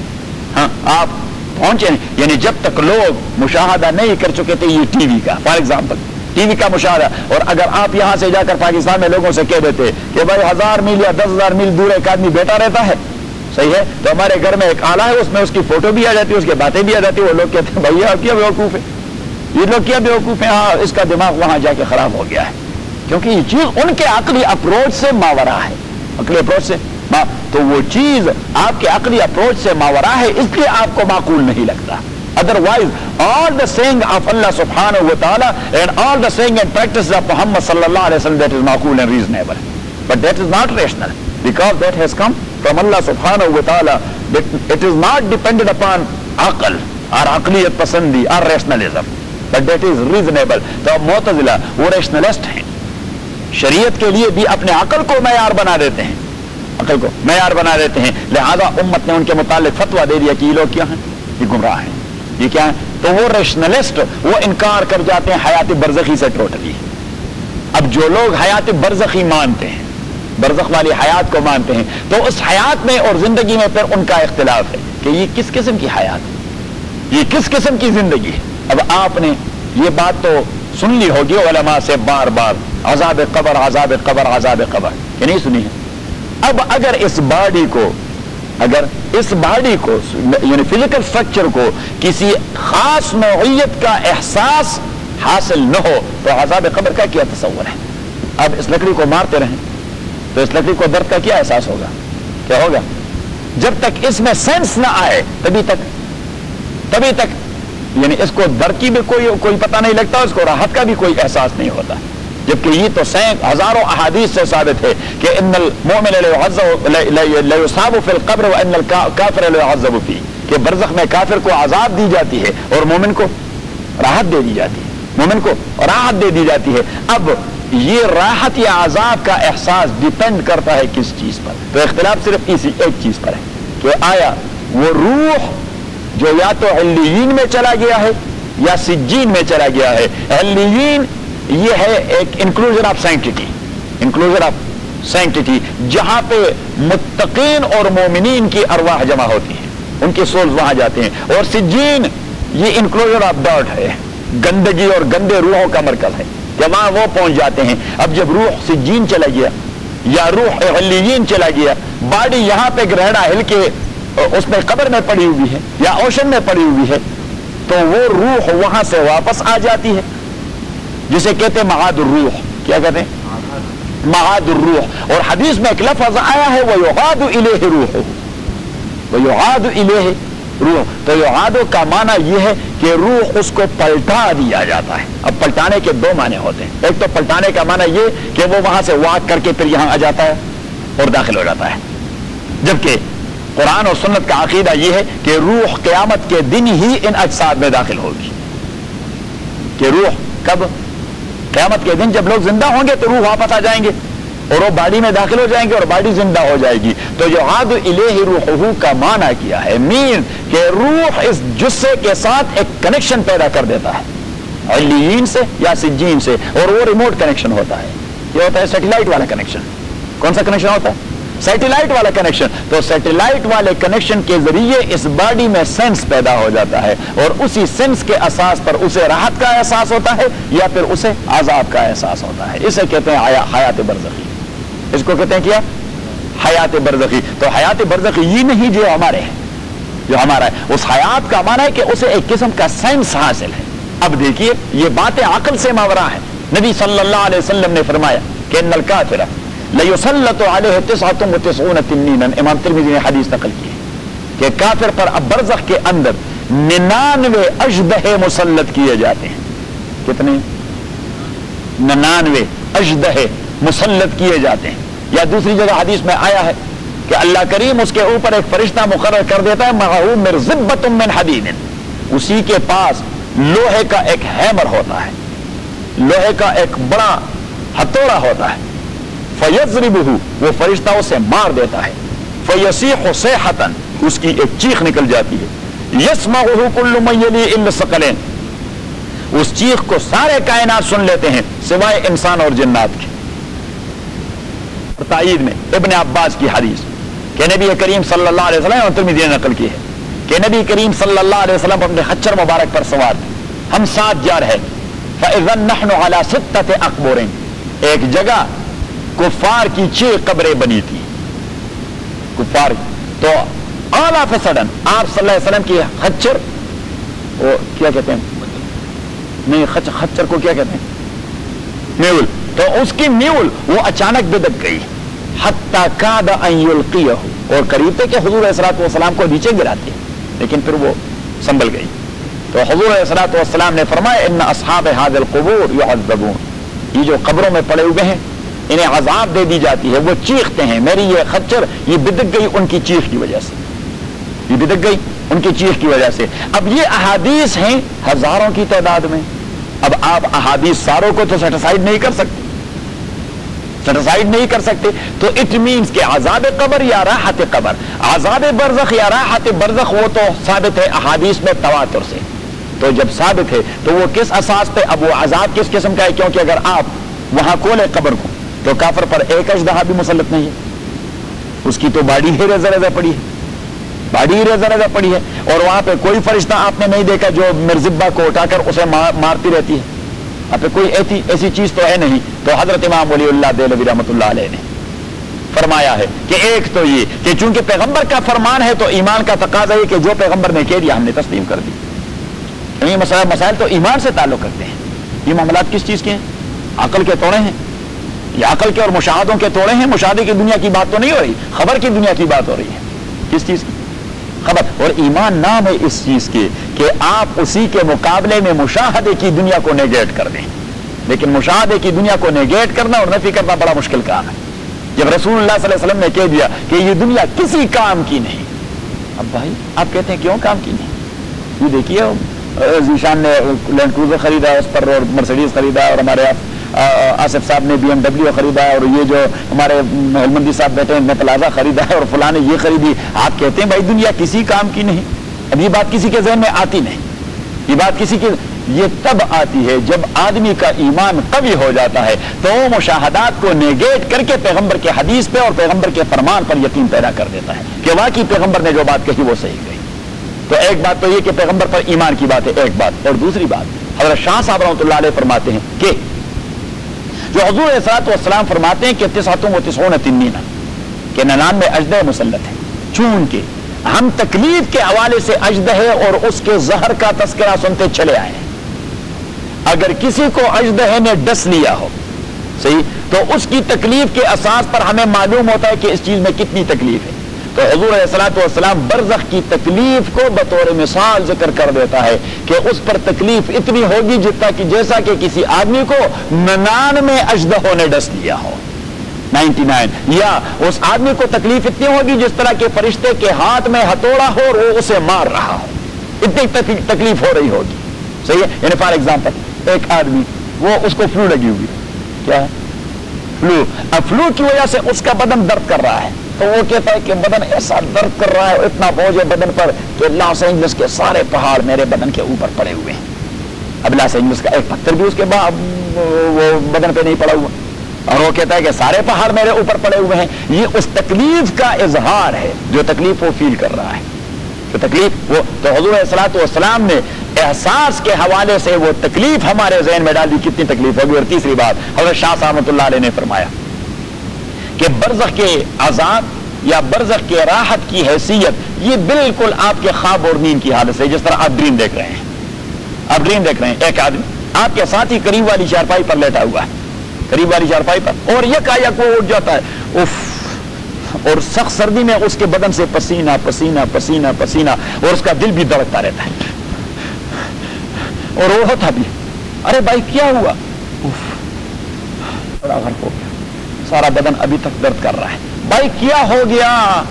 آپ پہنچے نہیں. یعنی جب تک لوگ مشاہدہ نہیں کر چکے تھے یہ ٹی وی کا, فار ایگزامپل ٹی وی کا مشاہدہ, اور اگر آپ یہاں سے جا کر پاکستان میں لوگوں سے کہہ دیتے کہ بھائی 1000 میل یا 10,000 میل دور ایک آدمی بیٹھا رہتا ہے, صحیح ہے, تو ہمارے گھر میں ایک آلہ ہے, اس میں اس کی فوٹو بھی آ جاتی ہے, اس کی باتیں بھی آ جاتی ہے. وہ لوگ کہتے ہیں بھیا کیا بیوقوف ہے, یہ لوگ کیا بیوقوف ہیں, ہاں اس کا دماغ وہاں جا کے خراب ہو گیا ہے, کیونکہ یہ چیز ان کے عقلی اپروچ سے ماورا ہے. عقلی اپروچ سے تو وہ چیز آپ کے عقلی اپروچ سے ماورا ہے, اس لیے آپ کو معقول نہیں لگتا. Otherwise, all the saying of Allah subhanahu wa ta'ala and all the saying and practices of Muhammad sallallahu alayhi wa sallam, that is maqul and reasonable. But that is not rational, because that has come from Allah subhanahu wa ta'ala. It is not dependent upon aql or aqliyat pasandi or rationalism, but that is reasonable. تو معتزلہ وہ rationalist ہیں, شریعت کے لیے بھی اپنے عقل کو معیار بنا دیتے ہیں, عقل کو معیار بنا دیتے ہیں. لہذا امت نے ان کے متعلق فتویٰ دے دیا کہ یہ لوگ کیا ہیں, یہ گمراہ ہیں, یہ کیا ہے. تو وہ ریشنلسٹ وہ انکار کر جاتے ہیں حیات برزخی سے ٹوٹلی. اب جو لوگ حیات برزخی مانتے ہیں, برزخ والی حیات کو مانتے ہیں, تو اس حیات میں اور زندگی میں پھر ان کا اختلاف ہے کہ یہ کس قسم کی حیات ہے, یہ کس قسم کی زندگی ہے. اب آپ نے یہ بات تو سن لی ہوگی علماء سے بار بار, عذاب قبر عذاب قبر عذاب قبر, کہ نہیں سنی ہے؟ اب اگر اس باڈی کو یعنی فزیکل اسٹرکچر کو کسی خاص نوعیت کا احساس حاصل نہ ہو تو عذاب قبر کا کیا تصور ہے؟ اب اس لکڑی کو مارتے رہیں تو اس لکڑی کو درد کا کیا احساس ہوگا, کیا ہوگا؟ جب تک اس میں سینس نہ آئے تبھی تک یعنی اس کو درد کی بھی کوئی پتہ نہیں لگتا, اس کو راحت کا بھی کوئی احساس نہیں ہوتا. جبکہ یہ تو ہزاروں احادیث سے ثابت ہے کہ ان المؤمن لیصاب فی القبر وان الکافر لیعذب فیہ, کہ برزخ میں کافر کو عذاب دی جاتی ہے اور مومن کو راحت دے دی جاتی ہے. اب یہ راحت یا عذاب کا احساس ڈیپینڈ کرتا ہے کس چیز پر؟ تو اختلاف صرف اسی ایک چیز پر ہے کہ آیا وہ روح جو یا تو علیین میں چلا گیا ہے یا سجین میں چلا گیا ہے. علیین یہ ہے ایک انکلوژن آف سینکٹیٹی, جہاں پہ متقین اور مومنین کی ارواح جمع ہوتی ہیں, ان کے سولز وہاں جاتے ہیں. اور سجین یہ انکلوژن آف ڈرٹ ہے, گندگی اور گندے روحوں کا مرکز ہے, کہ وہاں وہ پہنچ جاتے ہیں. اب جب روح سجین چلا گیا یا روح علیین چلا گیا, باڈی یہاں پہ گرہڑا ہل کے اس میں قبر میں پڑی ہوئی ہے یا اوشن میں پڑی ہوئی ہے, تو وہ روح وہاں سے واپس آ جاتی ہے, جسے کہتے ہیں معاد الروح. کیا کہتے ہیں؟ معاد الروح. اور حدیث میں ایک لفظ آیا ہے وَيُعَادُ إِلَيْهِ رُوحُهُ, وَيُعَادُ إِلَيْهِ روح تو یعاد کا معنی یہ ہے کہ روح اس کو پلٹا دیا جاتا ہے. اب پلٹانے کے دو معنی ہوتے ہیں. ایک تو پلٹانے کا معنی یہ کہ وہ وہاں سے واک کر کے پھر یہاں آ جاتا ہے اور داخل ہو جاتا ہے، جبکہ قرآن اور سنت کا عقیدہ یہ ہے کہ روح قیامت کے دن ہی ان اجساد میں داخل ہوگی. کہ روح کب؟ قیامت کے دن جب لوگ زندہ ہوں گے تو روح واپس آ جائیں گے اور وہ باڈی میں داخل ہو جائیں گے اور باڈی زندہ ہو جائے گی. تو یعاد الیہ روحہ کا معنی کیا ہے؟ مین کہ روح اس جثے کے ساتھ ایک کنیکشن پیدا کر دیتا ہے علیین سے یا سجین سے، اور وہ ریموٹ کنیکشن ہوتا ہے. یہ ہوتا ہے سیٹلائٹ والا کنیکشن. کون سا کنیکشن ہوتا ہے؟ سیٹلائٹ والا کنیکشن. تو سیٹلائٹ والے کنیکشن کے ذریعے اس باڈی میں سینس پیدا ہو جاتا ہے اور اسی سینس کے اساس پر اسے راحت کا احساس ہوتا ہے یا پھر اسے عذاب کا احساس ہوتا ہے. اسے کہتے ہیں حیات برزخی. اس کو کہتے ہیں کیا؟ حیات برزخی. تو حیات برزخی یہ نہیں جو ہمارے ہیں، جو ہمارا ہے. اس حیات کا معنی ہے کہ اسے ایک قسم کا سینس حاصل ہے. اب دیکھیے یہ باتیں عقل سے ماورا ہیں. نبی صلی اللہ علیہ وسلم نے فرمایا کہ ان الکافر لیسلط علیہ 99 تنینا. امام ترمذی نے حدیث نقل کی ہے کہ کافر پر اب برزخ کے اندر 99 اژدہے مسلط کیے جاتے ہیں. کتنے؟ 99 اژدہے مسلط کیے جاتے ہیں. یا دوسری جگہ حدیث میں آیا ہے کہ اللہ کریم اس کے اوپر ایک فرشتہ مقرر کر دیتا ہے معہ مرزبۃ من حدید. اسی کے پاس لوہے کا ایک ہیمر ہوتا ہے، لوہے کا ایک بڑا ہتھوڑا ہوتا ہے. فیضربہ، وہ فرشتہ اسے مار دیتا ہے. فیصیح صیحۃ، اس کی ایک چیخ نکل جاتی ہے. یسمعہ کل من یلی الا الثقلین، اس چیخ کو سارے کائنات سن لیتے ہیں سوائے انسان اور جنات کے. تائید میں ابن عباس کی حدیث کہ نبی کریم صلی اللہ علیہ وسلم اور ترمذی نے نقل کی ہے کہ نبی کریم صلی اللہ علیہ وسلم اپنے خچر مبارک پر سوار تھے. ہم ساتھ جا رہے تھے. فاذا نحن علی 6 اقبور، ایک جگہ کفار کی 6 قبریں بنی تھی. کفار تو آل آف سڈن آپ صلی اللہ علیہ وسلم کی خچر، وہ کیا کہتے ہیں؟ نہیں، خچر کو کیا کہتے ہیں؟ میول. تو اس کی میول وہ اچانک بدک گئی. حتی کاد ان یلقیہ، اور قریب تھے کہ حضور علیہ الصلوۃ والسلام کو نیچے گراتے، لیکن پھر وہ سنبھل گئی. تو حضور علیہ الصلوۃ والسلام نے فرمایا ان اصحاب هذه القبور يعذبون، یہ جو قبروں میں پڑے ہوئے ہیں انہیں عذاب دے دی جاتی ہے. وہ چیختے ہیں میری یہ خچر یہ بدک گئی ان کی چیخ کی وجہ سے، یہ بدک گئی ان کی چیخ کی وجہ سے. اب یہ احادیث ہیں ہزاروں کی تعداد میں. اب آپ احادیث ساروں کو تو سیٹسفائیڈ نہیں کر سکتے، سیٹسفائیڈ نہیں کر سکتے. تو اٹ مینس کہ عذاب قبر یا راحت قبر، عذاب برزخ یا راحت برزخ، وہ تو ثابت ہے احادیث میں تواتر سے. تو جب ثابت ہے تو وہ کس اساس پہ؟ اب وہ عذاب کس قسم کا ہے؟ کیونکہ اگر آپ وہاں کھولے قبر کو تو کافر پر ایک اژدہا بھی مسلط نہیں ہے، اس کی تو باڈی ہی ریزہ ریزہ پڑی ہے، باڈی ہی ریزہ ریزہ پڑی ہے. اور وہاں پہ کوئی فرشتہ آپ نے نہیں دیکھا جو مرزبہ کو اٹھا کر اسے مارتی رہتی ہے. وہاں پہ کوئی ایسی چیز تو ہے نہیں. تو حضرت امام ولی اللہ دہلوی رحمۃ اللہ علیہ نے فرمایا ہے کہ ایک تو یہ کہ چونکہ پیغمبر کا فرمان ہے تو ایمان کا تقاضا ہے کہ جو پیغمبر نے کہہ دیا ہم نے تسلیم کر دی. یہ مسائل تو ایمان سے تعلق کرتے ہیں. یہ معاملات کس چیز کے ہیں؟ عقل کے توڑے ہیں. یہ عقل کے اور مشاہدوں کے توڑے ہیں. مشاہدے کی دنیا کی بات تو نہیں ہو رہی، خبر کی دنیا کی بات ہو رہی ہے. کس چیز کی؟ خبر. اور ایمان نام ہے اس چیز کے کہ آپ اسی کے مقابلے میں مشاہدے کی دنیا کو نیگیٹ کر دیں. لیکن مشاہدے کی دنیا کو نیگیٹ کرنا اور نفی کرنا بڑا مشکل کام ہے. جب رسول اللہ صلی اللہ علیہ وسلم نے کہہ دیا کہ یہ دنیا کسی کام کی نہیں، اب بھائی آپ کہتے ہیں کیوں کام کی نہیں؟ یہ دیکھیے ذیشان نے لینڈ کروزر خریدا اس پر، اور مرسیڈیز خریدا، اور ہمارے آصف صاحب نے BMW خریدا، اور یہ جو ہمارے ہلمندی صاحب بیٹھے ہیں نے پلازا خریدا ہے، اور فلاں نے یہ خریدی. آپ کہتے ہیں بھائی دنیا کسی کام کی نہیں. اب یہ بات کسی کے ذہن میں آتی نہیں. یہ بات کسی کی یہ تب آتی ہے جب آدمی کا ایمان قوی ہو جاتا ہے تو وہ مشاہدات کو نیگیٹ کر کے پیغمبر کے حدیث پہ اور پیغمبر کے فرمان پر یقین پیدا کر دیتا ہے کہ واقعی پیغمبر نے جو بات کہی وہ صحیح کہی. تو ایک بات تو یہ کہ پیغمبر پر ایمان کی بات ہے ایک بات. اور دوسری بات حضرت شاہ صاحب رحمۃ اللہ علیہ فرماتے ہیں کہ جو حضور علیہ الصلوۃ والسلام فرماتے ہیں کہ 99 تنینا کہ 99 اژدہے مسلط ہیں. چونکہ ہم تکلیف کے حوالے سے اژدہے اور اس کے زہر کا تذکرہ سنتے چلے آئے ہیں. اگر کسی کو اژدہے نے ڈس لیا ہو صحیح تو اس کی تکلیف کے اساس پر ہمیں معلوم ہوتا ہے کہ اس چیز میں کتنی تکلیف ہے. تو حضور علیہ الصلوۃ والسلام برزخ کی تکلیف کو بطور مثال ذکر کر دیتا ہے کہ اس پر تکلیف اتنی ہوگی جیسا کہ کسی آدمی کو 99 اژدہوں نے ڈس لیا ہو، 99، یا اس آدمی کو تکلیف اتنی ہوگی جس طرح کے فرشتے کے ہاتھ میں ہتھوڑا ہو اور وہ اسے مار رہا ہو، اتنی تکلیف ہو رہی ہوگی. صحیح ہے. یعنی فار ایگزامپل ایک آدمی وہ اس کو فلو لگی ہوئی، کیا ہے فلو، اب فلو کی وجہ سے اس کا بدن درد کر رہا ہے، تو وہ کہتا ہے کہ بدن ایسا درد کر رہا ہے، اتنا بوجھ ہے بدن پر کہ لاس اینجلس کے سارے پہاڑ میرے بدن کے اوپر پڑے ہوئے ہیں. اب لاس اینجلس کا ایک پتھر بھی اس کے بعد وہ بدن پہ نہیں پڑا ہوا، اور وہ کہتا ہے کہ سارے پہاڑ میرے اوپر پڑے ہوئے ہیں. یہ اس تکلیف کا اظہار ہے جو تکلیف وہ فیل کر رہا ہے، جو تکلیف وہ. تو حضور علیہ الصلوۃ والسلام نے احساس کے حوالے سے وہ تکلیف ہمارے ذہن میں ڈال دی کتنی تکلیف ہوگی. اور تیسری بات حضرت شاہ صاحب رحمۃ اللہ علیہ نے فرمایا کہ برزخ کے عذاب یا برزخ کے راحت کی حیثیت یہ بالکل آپ کے خواب اور نیند کی حالت سے، جس طرح آپ ڈریم دیکھ رہے ہیں. آپ ڈریم دیکھ رہے ہیں، ایک آدمی آپ کے ساتھ ہی قریب والی چارپائی پر لیٹا ہوا ہے، قریب والی چارپائی پر، اور یکایک وہ اٹھ جاتا ہے، اف، اور سخت سردی میں اس کے بدن سے پسینہ پسینہ پسینہ پسینہ، اور اس کا دل بھی دھڑکتا رہتا ہے، اور وہ ہوتا بھی، ارے بھائی کیا ہوا؟ بڑا غرق ہو گیا، سارا بدن ابھی تک درد کر رہا ہے. بھائی کیا ہو گیا؟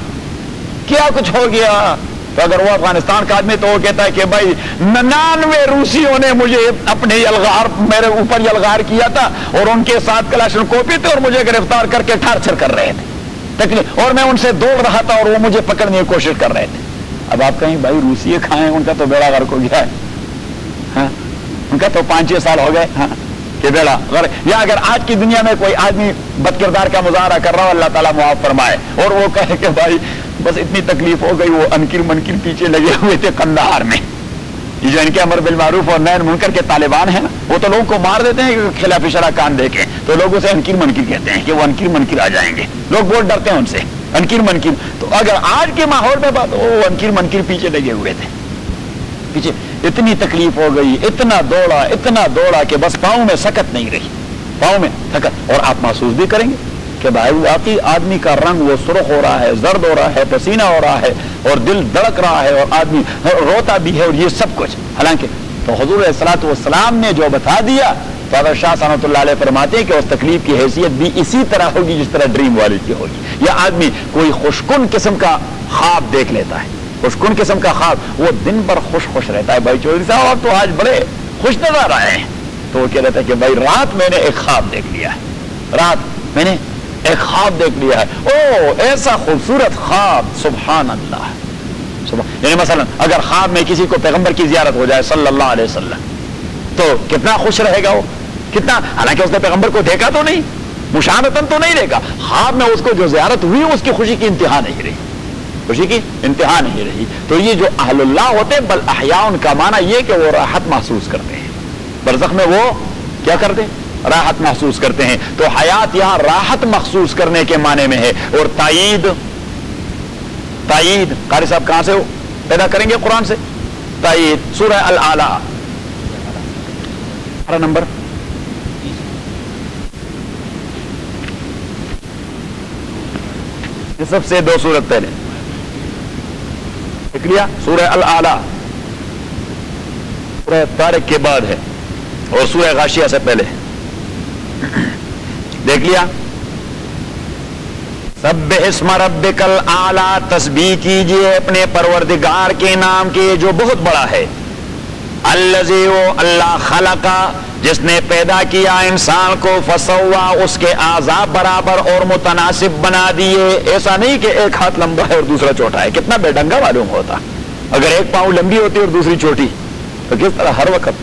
کیا کچھ ہو گیا؟ تو اگر وہ افغانستان کا آدمی تو وہ کہتا ہے کہ بھائی 99 روسیوں نے مجھے اپنے یلغار میرے اوپر یلغار کیا تھا، اور ان کے ساتھ کلاشن کوپی تھے، اور مجھے گرفتار کر کے ٹارچر کر رہے تھے تکلیف، اور میں ان سے دوڑ رہا تھا اور وہ مجھے پکڑنے کی کوشش کر رہے تھے. اب آپ کہیں بھائی روسیے کھائیں، ان کا تو بیڑا غرق ہو گیا ہے، ہاں ان کا تو 5-6 سال ہو گئے، ہاں کہ بیڑا غرق. یا اگر آج کی دنیا میں کوئی آدمی بد کردار کا مظاہرہ کر رہا ہو، اللہ تعالیٰ معاف فرمائے، اور وہ کہے کہ بھائی بس اتنی تکلیف ہو گئی، وہ انکر منکر پیچھے لگے ہوئے تھے قندھار میں، یہ جو ان کے امر بالمعروف اور نہی عن المنکر کے طالبان ہیں نا، وہ تو لوگوں کو مار دیتے ہیں کہ خلاف شرع کان دیکھیں، تو لوگ اسے انکر منکر کہتے ہیں کہ وہ انکر منکر آ جائیں گے، لوگ بہت ڈرتے ہیں ان سے، انکر منکر. تو اگر آج کے ماحول میں بات، وہ انکر منکر پیچھے لگے ہوئے تھے پیچھے. اتنی تکلیف ہو گئی، اتنا دوڑا کہ بس پاؤں میں سکت نہیں رہی، پاؤں میں سکت. اور آپ محسوس بھی کریں گے کہ بھائی واقعی آدمی کا رنگ وہ سرخ ہو رہا ہے، زرد ہو رہا ہے، پسینہ ہو رہا ہے، اور دل دھڑک رہا ہے، اور آدمی روتا بھی ہے، اور یہ سب کچھ. حالانکہ تو حضور علیہ الصلوۃ والسلام نے جو بتا دیا، تو حضرت شاہ رحمۃ اللہ علیہ فرماتے ہیں کہ اس تکلیف کی حیثیت بھی اسی طرح ہوگی جس طرح ڈریم والی کی ہوگی. یا آدمی کوئی خوشکن قسم کا خواب دیکھ لیتا ہے، خوشکن قسم کا خواب، وہ دن بھر خوش رہتا ہے، بھائی چودھری صاحب آپ تو آج بڑے خوش نظر آئے ہیں. تو وہ کہہ رہتا ہے کہ بھائی رات میں نے ایک خواب دیکھ لیا ہے، رات میں نے ایک خواب دیکھ لیا ہے، او ایسا خوبصورت خواب، سبحان اللہ. یعنی مثلا اگر خواب میں کسی کو پیغمبر کی زیارت ہو جائے صلی اللہ علیہ وسلم، تو کتنا خوش رہے گا وہ، کتنا، حالانکہ اس نے پیغمبر کو دیکھا تو نہیں، مشاہدتاً تو نہیں دیکھا، خواب میں اس کو جو زیارت ہوئی اس کی خوشی کی انتہا نہیں رہی، خوشی کی انتہا نہیں رہی. تو یہ جو اہل اللہ ہوتے بل احیاء، ان کا معنی یہ کہ وہ راحت محسوس کرتے ہیں، برزخ میں وہ کیا کرتے ہیں؟ راحت محسوس کرتے ہیں. تو حیات یہاں راحت محسوس کرنے کے معنی میں ہے. اور تائید قاری صاحب کہاں سے ہو پیدا کریں گے؟ قرآن سے. تائید سورہ الاعلی نمبر یہ سب سے 2 سورت پہلے دیکھ لیا، سورہ الاعلی سورہ طارق کے بعد ہے، اور سورہ غاشیہ سے پہلے دیکھ لیا. سبح اسم ربک الاعلی، تسبیح کیجئے اپنے پروردگار کے نام کے جو بہت بڑا ہے. الذی، وہ اللہ، خلق، جس نے پیدا کیا انسان کو، فسوا، اس کے اعضاء برابر اور متناسب بنا دیے. ایسا نہیں کہ ایک ہاتھ لمبا ہے اور دوسرا چھوٹا ہے، کتنا بے ڈنگا معلوم ہوتا. اگر ایک پاؤں لمبی ہوتی اور دوسری چھوٹی تو کس طرح ہر وقت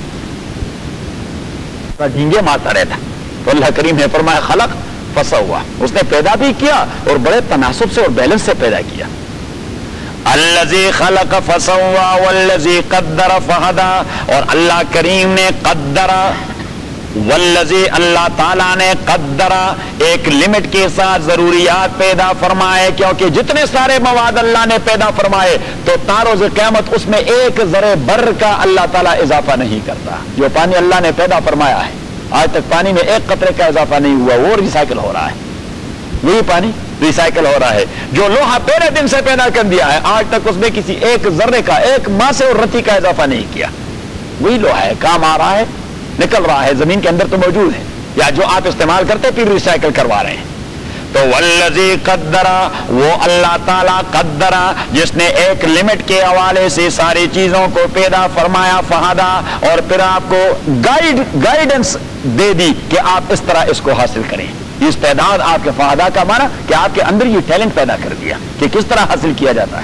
ڈھینگے مارتا رہتا. تو اللہ کریم نے فرمایا خلق فسوا، اس نے پیدا بھی کیا اور بڑے تناسب سے اور بیلنس سے پیدا کیا. الذی خلق فسوا والذی قدر فہدی، اور اللہ کریم نے قدر، والذی اللہ تعالیٰ نے قدر، ایک لمٹ کے ساتھ ضروریات پیدا فرمائے، کیونکہ جتنے سارے مواد اللہ نے پیدا فرمائے تو تاروز قیامت اس میں ایک ذرے بر کا اللہ تعالیٰ اضافہ نہیں کرتا. جو پانی اللہ نے پیدا فرمایا ہے آج تک پانی میں ایک قطرے کا اضافہ نہیں ہوا، وہ ریسائکل ہو رہا ہے. وہی پانی ریسائکل ہو رہا ہے. جو لوہا پہلے دن سے پیدا کر دیا ہے آج تک اس میں کسی ایک ذرے کا، ایک ماسے اور رتی کا اضافہ نہیں کیا. وہی لوہا ہے، کام آ رہا ہے، نکل رہا ہے، زمین کے اندر تو موجود ہے، یا جو آپ استعمال کرتے پھر ریسائکل کروا رہے ہیں. تو والذی قدرا، وہ اللہ تعالیٰ قدرا جس نے ایک لمٹ کے حوالے سے ساری چیزوں کو پیدا فرمایا، فہدا، اور پھر آپ کو گائیڈنس دے دی کہ آپ اس طرح اس کو حاصل کریں. اس تعداد آپ کے فہدا کا معنی کہ آپ کے اندر یہ ٹیلنٹ پیدا کر دیا کہ کس طرح حاصل کیا جاتا ہے.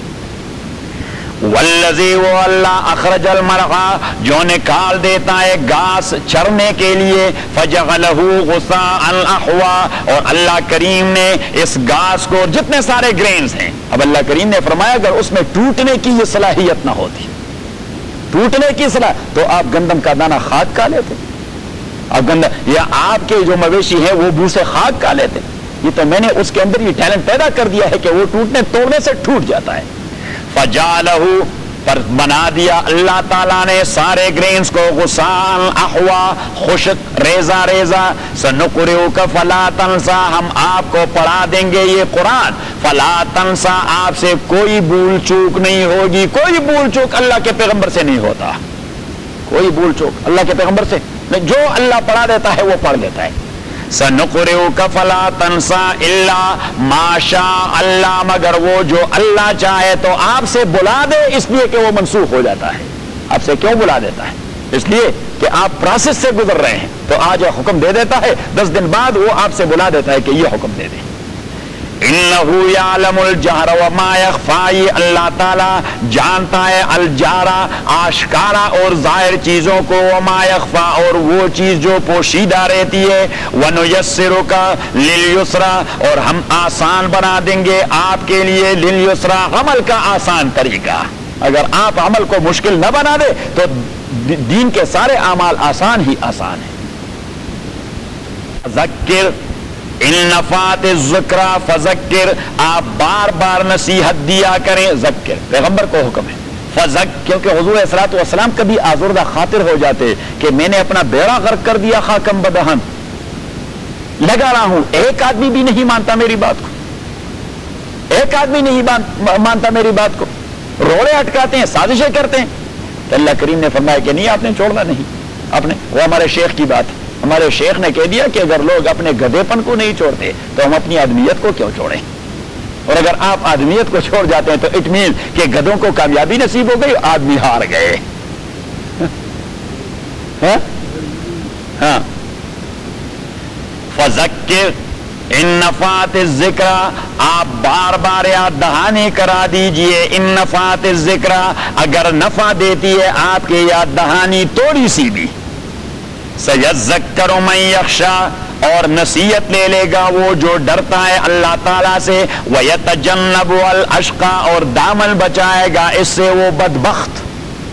والذی، وہ اللہ اخرج المرعا، جو نکال دیتا ہے گھاس چرنے کے لیے، فجعلہ غثاء احوا، اور اللہ کریم نے اس گھاس کو، جتنے سارے گرینز ہیں، اب اللہ کریم نے فرمایا اگر اس میں ٹوٹنے کی یہ صلاحیت نہ ہوتی، ٹوٹنے کی صلاح، تو آپ گندم کا دانہ خاک کھا لیتے، اب گندم، یا آپ کے جو مویشی ہیں وہ بھوسے خاک کھا لیتے. یہ تو میں نے اس کے اندر یہ ٹیلنٹ پیدا کر دیا ہے کہ وہ ٹوٹنے توڑنے سے ٹوٹ جاتا ہے. فجعلہ، پر بنا دیا اللہ تعالیٰ نے سارے گرینز کو غثاء احوا، خشک ریزہ ریزہ. سنقرئک فلا تنسا، ہم آپ کو پڑھا دیں گے یہ قرآن، فلا تنسا، آپ سے کوئی بھول چوک نہیں ہوگی. کوئی بھول چوک اللہ کے پیغمبر سے نہیں ہوتا، کوئی بھول چوک اللہ کے پیغمبر سے، جو اللہ پڑھا دیتا ہے وہ پڑھ لیتا ہے. سنقرئک فلا تنسا الا ما شاء اللہ، مگر وہ جو اللہ چاہے تو آپ سے بلا دے، اس لیے کہ وہ منسوخ ہو جاتا ہے. آپ سے کیوں بلا دیتا ہے؟ اس لیے کہ آپ پروسیس سے گزر رہے ہیں، تو آج حکم دے دیتا ہے، 10 دن بعد وہ آپ سے بلا دیتا ہے کہ یہ حکم دے دیں. انہ یعلم الجہر وما یخفی، اللہ تعالیٰ جانتا ہے الجہر، آشکارا اور ظاہر چیزوں کو، وما یخفی، اور وہ چیز جو پوشیدہ رہتی ہے. ونیسرک للیسرا، اور ہم آسان بنا دیں گے آپ کے لیے، للیسرا، عمل کا آسان طریقہ. اگر آپ عمل کو مشکل نہ بنا دے تو دین کے سارے اعمال آسان ہی آسان ہیں. ذکر ان نفعت الذکر فذکر، آپ بار بار نصیحت دیا کریں. ذکر، پیغمبر کو حکم ہے. فذکر، کیونکہ حضور صلوات والسلام کبھی آزردہ خاطر ہو جاتے کہ میں نے اپنا بیڑا غرق کر دیا خاکم بدہن، لگا رہا ہوں، ایک آدمی بھی نہیں مانتا میری بات کو، ایک آدمی نہیں مانتا میری بات کو، روڑے اٹکاتے ہیں، سازشیں کرتے ہیں. تو اللہ کریم نے فرمایا کہ نہیں، آپ نے چھوڑنا نہیں. آپ نے، وہ ہمارے شیخ کی بات ہے، ہمارے شیخ نے کہہ دیا کہ اگر لوگ اپنے گدھے پن کو نہیں چھوڑتے تو ہم اپنی آدمیت کو کیوں چھوڑیں. اور اگر آپ آدمیت کو چھوڑ جاتے ہیں تو اٹ مین کہ گدھوں کو کامیابی نصیب ہو گئی، آدمی ہار گئے. ہاں، فذکر ان نفعت الذکر، آپ بار بار یاد دہانی کرا دیجئے. ان نفعت الذکر، اگر نفع دیتی ہے آپ کی یاد دہانی تھوڑی سی بھی. سیذکر من یخشی، اور نصیحت لے لے گا وہ جو ڈرتا ہے اللہ تعالیٰ سے. ویتجنب الاشقی، اور دامن بچائے گا اس سے وہ بدبخت.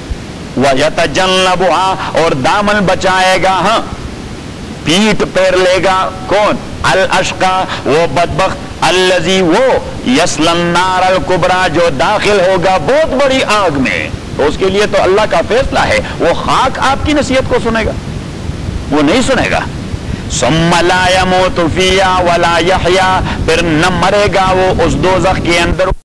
ویتجنبها، اور دامن بچائے گا، ہاں پیٹ پیر لے گا، کون؟ الاشقی، وہ بدبخت. الذی، وہ یصلی النار الکبریٰ، جو داخل ہوگا بہت بڑی آگ میں. تو اس کے لیے تو اللہ کا فیصلہ ہے، وہ خاک آپ کی نصیحت کو سنے گا؟ وہ نہیں سنے گا. ثم لا يموت فیہا ولا یحییٰ، پھر نہ مرے گا وہ اس دوزخ کے اندر